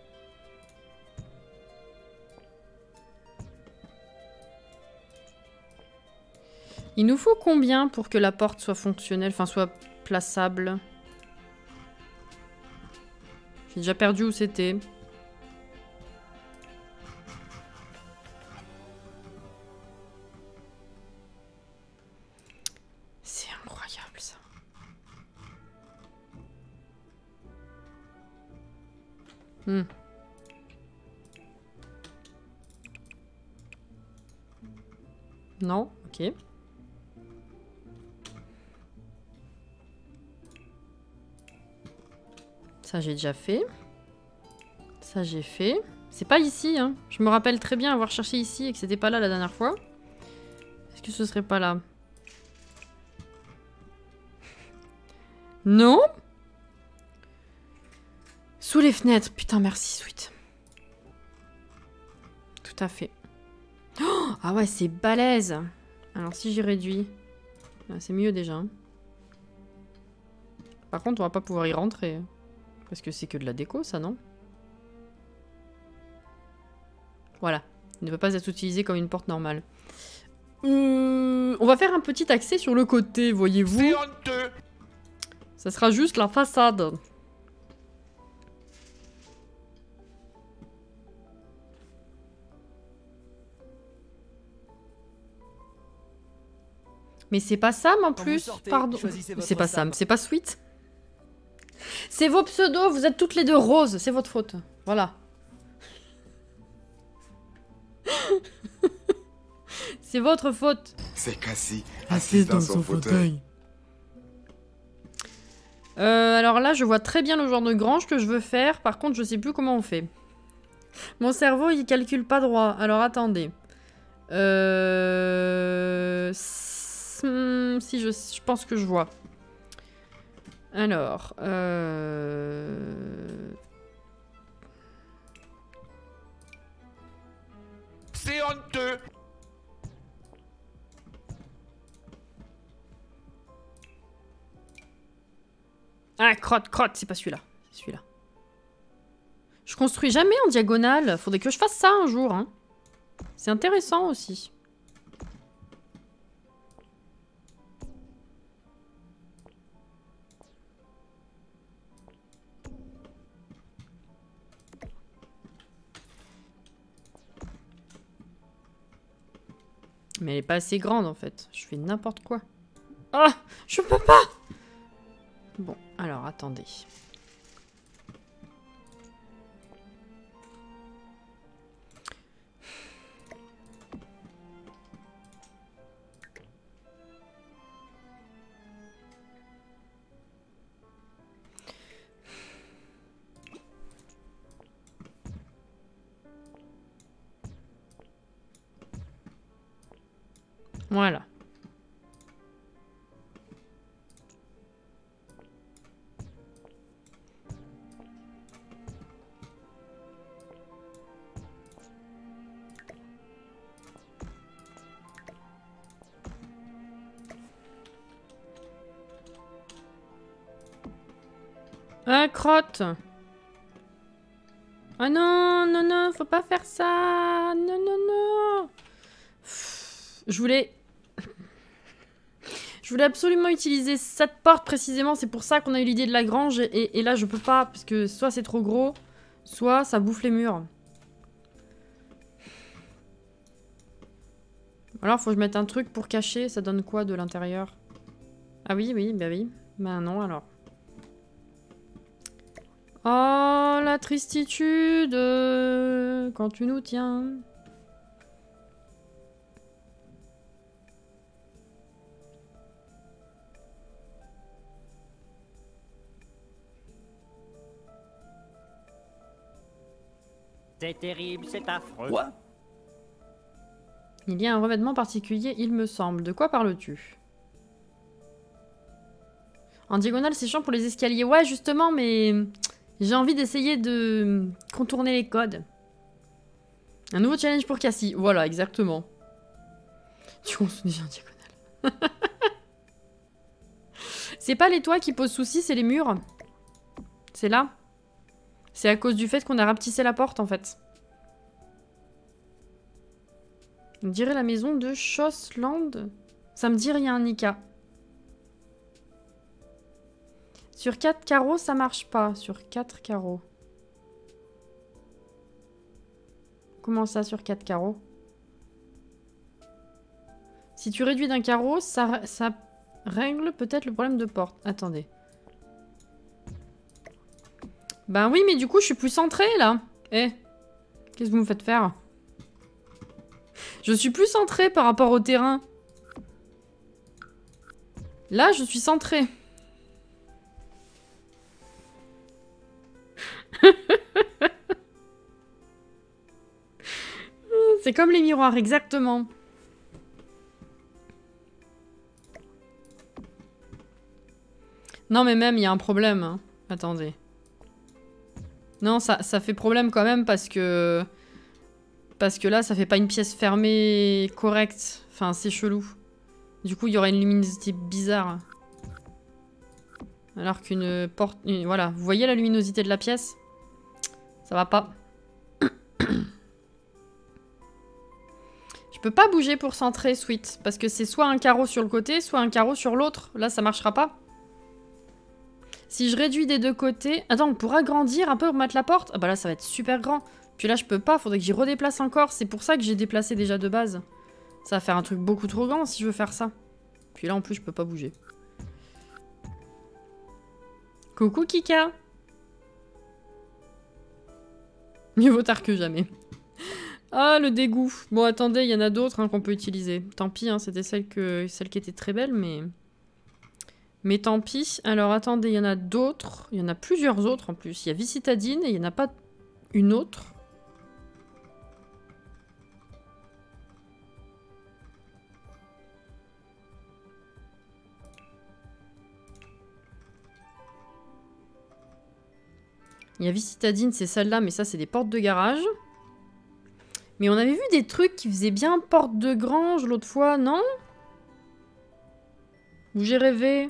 Il nous faut combien pour que la porte soit fonctionnelle, enfin soit plaçable? J'ai déjà perdu où c'était. C'est incroyable ça. Hmm. Non, ok. Ça j'ai déjà fait. Ça j'ai fait. C'est pas ici, hein. Je me rappelle très bien avoir cherché ici et que c'était pas là la dernière fois. Est-ce que ce serait pas là? Non? Sous les fenêtres. Putain, merci, Sweet. Tout à fait. Oh, ah ouais, c'est balèze. Alors, si j'y réduis... C'est mieux déjà. Hein. Par contre, on va pas pouvoir y rentrer. Parce que c'est que de la déco, ça, non? Voilà. Il ne peut pas être utilisé comme une porte normale. Hum, on va faire un petit accès sur le côté, voyez-vous. Ça sera juste la façade. Mais c'est pas Sam en Quand plus. vous sortez, Pardon. choisissez votre C'est pas Sam, Sam. c'est pas Sweet. C'est vos pseudos, vous êtes toutes les deux roses, c'est votre faute. Voilà. C'est votre faute. C'est Cassie, assise dans son fauteuil. Euh, alors là, je vois très bien le genre de grange que je veux faire. Par contre, je sais plus comment on fait. Mon cerveau, il calcule pas droit. Alors attendez. Euh... Si, je, je pense que je vois. Alors... Euh... C'est honteux. Ah, crotte, crotte, c'est pas celui-là. C'est celui-là. Je construis jamais en diagonale. Faudrait que je fasse ça un jour. Hein. C'est intéressant aussi. Mais elle est pas assez grande en fait. Je fais n'importe quoi. Ah, je peux pas. Bon, alors attendez. Voilà. Ah, crotte. Ah non, non, non, faut pas faire ça. Non, non, non. Je voulais... Je voulais absolument utiliser cette porte précisément, c'est pour ça qu'on a eu l'idée de la grange, et, et là je peux pas, parce que soit c'est trop gros, soit ça bouffe les murs. Alors faut que je mette un truc pour cacher, ça donne quoi de l'intérieur? Ah oui, oui, bah oui. Bah non alors. Oh la tristitude quand tu nous tiens. C'est terrible, c'est affreux. Quoi? Il y a un revêtement particulier, il me semble. De quoi parles-tu? En diagonale, c'est chiant pour les escaliers. Ouais, justement, mais j'ai envie d'essayer de contourner les codes. Un nouveau challenge pour Cassie. Voilà, exactement. Tu construis déjà en diagonale. C'est pas les toits qui posent souci, c'est les murs. C'est là. C'est à cause du fait qu'on a rapetissé la porte, en fait. On dirait la maison de Schossland. Ça me dit rien, Nika. Sur quatre carreaux, ça marche pas. Sur quatre carreaux. Comment ça, sur quatre carreaux? Si tu réduis d'un carreau, ça, ça règle peut-être le problème de porte. Attendez. Ben oui, mais du coup, je suis plus centrée, là. Eh, qu'est-ce que vous me faites faire? Je suis plus centrée par rapport au terrain. Là, je suis centrée. C'est comme les miroirs, exactement. Non, mais même, il y a un problème. Hein. Attendez. Non, ça, ça fait problème quand même parce que... Parce que là, ça fait pas une pièce fermée correcte. Enfin, c'est chelou. Du coup, il y aurait une luminosité bizarre. Alors qu'une porte... Une, voilà, vous voyez la luminosité de la pièce? Ça va pas. Je peux pas bouger pour centrer, Sweet. Parce que c'est soit un carreau sur le côté, soit un carreau sur l'autre. Là, ça marchera pas. Si je réduis des deux côtés... Attends, on pourra grandir un peu pour mettre la porte? Ah bah là, ça va être super grand. Puis là, je peux pas. Faudrait que j'y redéplace encore. C'est pour ça que j'ai déplacé déjà de base. Ça va faire un truc beaucoup trop grand si je veux faire ça. Puis là, en plus, je peux pas bouger. Coucou Kika. Mieux vaut tard que jamais. Ah, le dégoût. Bon, attendez, il y en a d'autres hein, qu'on peut utiliser. Tant pis, hein, c'était celle, que... celle qui était très belle, mais... Mais tant pis. Alors, attendez, il y en a d'autres. Il y en a plusieurs autres, en plus. Il y a Vicitadine et il n'y en a pas une autre. Il y a Vicitadine, c'est celle-là, mais ça, c'est des portes de garage. Mais on avait vu des trucs qui faisaient bien porte de grange l'autre fois, non? Ou j'ai rêvé?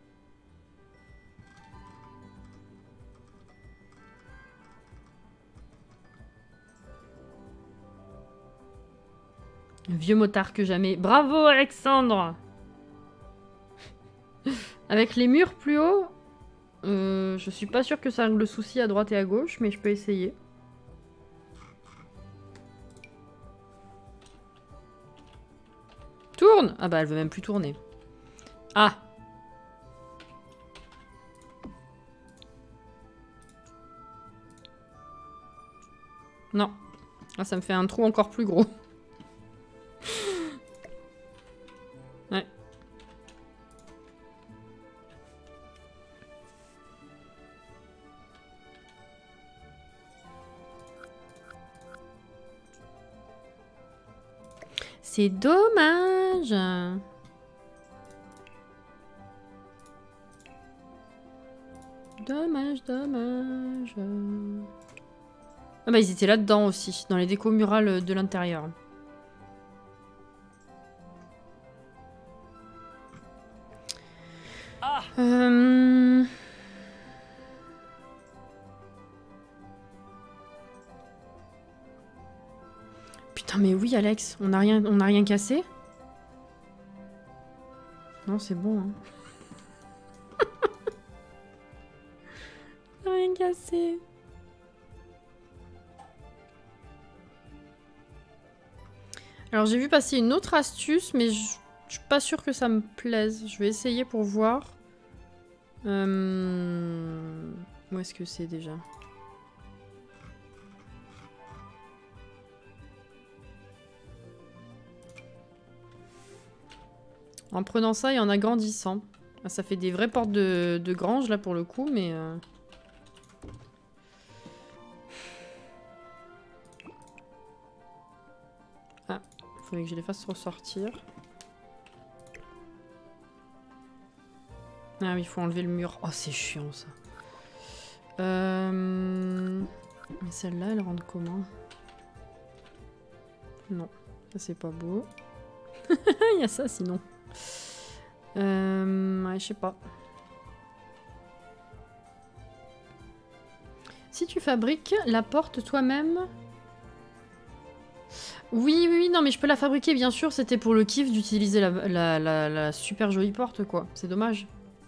Vieux motard que jamais. Bravo, Alexandre! Avec les murs plus hauts, euh, je suis pas sûre que ça règle le souci à droite et à gauche, mais je peux essayer. Tourne! Ah bah elle veut même plus tourner. Ah! Non. Ah, ça me fait un trou encore plus gros. Ouais. C'est dommage. Dommage, dommage. Ah bah ils étaient là-dedans aussi, dans les décos murales de l'intérieur. Ah. Euh... Putain mais oui Alex, on n'a rien, on n'a rien cassé? Non c'est bon hein. On n'a rien cassé. Alors j'ai vu passer une autre astuce mais je, je suis pas sûre que ça me plaise. Je vais essayer pour voir. Euh... Où est-ce que c'est déjà ? En prenant ça et en agrandissant. Ça fait des vraies portes de, de grange là pour le coup, mais... Euh... Ah, il faudrait que je les fasse ressortir. Ah oui, il faut enlever le mur. Oh, c'est chiant ça. Euh... Mais celle-là, elle rentre comment? Non, ça c'est pas beau. Il y a ça sinon. Euh, ouais, je sais pas. Si tu fabriques la porte toi-même... Oui, oui, oui, non, mais je peux la fabriquer, bien sûr. C'était pour le kiff d'utiliser la, la, la, la super jolie porte, quoi. C'est dommage.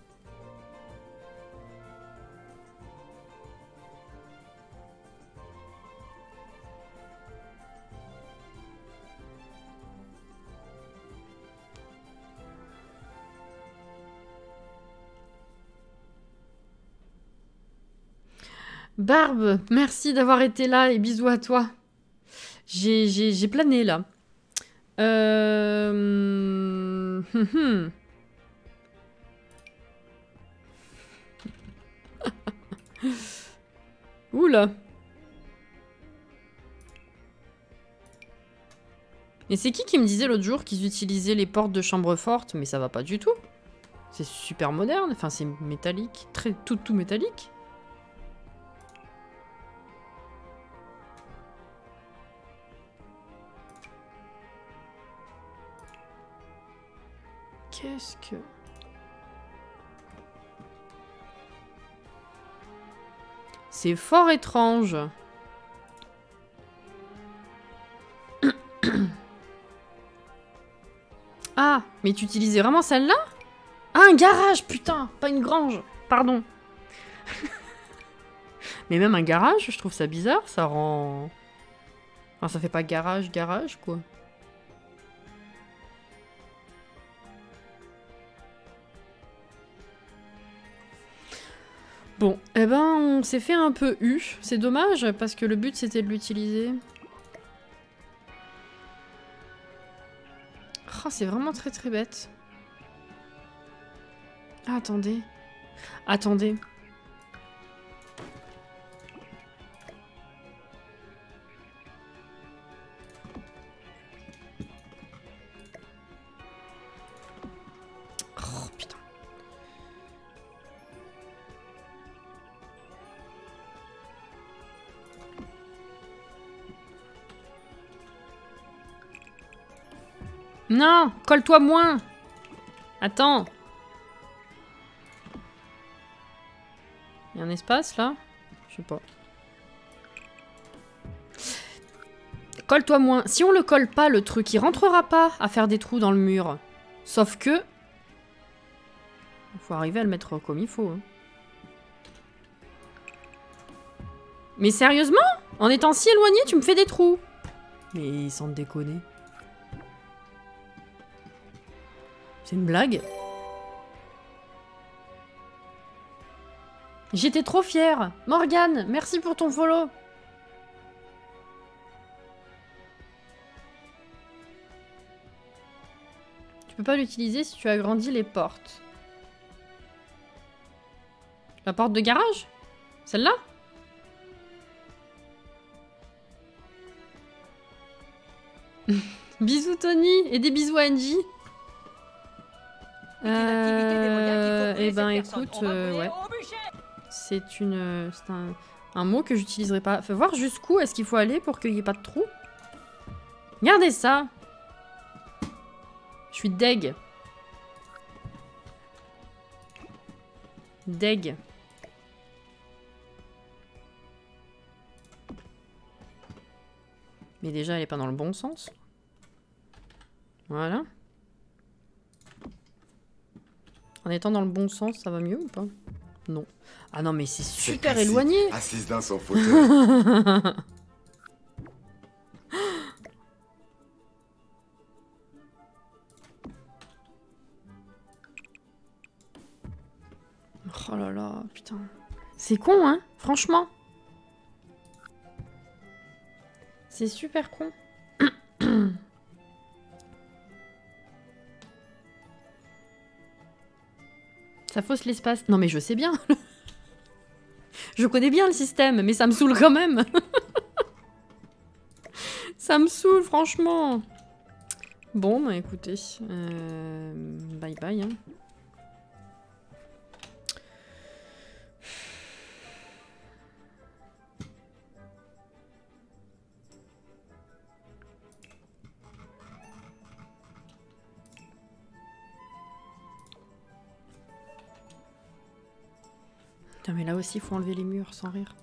Barbe, merci d'avoir été là et bisous à toi. J'ai, j'ai, j'ai plané là. Euh... Oula. Et c'est qui qui me disait l'autre jour qu'ils utilisaient les portes de chambre forte? Mais ça va pas du tout. C'est super moderne, enfin c'est métallique, très tout, tout métallique. Qu'est-ce que... C'est fort étrange. Ah, mais tu utilisais vraiment celle-là? Ah, un garage, putain, pas une grange. Pardon. Mais même un garage, je trouve ça bizarre, ça rend... Enfin, ça fait pas garage, garage, quoi. Eh ben, on s'est fait un peu eu. C'est dommage, parce que le but, c'était de l'utiliser. Oh, c'est vraiment très très bête. Ah, attendez. Attendez. Oh, putain. Non, colle-toi moins. Attends. Il y a un espace là? Je sais pas. Colle-toi moins. Si on le colle pas, le truc, il rentrera pas à faire des trous dans le mur. Sauf que... il faut arriver à le mettre comme il faut. Hein. Mais sérieusement? En étant si éloigné, tu me fais des trous. Mais sans te déconner. C'est une blague? J'étais trop fière. Morgane, merci pour ton follow. Tu peux pas l'utiliser si tu agrandis les portes. La porte de garage? Celle-là? Bisous Tony et des bisous à Angie. Euh, et ben écoute, euh, ouais. C'est une, c'est un, un mot que j'utiliserai pas. Faut voir jusqu'où est-ce qu'il faut aller pour qu'il n'y ait pas de trou. Regardez ça. Je suis deg. Deg. Mais déjà, elle est pas dans le bon sens. Voilà. En étant dans le bon sens, ça va mieux ou pas? Non. Ah non, mais c'est super Cassie, éloigné. assise dans son fauteuil. Oh là là, putain. C'est con, hein? Franchement. C'est super con. Ça fausse l'espace. Non mais je sais bien. Je connais bien le système, mais ça me saoule quand même. Ça me saoule, franchement. Bon, bah écoutez. Euh... Bye bye. Hein. Putain, mais là aussi, il faut enlever les murs, sans rire.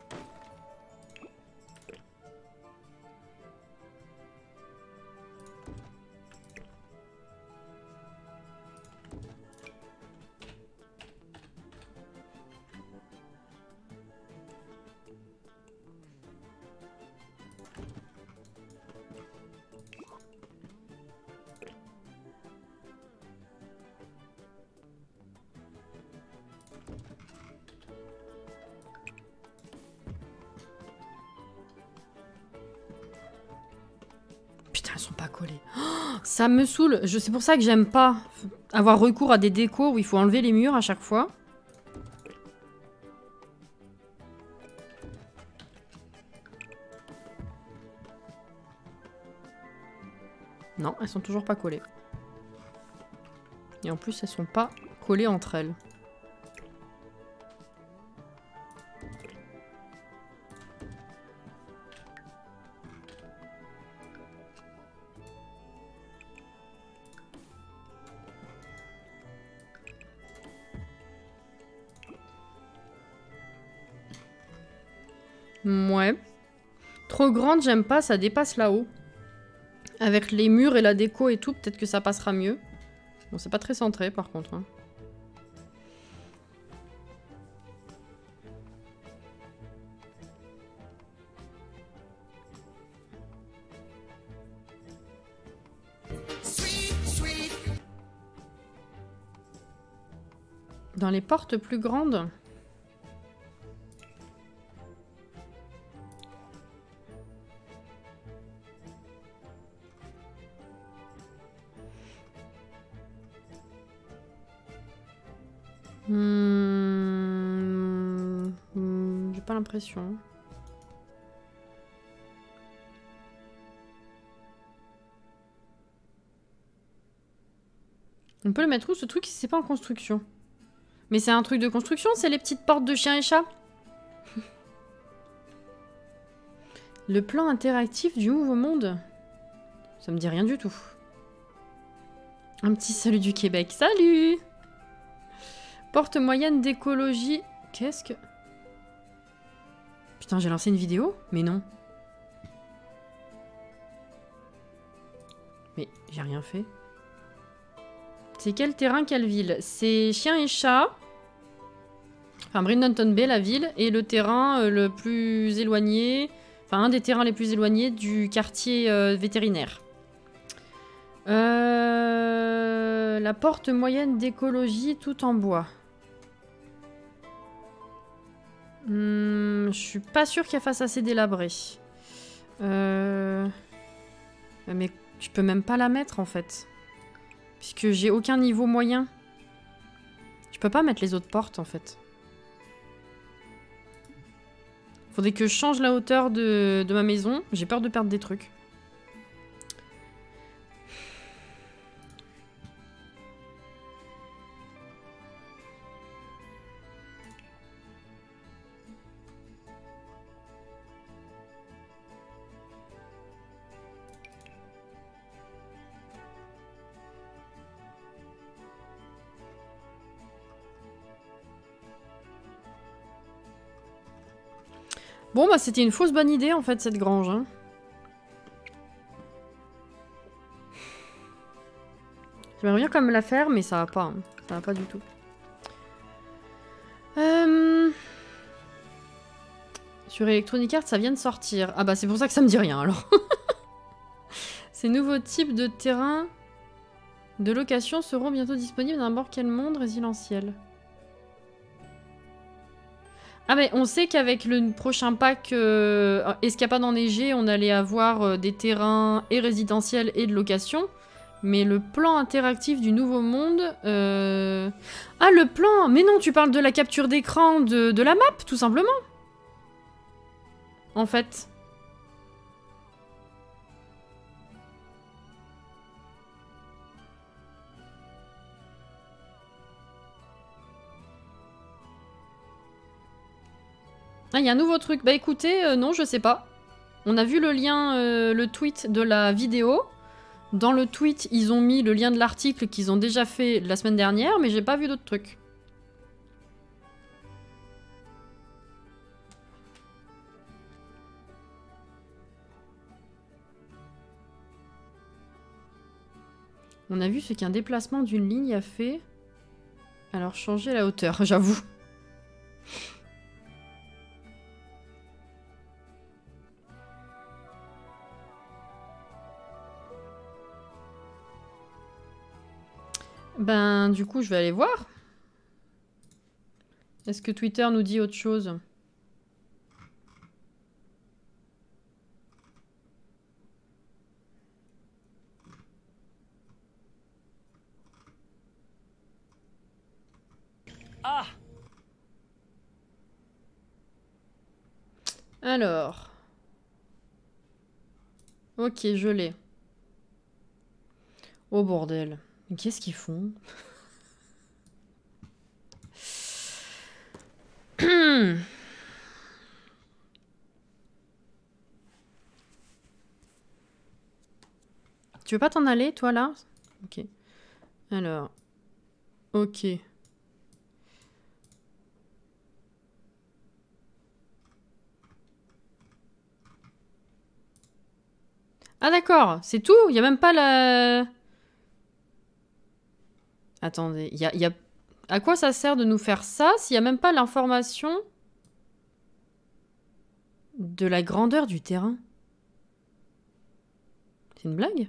Putain, elles sont pas collées. Oh, ça me saoule. Je, c'est pour ça que j'aime pas avoir recours à des décos où il faut enlever les murs à chaque fois. Non, elles sont toujours pas collées. Et en plus, elles sont pas collées entre elles. Ouais. Trop grande, j'aime pas, ça dépasse là-haut. Avec les murs et la déco et tout, peut-être que ça passera mieux. Bon, c'est pas très centré par contre. Hein. Dans les portes plus grandes... Hmm... Hmm, j'ai pas l'impression. On peut le mettre où ce truc si c'est pas en construction? Mais c'est un truc de construction, c'est les petites portes de chien et chat. Le plan interactif du Nouveau Monde. Ça me dit rien du tout. Un petit salut du Québec. Salut! Porte moyenne d'écologie. Qu'est-ce que... Putain, j'ai lancé une vidéo? Mais non. Mais j'ai rien fait. C'est quel terrain, quelle ville? C'est chien et chat. Enfin, Brindleton Bay, la ville. Et le terrain euh, le plus éloigné... Enfin, un des terrains les plus éloignés du quartier euh, vétérinaire. Euh, la porte moyenne d'écologie tout en bois. Hmm, je suis pas sûre qu'elle fasse assez délabré. Euh... Mais je peux même pas la mettre en fait. Puisque j'ai aucun niveau moyen. Je peux pas mettre les autres portes en fait. Faudrait que je change la hauteur de, de ma maison. J'ai peur de perdre des trucs. Bon bah c'était une fausse bonne idée en fait cette grange. Hein. J'aimerais bien quand même la faire mais ça va pas. Hein. Ça va pas du tout. Euh... Sur Electronic Arts ça vient de sortir. Ah bah c'est pour ça que ça me dit rien alors. Ces nouveaux types de terrains de location seront bientôt disponibles dans n'importe quel monde résidentiel. Ah mais on sait qu'avec le prochain pack euh, Escapade enneigée, on allait avoir euh, des terrains et résidentiels et de location. Mais le plan interactif du Nouveau Monde... Euh... Ah le plan! Mais non, tu parles de la capture d'écran de, de la map, tout simplement. En fait. Ah, il y a un nouveau truc. Bah écoutez, euh, non, je sais pas. On a vu le lien, euh, le tweet de la vidéo. Dans le tweet, ils ont mis le lien de l'article qu'ils ont déjà fait la semaine dernière, mais j'ai pas vu d'autres trucs. On a vu ce qu'un déplacement d'une ligne a fait. Alors, changer la hauteur, j'avoue. Ben, du coup, je vais aller voir. Est-ce que Twitter nous dit autre chose? Ah! Alors. Ok, je l'ai. Oh bordel. Mais qu'est-ce qu'ils font? Tu veux pas t'en aller, toi, là? Ok. Alors. Ok. Ah d'accord, c'est tout? Il y a même pas la... Attendez, il y a, y a... À quoi ça sert de nous faire ça s'il n'y a même pas l'information de la grandeur du terrain? C'est une blague?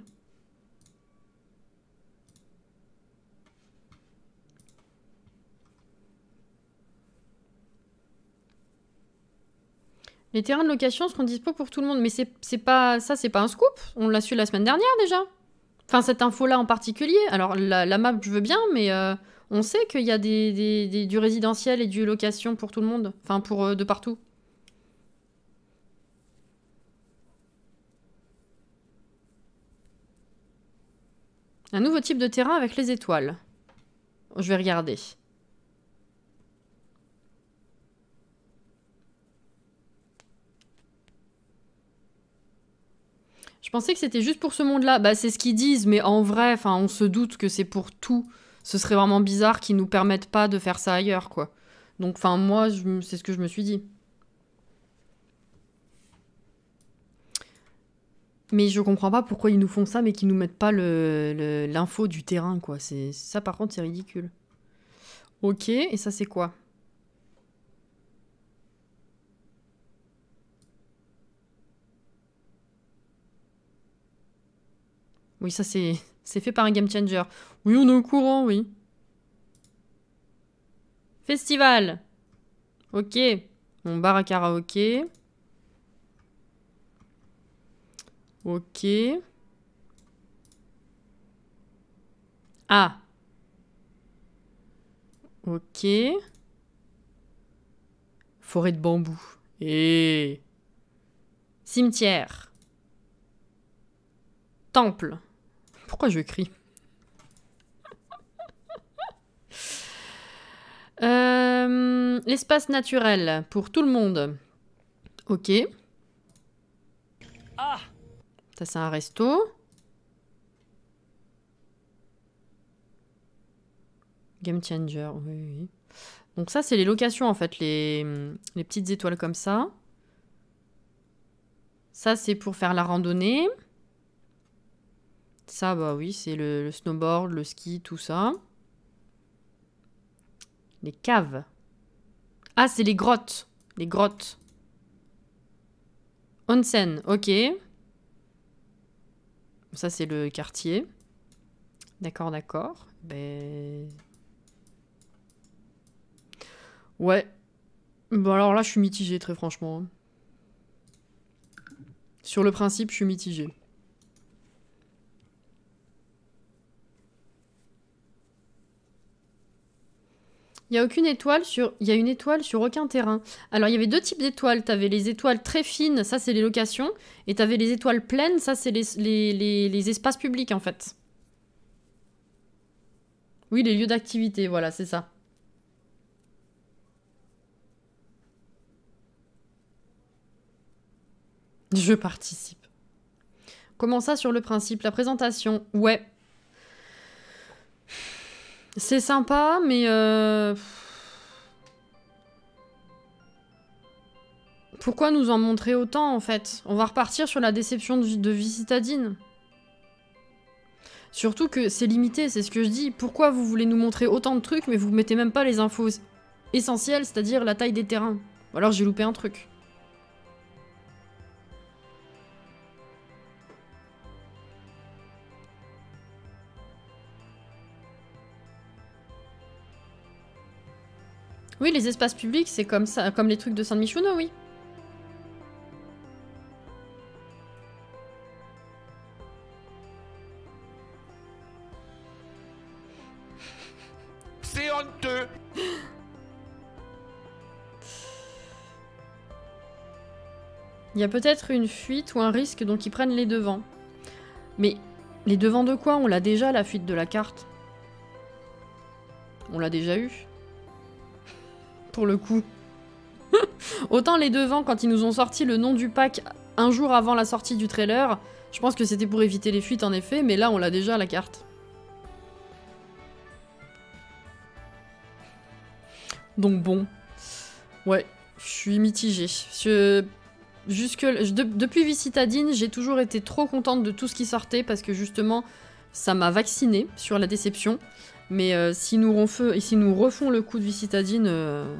Les terrains de location seront dispo pour tout le monde. Mais c'est pas... Ça, c'est pas un scoop. On l'a su la semaine dernière, déjà. Enfin, cette info-là en particulier. Alors, la, la map, je veux bien, mais... Euh, On sait qu'il y a des, des, des, du résidentiel et du location pour tout le monde. Enfin, pour euh, de partout. Un nouveau type de terrain avec les étoiles. Je vais regarder. Je pensais que c'était juste pour ce monde-là. Bah, c'est ce qu'ils disent, mais en vrai, enfin, on se doute que c'est pour tout. Ce serait vraiment bizarre qu'ils nous permettent pas de faire ça ailleurs, quoi. Donc, enfin, moi, c'est ce que je me suis dit. Mais je comprends pas pourquoi ils nous font ça, mais qu'ils nous mettent pas l'info du terrain, quoi. C'est ça, par contre, c'est ridicule. Ok, et ça, c'est quoi? Oui, ça, c'est fait par un game changer. Oui, on est au courant, oui. Festival. Ok. Mon bar à karaoké. Ok. Ah. Ok. Forêt de bambou. Et... Cimetière. Temple. Pourquoi je crie? euh, L'espace naturel pour tout le monde. Ok. Ah. Ça, c'est un resto. Game changer, oui, oui. Donc ça, c'est les locations, en fait, les, les petites étoiles comme ça. Ça, c'est pour faire la randonnée. Ça, bah oui, c'est le, le snowboard, le ski, tout ça. Les caves. Ah, c'est les grottes. Les grottes. Onsen, ok. Ça, c'est le quartier. D'accord, d'accord. Ben... Ouais. Bon, alors là, je suis mitigée, très franchement. Sur le principe, je suis mitigée. Il n'y a aucune étoile sur... Il y a une étoile sur aucun terrain. Alors, il y avait deux types d'étoiles. Tu avais les étoiles très fines, ça, c'est les locations. Et tu avais les étoiles pleines, ça, c'est les, les, les, les espaces publics, en fait. Oui, les lieux d'activité, voilà, c'est ça. Je participe. Comment ça, sur le principe? La présentation, ouais. C'est sympa, mais... Euh... Pourquoi nous en montrer autant, en fait? On va repartir sur la déception de, de Vie-Citadine. Surtout que c'est limité, c'est ce que je dis. Pourquoi vous voulez nous montrer autant de trucs, mais vous mettez même pas les infos essentielles, c'est-à-dire la taille des terrains? Ou alors j'ai loupé un truc. Oui, les espaces publics, c'est comme ça, comme les trucs de San Michuno, oui. C'est honteux. Il y a peut-être une fuite ou un risque, donc ils prennent les devants. Mais les devants de quoi? On l'a déjà, la fuite de la carte. On l'a déjà eu. Pour le coup. Autant les devants, quand ils nous ont sorti le nom du pack un jour avant la sortie du trailer, je pense que c'était pour éviter les fuites en effet, mais là on l'a déjà la carte. Donc bon. Ouais, je suis mitigée. Je... Jusque... De... Depuis Vie-Citadine, j'ai toujours été trop contente de tout ce qui sortait parce que justement, ça m'a vaccinée sur la déception. Mais euh, si, nous refont... si nous refont le coup de Vie-Citadine... Euh...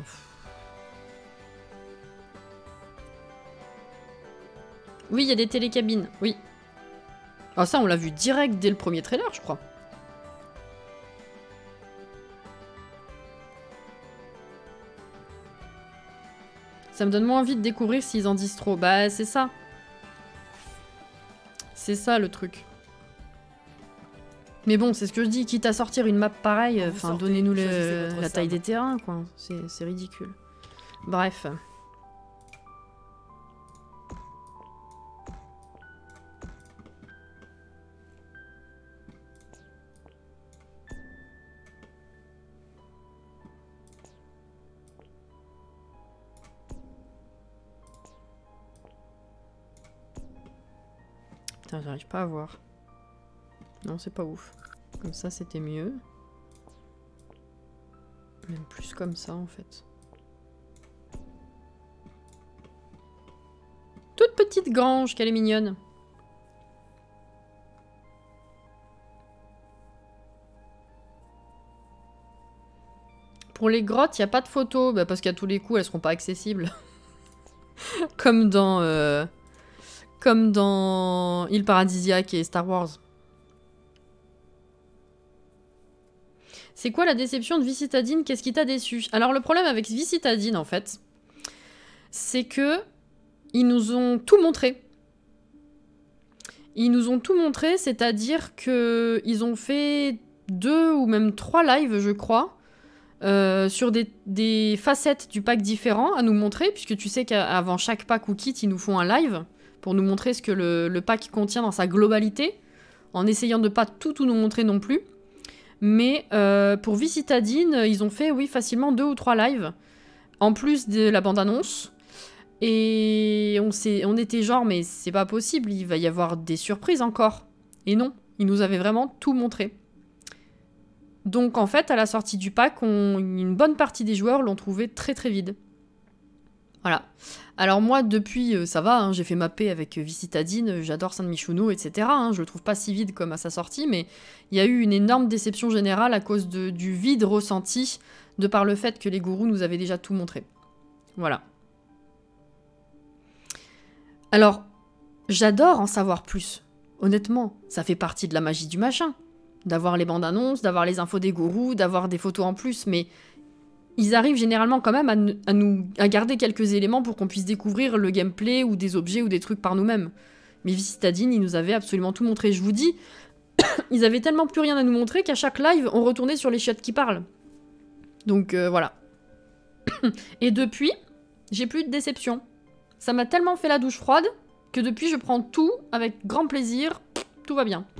Oui, il y a des télécabines, oui. Ah ça, on l'a vu direct dès le premier trailer, je crois. Ça me donne moins envie de découvrir s'ils en disent trop. Bah, c'est ça. C'est ça, le truc. Mais bon, c'est ce que je dis, quitte à sortir une map pareille, enfin, sortez, donnez-nous le- choisissez votre la taille sable. des terrains, quoi. C'est c'est ridicule. Bref. Putain, j'arrive pas à voir. Non, c'est pas ouf. Comme ça, c'était mieux. Même plus comme ça, en fait. Toute petite grange, qu'elle est mignonne. Pour les grottes, il n'y a pas de photos, bah parce qu'à tous les coups, elles seront pas accessibles. Comme dans... euh, Comme dans Île Paradisiaque et Star Wars. C'est quoi la déception de Vicitadine? Qu'est-ce qui t'a déçu? Alors le problème avec Vicitadine, en fait, c'est que ils nous ont tout montré. Ils nous ont tout montré, c'est-à-dire que ils ont fait deux ou même trois lives, je crois, euh, sur des, des facettes du pack différents à nous montrer, puisque tu sais qu'avant chaque pack ou kit, ils nous font un live pour nous montrer ce que le, le pack contient dans sa globalité, en essayant de pas tout, tout nous montrer non plus. Mais euh, pour Vicitadine, ils ont fait, oui, facilement deux ou trois lives, en plus de la bande-annonce. Et on, on était genre, mais c'est pas possible, il va y avoir des surprises encore. Et non, ils nous avaient vraiment tout montré. Donc en fait, à la sortie du pack, on, une bonne partie des joueurs l'ont trouvé très très vide. Voilà. Alors moi, depuis, euh, ça va, hein, j'ai fait ma paix avec euh, Vicitadine, j'adore Saint-Michounou, et cetera. Hein, je le trouve pas si vide comme à sa sortie, mais il y a eu une énorme déception générale à cause de, du vide ressenti, de par le fait que les gourous nous avaient déjà tout montré. Voilà. Alors, j'adore en savoir plus. Honnêtement, ça fait partie de la magie du machin. D'avoir les bandes annonces, d'avoir les infos des gourous, d'avoir des photos en plus, mais... Ils arrivent généralement quand même à, à nous à garder quelques éléments pour qu'on puisse découvrir le gameplay ou des objets ou des trucs par nous-mêmes. Mais Vicitadine, ils nous avaient absolument tout montré. Je vous dis, ils avaient tellement plus rien à nous montrer qu'à chaque live, on retournait sur les chiottes qui parlent. Donc euh, voilà. Et depuis, j'ai plus de déception. Ça m'a tellement fait la douche froide que depuis, je prends tout avec grand plaisir. Tout va bien.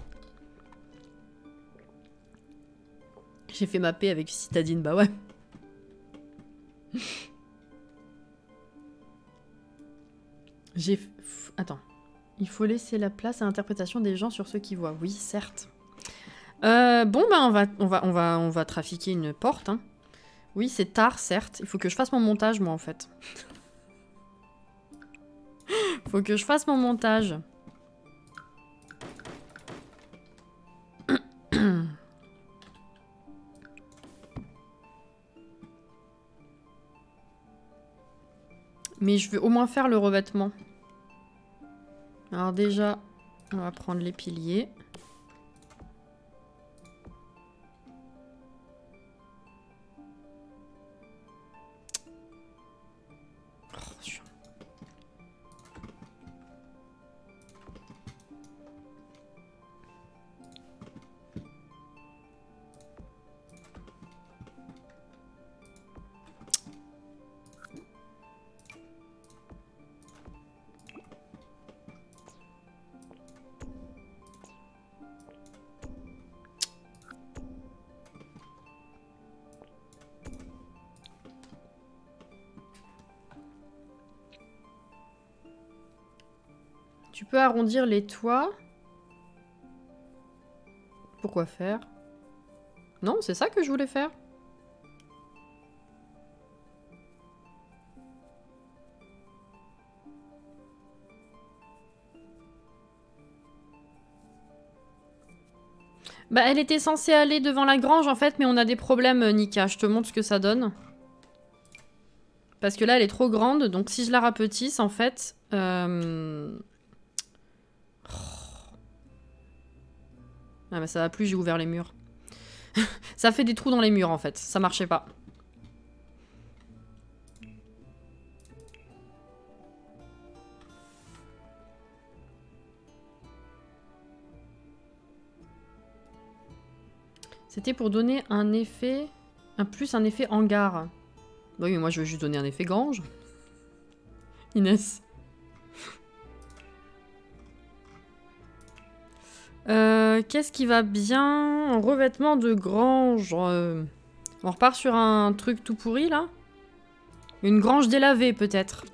J'ai fait ma paix avec Vicitadine, bah ouais. J'ai... Attends. Il faut laisser la place à l'interprétation des gens sur ceux qui voient. Oui, certes. Euh, bon, bah, on va, on, va, on, va, on va trafiquer une porte. Hein. Oui, c'est tard, certes. Il faut que je fasse mon montage, moi, en fait. Faut que je fasse mon montage. Mais je vais au moins faire le revêtement. Alors déjà, on va prendre les piliers. Oh, chiant. Tu peux arrondir les toits. Pourquoi faire? Non, c'est ça que je voulais faire. Bah, elle était censée aller devant la grange, en fait, mais on a des problèmes, Nika. Je te montre ce que ça donne. Parce que là, elle est trop grande, donc si je la rapetisse, en fait... Euh... Ah bah ça va plus, j'ai ouvert les murs. Ça fait des trous dans les murs, en fait. Ça marchait pas. C'était pour donner un effet... Un plus un effet hangar. Bah oui, mais moi je veux juste donner un effet grange. Inès. Euh, Qu'est-ce qui va bien? Revêtement de grange. Euh, on repart sur un truc tout pourri là. Une grange délavée peut-être.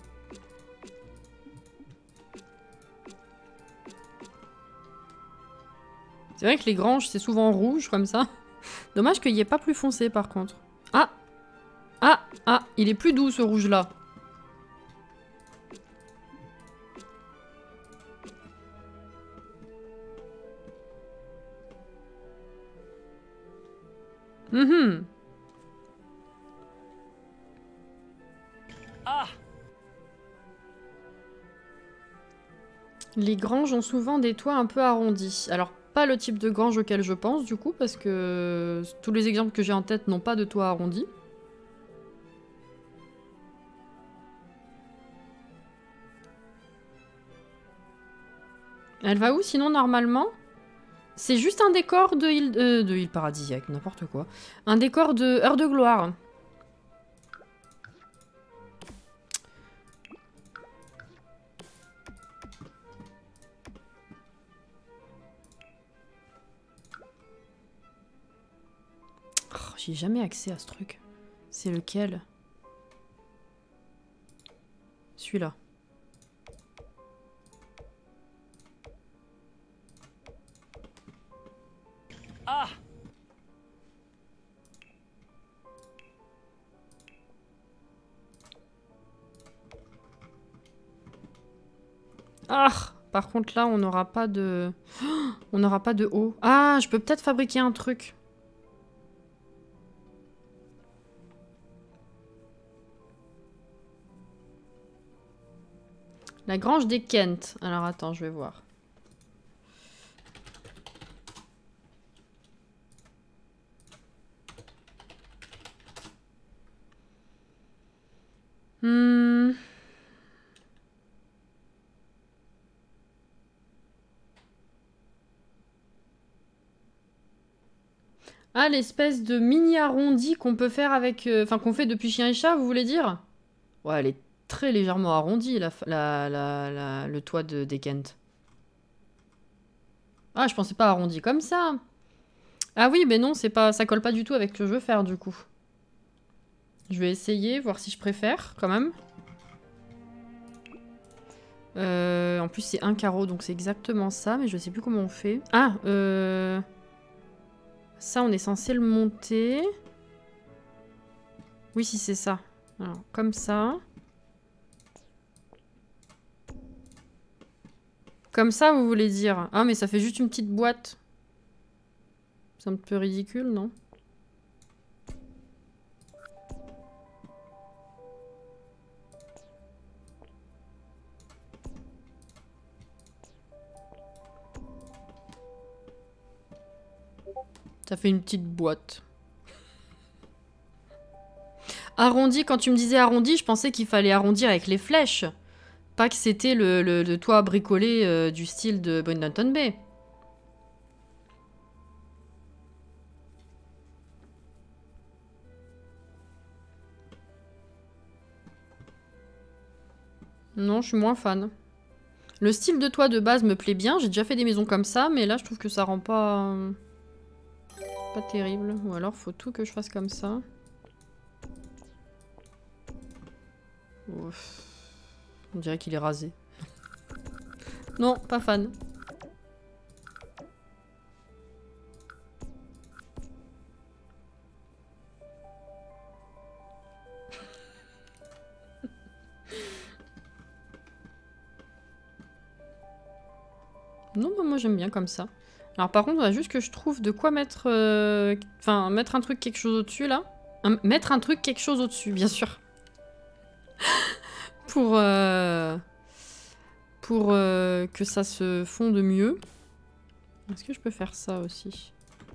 C'est vrai que les granges c'est souvent rouge comme ça. Dommage qu'il n'y ait pas plus foncé par contre. Ah! Ah! Ah! Il est plus doux ce rouge là. Mhm. Ah! Les granges ont souvent des toits un peu arrondis. Alors, pas le type de grange auquel je pense, du coup, parce que tous les exemples que j'ai en tête n'ont pas de toit arrondi. Elle va où, sinon, normalement? C'est juste un décor de île, euh, de île paradisiaque, n'importe quoi. Un décor de Heure de gloire. Oh, j'ai jamais accès à ce truc. C'est lequel? Celui-là. Ah! Ah! Par contre là, on n'aura pas de... On n'aura pas de haut. Ah, je peux peut-être fabriquer un truc. La grange des Kent. Alors attends, je vais voir. Hmm... Ah, l'espèce de mini arrondi qu'on peut faire avec... euh, Enfin, qu'on fait depuis Chien et Chat, vous voulez dire? Ouais, elle est très légèrement arrondie, la, la, la, la- le toit de, des Kent. Ah, je pensais pas arrondi comme ça. Ah oui, mais non, c'est pas, ça colle pas du tout avec ce que je veux faire, du coup. Je vais essayer, voir si je préfère, quand même. Euh, en plus, c'est un carreau, donc c'est exactement ça, mais je sais plus comment on fait. Ah, euh... ça, on est censé le monter. Oui, si, c'est ça. Alors, comme ça. Comme ça, vous voulez dire? Ah, mais ça fait juste une petite boîte. C'est un peu ridicule, non? Ça fait une petite boîte. Arrondi, quand tu me disais arrondi, je pensais qu'il fallait arrondir avec les flèches. Pas que c'était le, le, le toit bricolé euh, du style de Bonington Bay. Non, je suis moins fan. Le style de toit de base me plaît bien, j'ai déjà fait des maisons comme ça, mais là je trouve que ça rend pas... pas terrible. Ou alors faut tout que je fasse comme ça. Ouf. On dirait qu'il est rasé. Non, pas fan. Non, bah moi j'aime bien comme ça. Alors par contre, il va juste que je trouve de quoi mettre... euh, Enfin, mettre un truc quelque chose au-dessus, là. Un- Mettre un truc quelque chose au-dessus, bien sûr. Pour... euh, Pour euh, que ça se fonde mieux. Est-ce que je peux faire ça aussi?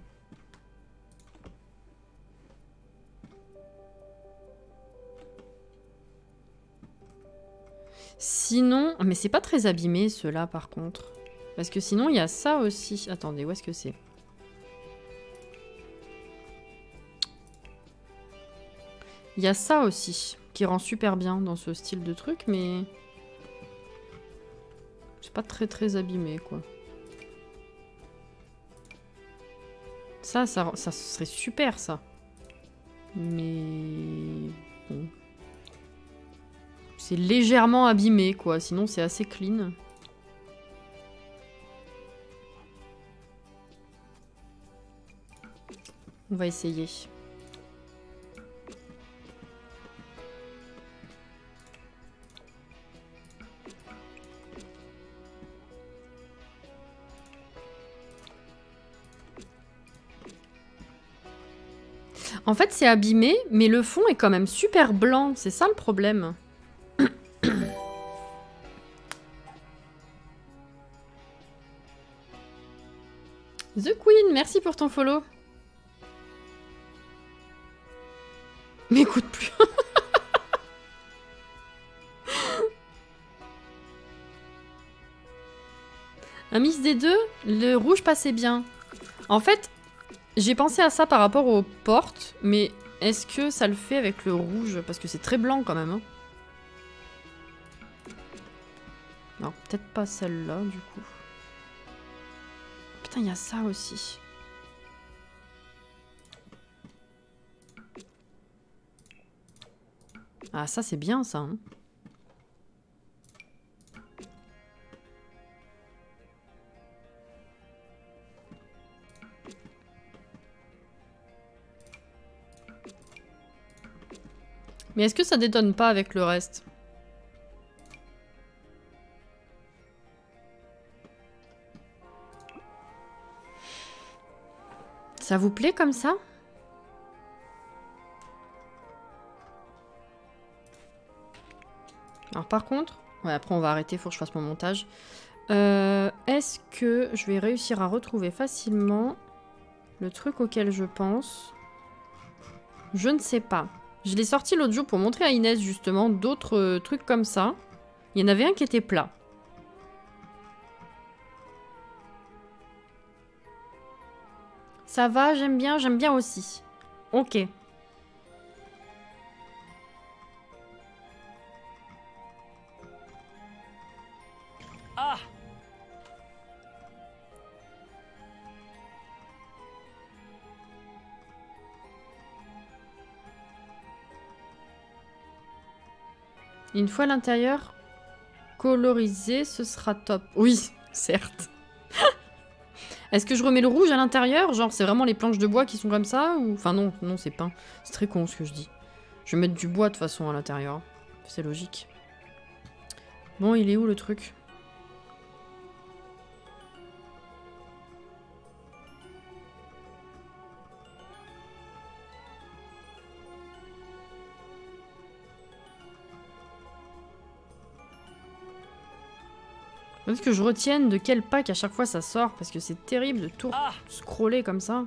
Sinon... Mais c'est pas très abîmé, ceux-là, par contre. Parce que sinon, il y a ça aussi. Attendez, où est-ce que c'est? Il y a ça aussi, qui rend super bien dans ce style de truc, mais... c'est pas très très abîmé, quoi. Ça, ça, ça serait super, ça. Mais... bon. C'est légèrement abîmé, quoi. Sinon, c'est assez clean. On va essayer. En fait, c'est abîmé, mais le fond est quand même super blanc. C'est ça le problème. The Queen, merci pour ton follow. M'écoute plus. Un mix des deux, le rouge passait bien. En fait, j'ai pensé à ça par rapport aux portes, mais est-ce que ça le fait avec le rouge? Parce que c'est très blanc quand même. Hein. Non, peut-être pas celle-là du coup. Putain, il y a ça aussi. Ah, ça c'est bien ça. Hein. Mais est-ce que ça détonne pas avec le reste? Ça vous plaît comme ça? Alors par contre... ouais, après on va arrêter, faut que je fasse mon montage. Euh, Est-ce que je vais réussir à retrouver facilement le truc auquel je pense? Je ne sais pas. Je l'ai sorti l'autre jour pour montrer à Inès justement d'autres euh, trucs comme ça. Il y en avait un qui était plat. Ça va, j'aime bien, j'aime bien aussi. Ok. Ah! Une fois l'intérieur colorisé, ce sera top. Oui, certes. Est-ce que je remets le rouge à l'intérieur? Genre, c'est vraiment les planches de bois qui sont comme ça ou... enfin, non, non, c'est peint. C'est très con ce que je dis. Je vais mettre du bois de toute façon à l'intérieur. C'est logique. Bon, il est où le truc? Il faut que je retienne de quel pack à chaque fois ça sort, parce que c'est terrible de tout Ah! scroller comme ça.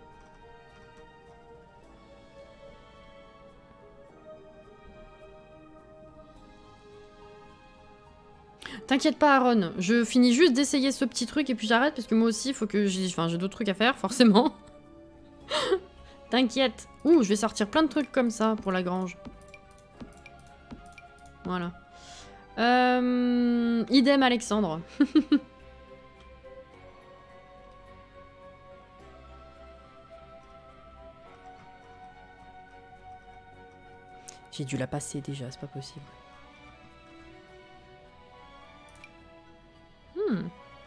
T'inquiète pas Aaron, je finis juste d'essayer ce petit truc et puis j'arrête parce que moi aussi il faut que j'ai enfin, j'ai d'autres trucs à faire forcément. T'inquiète. Ouh, je vais sortir plein de trucs comme ça pour la grange. Voilà. Euh... Idem Alexandre. J'ai dû la passer déjà, c'est pas possible. Hmm.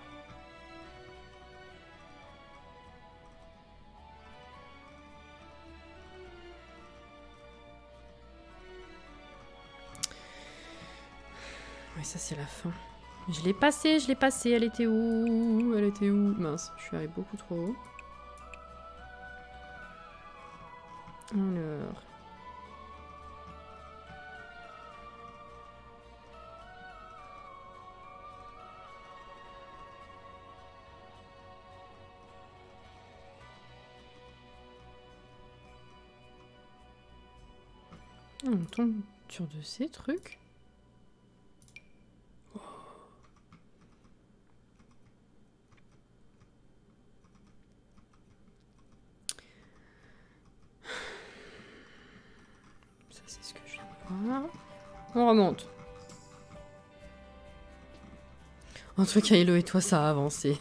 Ouais, ça c'est la fin. Je l'ai passée, je l'ai passée. Elle était où? Elle était où? Mince, je suis arrivée beaucoup trop haut. Alors... on tombe sur de ces trucs. On remonte. Entre Kylo et toi, ça a avancé.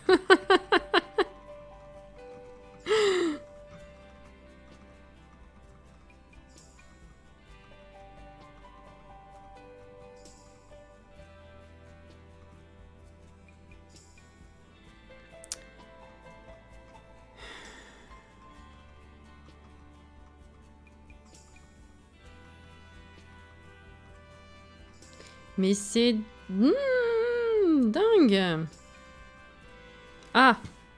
Mais c'est... Mmh, dingue. Ah.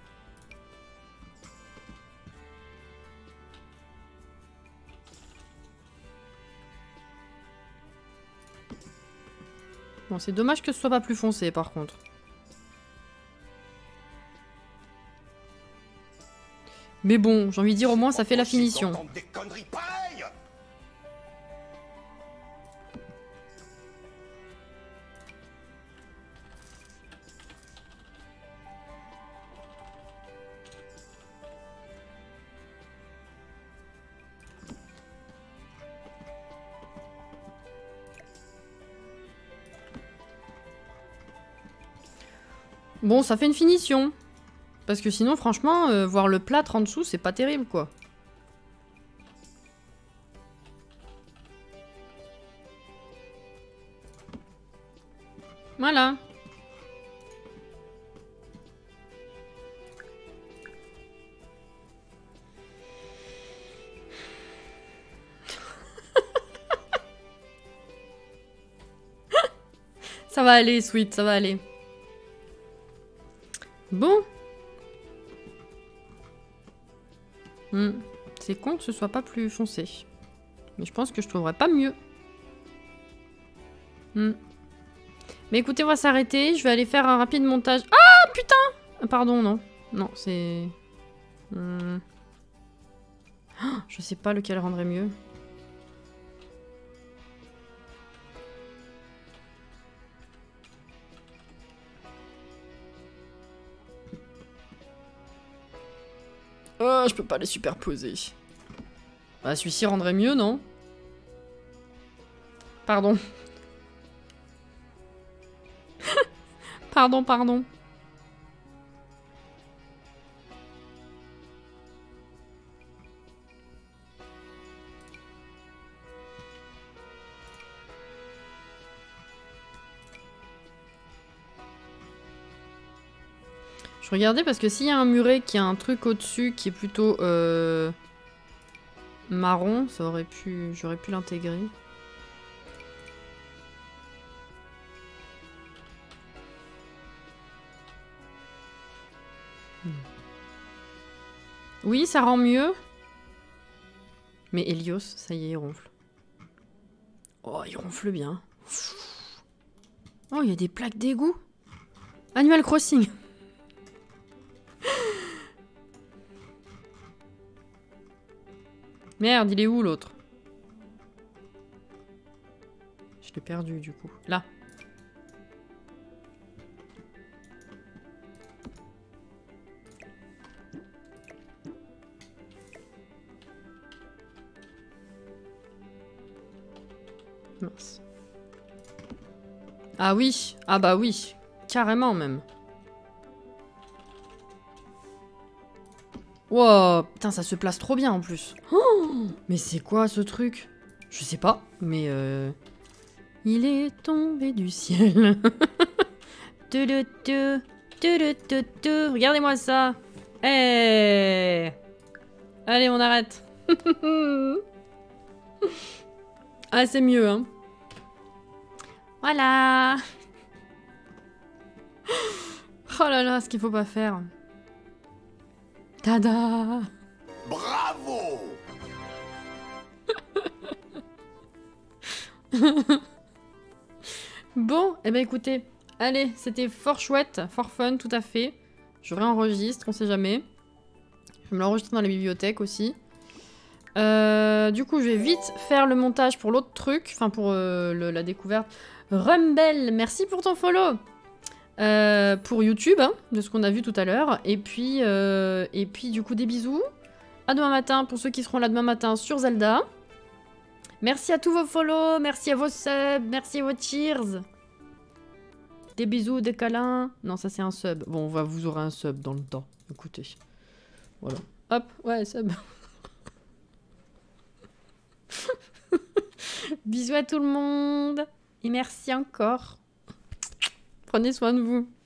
Bon, c'est dommage que ce soit pas plus foncé, par contre. Mais bon, j'ai envie de dire, au moins, ça fait la finition. Bon, ça fait une finition. Parce que sinon, franchement, euh, voir le plâtre en dessous, c'est pas terrible, quoi. Voilà. Ça va aller, Sweet, ça va aller. Bon. Hmm. C'est con que ce soit pas plus foncé. Mais je pense que je trouverais pas mieux. Hmm. Mais écoutez, on va s'arrêter. Je vais aller faire un rapide montage. Ah, putain! Pardon, non. Non, c'est... Hmm. Oh, je sais pas lequel rendrait mieux. Oh, je peux pas les superposer. Bah, celui-ci rendrait mieux, non? Pardon. Pardon, pardon. Je regardais parce que s'il y a un muret qui a un truc au-dessus qui est plutôt euh, marron, ça aurait pu, j'aurais pu l'intégrer. Hmm. Oui, ça rend mieux. Mais Helios, ça y est, il ronfle. Oh, il ronfle bien. Oh, il y a des plaques d'égout. Animal Crossing. Merde, il est où l'autre? Je l'ai perdu du coup. Là. Mince. Ah oui. Ah bah oui. Carrément même. Wow, putain, ça se place trop bien en plus. Oh, mais c'est quoi ce truc? Je sais pas, mais euh... il est tombé du ciel. Regardez-moi ça. Hey, allez, on arrête. Ah, c'est mieux, hein. Voilà. Oh là là, ce qu'il faut pas faire. Tada! Bravo! Bon, eh ben écoutez, allez, c'était fort chouette, fort fun, tout à fait. Je réenregistre, on sait jamais. Je vais me l'enregistrer dans la bibliothèque aussi. Euh, du coup, je vais vite faire le montage pour l'autre truc, enfin pour euh, le, la découverte. Rumble, merci pour ton follow! Euh, pour YouTube, hein, de ce qu'on a vu tout à l'heure. Et puis, euh, et puis, du coup, des bisous. À demain matin pour ceux qui seront là demain matin sur Zelda. Merci à tous vos follow, merci à vos subs, merci à vos cheers. Des bisous, des câlins. Non, ça c'est un sub. Bon, on va vous aurez un sub dans le temps. Écoutez. Voilà. Hop, ouais, sub. Bisous à tout le monde. Et merci encore. Prenez soin de vous.